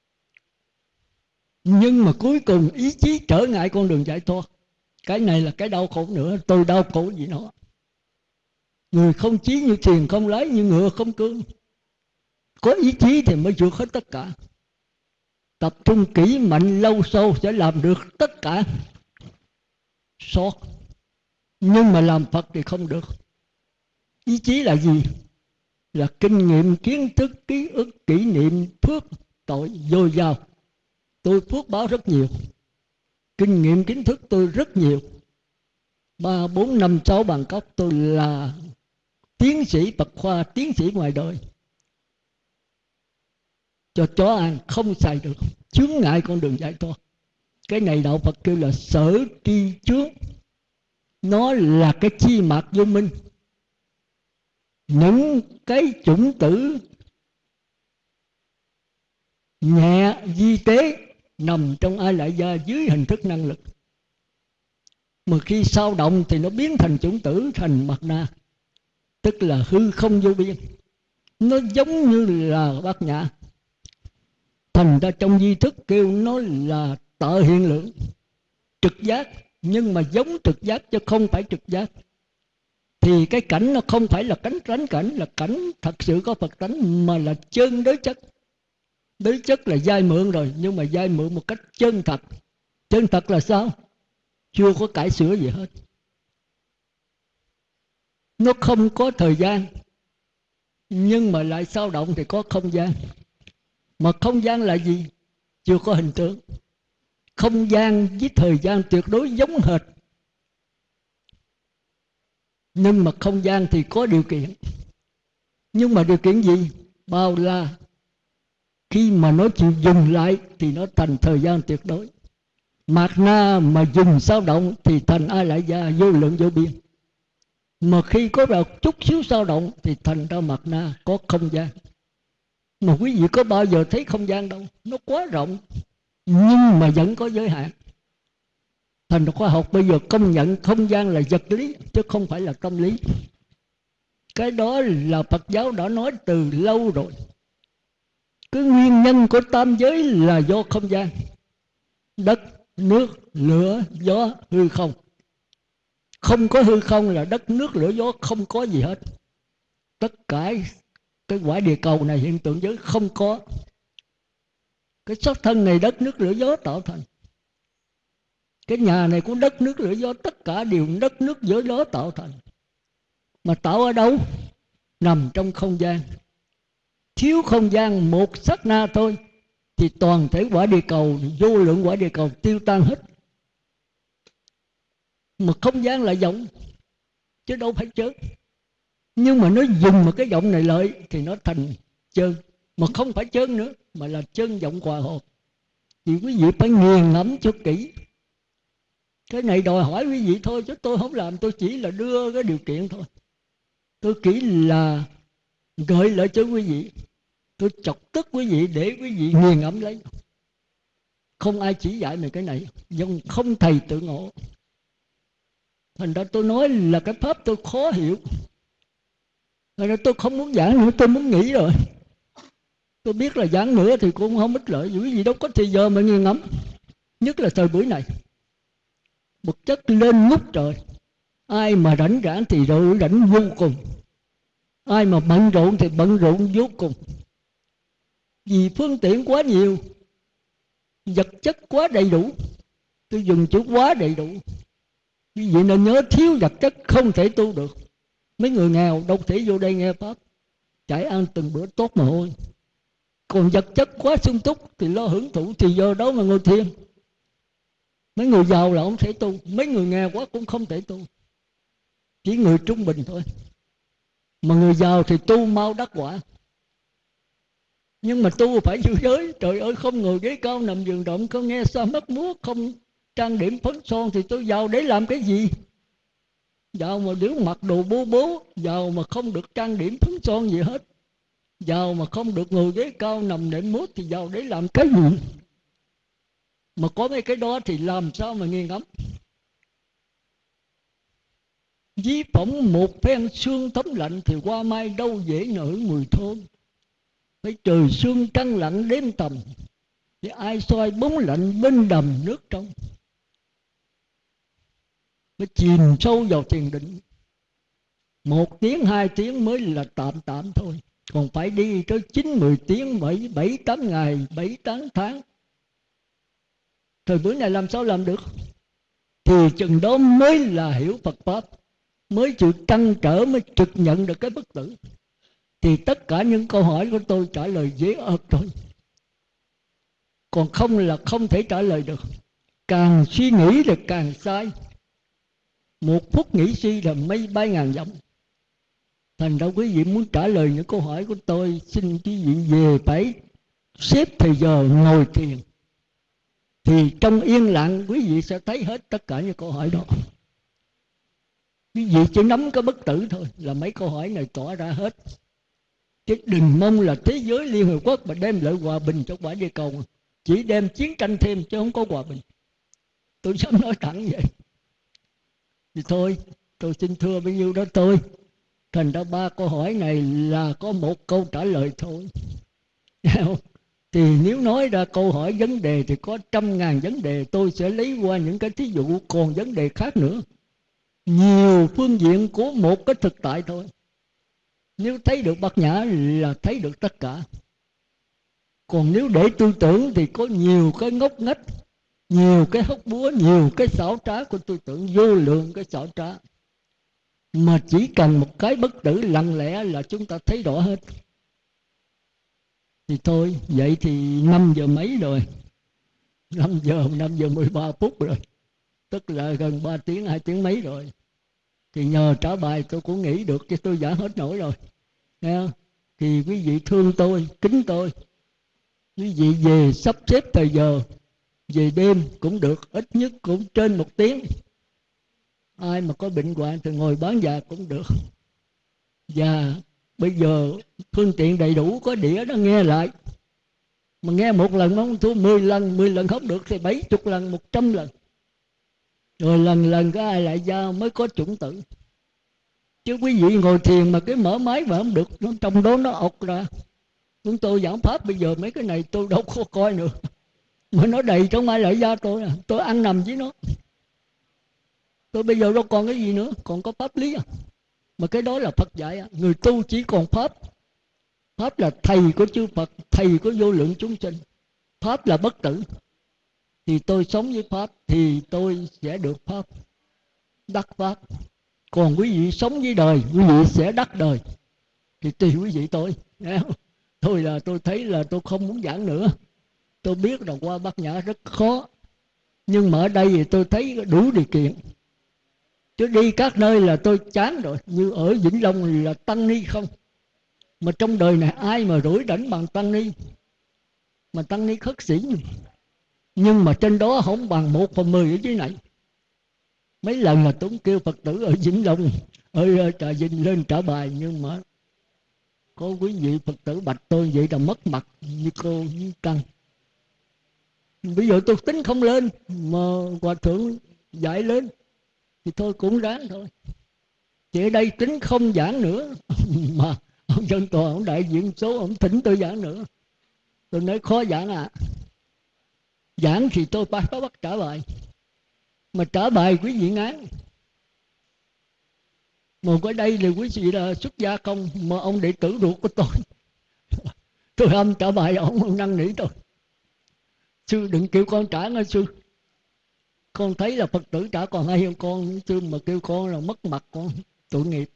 Nhưng mà cuối cùng ý chí trở ngại con đường giải thoát. Cái này là cái đau khổ nữa. Tôi đau khổ gì nó. Người không chí như thuyền không lái, như ngựa không cương. Có ý chí thì mới vượt hết tất cả. Tập trung kỹ, mạnh, lâu, sâu sẽ làm được tất cả. Sót. Nhưng mà làm Phật thì không được. Ý chí là gì? Là kinh nghiệm, kiến thức, ký ức, kỷ niệm, phước, tội dồi dào. Tôi phước báo rất nhiều. Kinh nghiệm, kiến thức tôi rất nhiều. Ba, bốn, năm, sáu bằng cấp. Tôi là tiến sĩ Phật khoa, tiến sĩ ngoài đời. Cho chó ăn không xài được, chướng ngại con đường giải thoát. Cái này đạo Phật kêu là sở tri chướng. Nó là cái chi mạt vô minh. Những cái chủng tử nhẹ di tế nằm trong A Lại Gia dưới hình thức năng lực. Mà khi sao động thì nó biến thành chủng tử, thành mạt na, tức là hư không vô biên. nó giống như là bát nhã. Thành ra trong di thức kêu nó là tự hiện lượng, trực giác, nhưng mà giống trực giác chứ không phải trực giác. Thì cái cảnh nó không phải là cảnh tránh cảnh, là cảnh thật sự có Phật tánh, mà là chân đối chất. Đối chất là dai mượn rồi, nhưng mà dai mượn một cách chân thật. Chân thật là sao? Chưa có cải sửa gì hết. Nó không có thời gian, nhưng mà lại sao động thì có không gian. Mà không gian là gì? Chưa có hình tượng. Không gian với thời gian tuyệt đối giống hệt. Nhưng mà không gian thì có điều kiện. Nhưng mà điều kiện gì? Bao la. Khi mà nó chịu dừng lại thì nó thành thời gian tuyệt đối. Mạt na mà dừng sao động thì thành A Lại Gia vô lượng vô biên. Mà khi có một chút xíu sao động thì thành ra mạt na có không gian. Mà quý vị có bao giờ thấy không gian đâu, nó quá rộng, nhưng mà vẫn có giới hạn. Thành ra khoa học bây giờ công nhận không gian là vật lý chứ không phải là tâm lý. Cái đó là Phật giáo đã nói từ lâu rồi. Cái nguyên nhân của tam giới là do không gian. Đất, nước, lửa, gió, hư không. Không có hư không là đất, nước, lửa, gió, không có gì hết. Tất cả cái quả địa cầu này, hiện tượng giới không có. Cái sắc thân này đất, nước, lửa, gió tạo thành. Cái nhà này cũng đất, nước, lửa, gió, tất cả đều đất, nước, gió, gió tạo thành. Mà tạo ở đâu? Nằm trong không gian. Thiếu không gian một sát na thôi thì toàn thể quả địa cầu, vô lượng quả địa cầu tiêu tan hết. Mà không gian là vọng, chứ đâu phải chớn. Nhưng mà nó dùng một cái vọng này lợi thì nó thành chơn. Mà không phải chơn nữa, mà là chân vọng hòa hợp. Thì quý vị phải nghiền ngẫm cho kỹ. Cái này đòi hỏi quý vị thôi, chứ tôi không làm. Tôi chỉ là đưa cái điều kiện thôi. Tôi chỉ là gợi lại cho quý vị. Tôi chọc tức quý vị để quý vị nghiền ngẫm lấy. Không ai chỉ dạy mình cái này, nhưng không thầy tự ngộ. Thành ra tôi nói là cái pháp tôi khó hiểu. Thành ra tôi không muốn giảng nữa, tôi muốn nghỉ rồi. Tôi biết là giảng nữa thì cũng không ích lợi. Quý vị đâu có thời giờ mà nghiền ngẫm. Nhất là thời buổi này vật chất lên ngút trời. Ai mà rảnh rãng thì rỗi rảnh vô cùng. Ai mà bận rộn thì bận rộn vô cùng. Vì phương tiện quá nhiều, vật chất quá đầy đủ. Tôi dùng chữ quá đầy đủ. Quý vị nên nhớ, thiếu vật chất không thể tu được. Mấy người nghèo đâu thể vô đây nghe pháp, chạy ăn từng bữa tốt mà thôi. Còn vật chất quá sung túc thì lo hưởng thụ, thì do đó mà ngồi thiền. Mấy người giàu là không thể tu, mấy người nghèo quá cũng không thể tu. Chỉ người trung bình thôi. Mà người giàu thì tu mau đắc quả. Nhưng mà tu phải giữ giới. Trời ơi, không ngồi ghế cao nằm giường rộng, không nghe sa mắt múa, không trang điểm phấn son thì tôi giàu để làm cái gì? Giàu mà đứng mặc đồ bố bố, giàu mà không được trang điểm phấn son gì hết, giàu mà không được ngồi ghế cao nằm nệm mút thì giàu để làm cái gì? Mà có mấy cái đó thì làm sao mà nghiền ngẫm? Ví phỏng một phen sương thấm lạnh thì hoa mai đâu dễ nở mùi thơm. Phải trời sương trăng lặng đêm tầm thì ai soi bóng lạnh bên đầm nước trong. Phải chìm sâu vào thiền định. Một tiếng hai tiếng mới là tạm tạm thôi, còn phải đi tới chín mười tiếng, bảy bảy tám ngày, bảy tám tháng. Thời buổi này làm sao làm được? Thì chừng đó mới là hiểu Phật pháp, mới chịu trăn trở, mới trực nhận được cái bất tử. Thì tất cả những câu hỏi của tôi trả lời dễ ợt thôi. Còn không là không thể trả lời được. Càng suy nghĩ là càng sai. Một phút nghĩ suy là mây bay ngàn dặm. Thành ra quý vị muốn trả lời những câu hỏi của tôi, xin quý vị về phải xếp thời giờ ngồi thiền. Thì trong yên lặng quý vị sẽ thấy hết tất cả những câu hỏi đó. Quý vị chỉ nắm cái bất tử thôi là mấy câu hỏi này tỏ ra hết. Chứ đừng mong là thế giới Liên Hợp Quốc mà đem lại hòa bình cho quả địa cầu, chỉ đem chiến tranh thêm chứ không có hòa bình. Tôi dám nói thẳng vậy. Thì thôi, tôi xin thưa bấy nhiêu đó thôi. Thành ra ba câu hỏi này là có một câu trả lời thôi. Thì nếu nói ra câu hỏi vấn đề thì có trăm ngàn vấn đề, tôi sẽ lấy qua những cái thí dụ còn vấn đề khác nữa. Nhiều phương diện của một cái thực tại thôi. Nếu thấy được Bát Nhã là thấy được tất cả. Còn nếu để tư tưởng thì có nhiều cái ngốc nghếch, nhiều cái hốc búa, nhiều cái xảo trá của tư tưởng, vô lượng cái xảo trá. Mà chỉ cần một cái bất tử lặng lẽ là chúng ta thấy rõ hết. Thì thôi, vậy thì năm giờ mấy rồi? năm giờ, năm giờ mười ba phút rồi. Tức là gần ba tiếng, hai tiếng mấy rồi. Thì nhờ trả bài tôi cũng nghĩ được, chứ tôi giảng hết nổi rồi. Nghe không? Thì quý vị thương tôi, kính tôi. Quý vị về sắp xếp thời giờ, về đêm cũng được, ít nhất cũng trên một tiếng. Ai mà có bệnh hoạn thì ngồi bán già cũng được. Và bây giờ phương tiện đầy đủ, có đĩa đó nghe lại. Mà nghe một lần không thua mười lần, mười lần không được thì bảy chục lần, một trăm lần. Rồi lần lần có ai lại giao mới có chủng tử. Chứ quý vị ngồi thiền mà cái mở máy mà không được, trong đó nó ọc ra. Chúng tôi giảng pháp bây giờ mấy cái này tôi đâu có coi nữa. Mà nó đầy trong ai lại giao tôi à. Tôi ăn nằm với nó. Tôi bây giờ đâu còn cái gì nữa, còn có pháp lý à. Mà cái đó là Phật dạy à. Người tu chỉ còn pháp. Pháp là thầy của chư Phật, thầy của vô lượng chúng sinh. Pháp là bất tử. Thì tôi sống với Pháp thì tôi sẽ được Pháp, đắc Pháp. Còn quý vị sống với đời, quý vị sẽ đắc đời. Thì tùy quý vị tôi. Tôi là tôi thấy là tôi không muốn giảng nữa. Tôi biết là qua Bát Nhã rất khó. Nhưng mà ở đây thì tôi thấy đủ điều kiện. Chứ đi các nơi là tôi chán rồi. Như ở Vĩnh Long là tăng ni không. Mà trong đời này ai mà rủi rảnh bằng tăng ni. Mà tăng ni khất sĩ. Nhưng mà trên đó không bằng một phần mười ở dưới này. Mấy lần là tôi kêu Phật tử ở Vĩnh Long, ở Trà Vinh lên trả bài. Nhưng mà có quý vị Phật tử bạch tôi vậy là mất mặt như cô với Căng. Bây giờ tôi tính không lên, mà Hòa Thượng dạy lên thì thôi cũng ráng thôi. Chỉ ở đây tính không giảng nữa. Mà ông dân tòa, ông đại diện số, ông thỉnh tôi giảng nữa. Tôi nói khó giảng à. Giảng thì tôi phải bắt trả bài. Mà trả bài quý vị ngán. Mà ở đây thì quý vị là xuất gia công, mà ông đệ tử ruột của tôi. Tôi âm trả bài, ông không năn nỉ tôi. Sư đừng kêu con trả nghe sư. Con thấy là Phật tử trả còn hay hơn con. Sư mà kêu con là mất mặt con, tội nghiệp.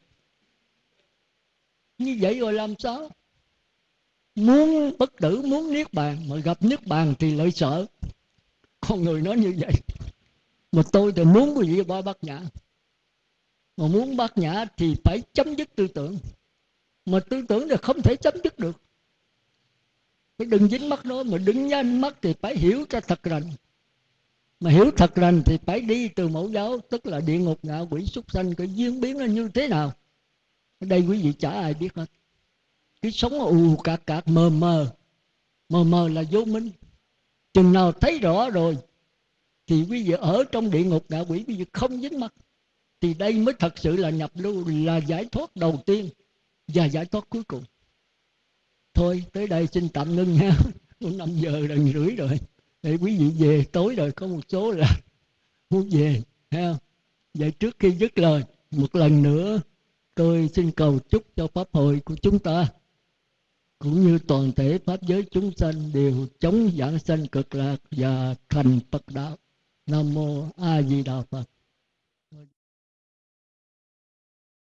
Như vậy rồi làm sao? Muốn bất tử, muốn niết bàn, mà gặp niết bàn thì lợi sợ. Con người nói như vậy. Mà tôi thì muốn quý vị qua Bát Nhã. Mà muốn Bát Nhã thì phải chấm dứt tư tưởng. Mà tư tưởng thì không thể chấm dứt được. Phải đừng dính mắc nó. Mà đừng nhanh mắc thì phải hiểu cho thật rành. Mà hiểu thật rành thì phải đi từ mẫu giáo. Tức là địa ngục, ngạ quỷ, súc sanh, cái diễn biến nó như thế nào. Ở đây quý vị chả ai biết hết. Cái sống ù cạc cạc mờ mờ. Mờ mờ là vô minh. Chừng nào thấy rõ rồi thì quý vị ở trong địa ngục ngạ quỷ, quý vị không dính mắc. Thì đây mới thật sự là nhập lưu, là giải thoát đầu tiên và giải thoát cuối cùng. Thôi tới đây xin tạm ngưng nha. Năm giờ gần rưỡi rồi. Để quý vị về, tối rồi có một số là muốn về. Thấy không? Vậy trước khi dứt lời, một lần nữa tôi xin cầu chúc cho Pháp hội của chúng ta cũng như toàn thể Pháp giới chúng sanh đều chống giảng sanh cực lạc và thành Phật đạo. Nam Mô A Di Đà Phật.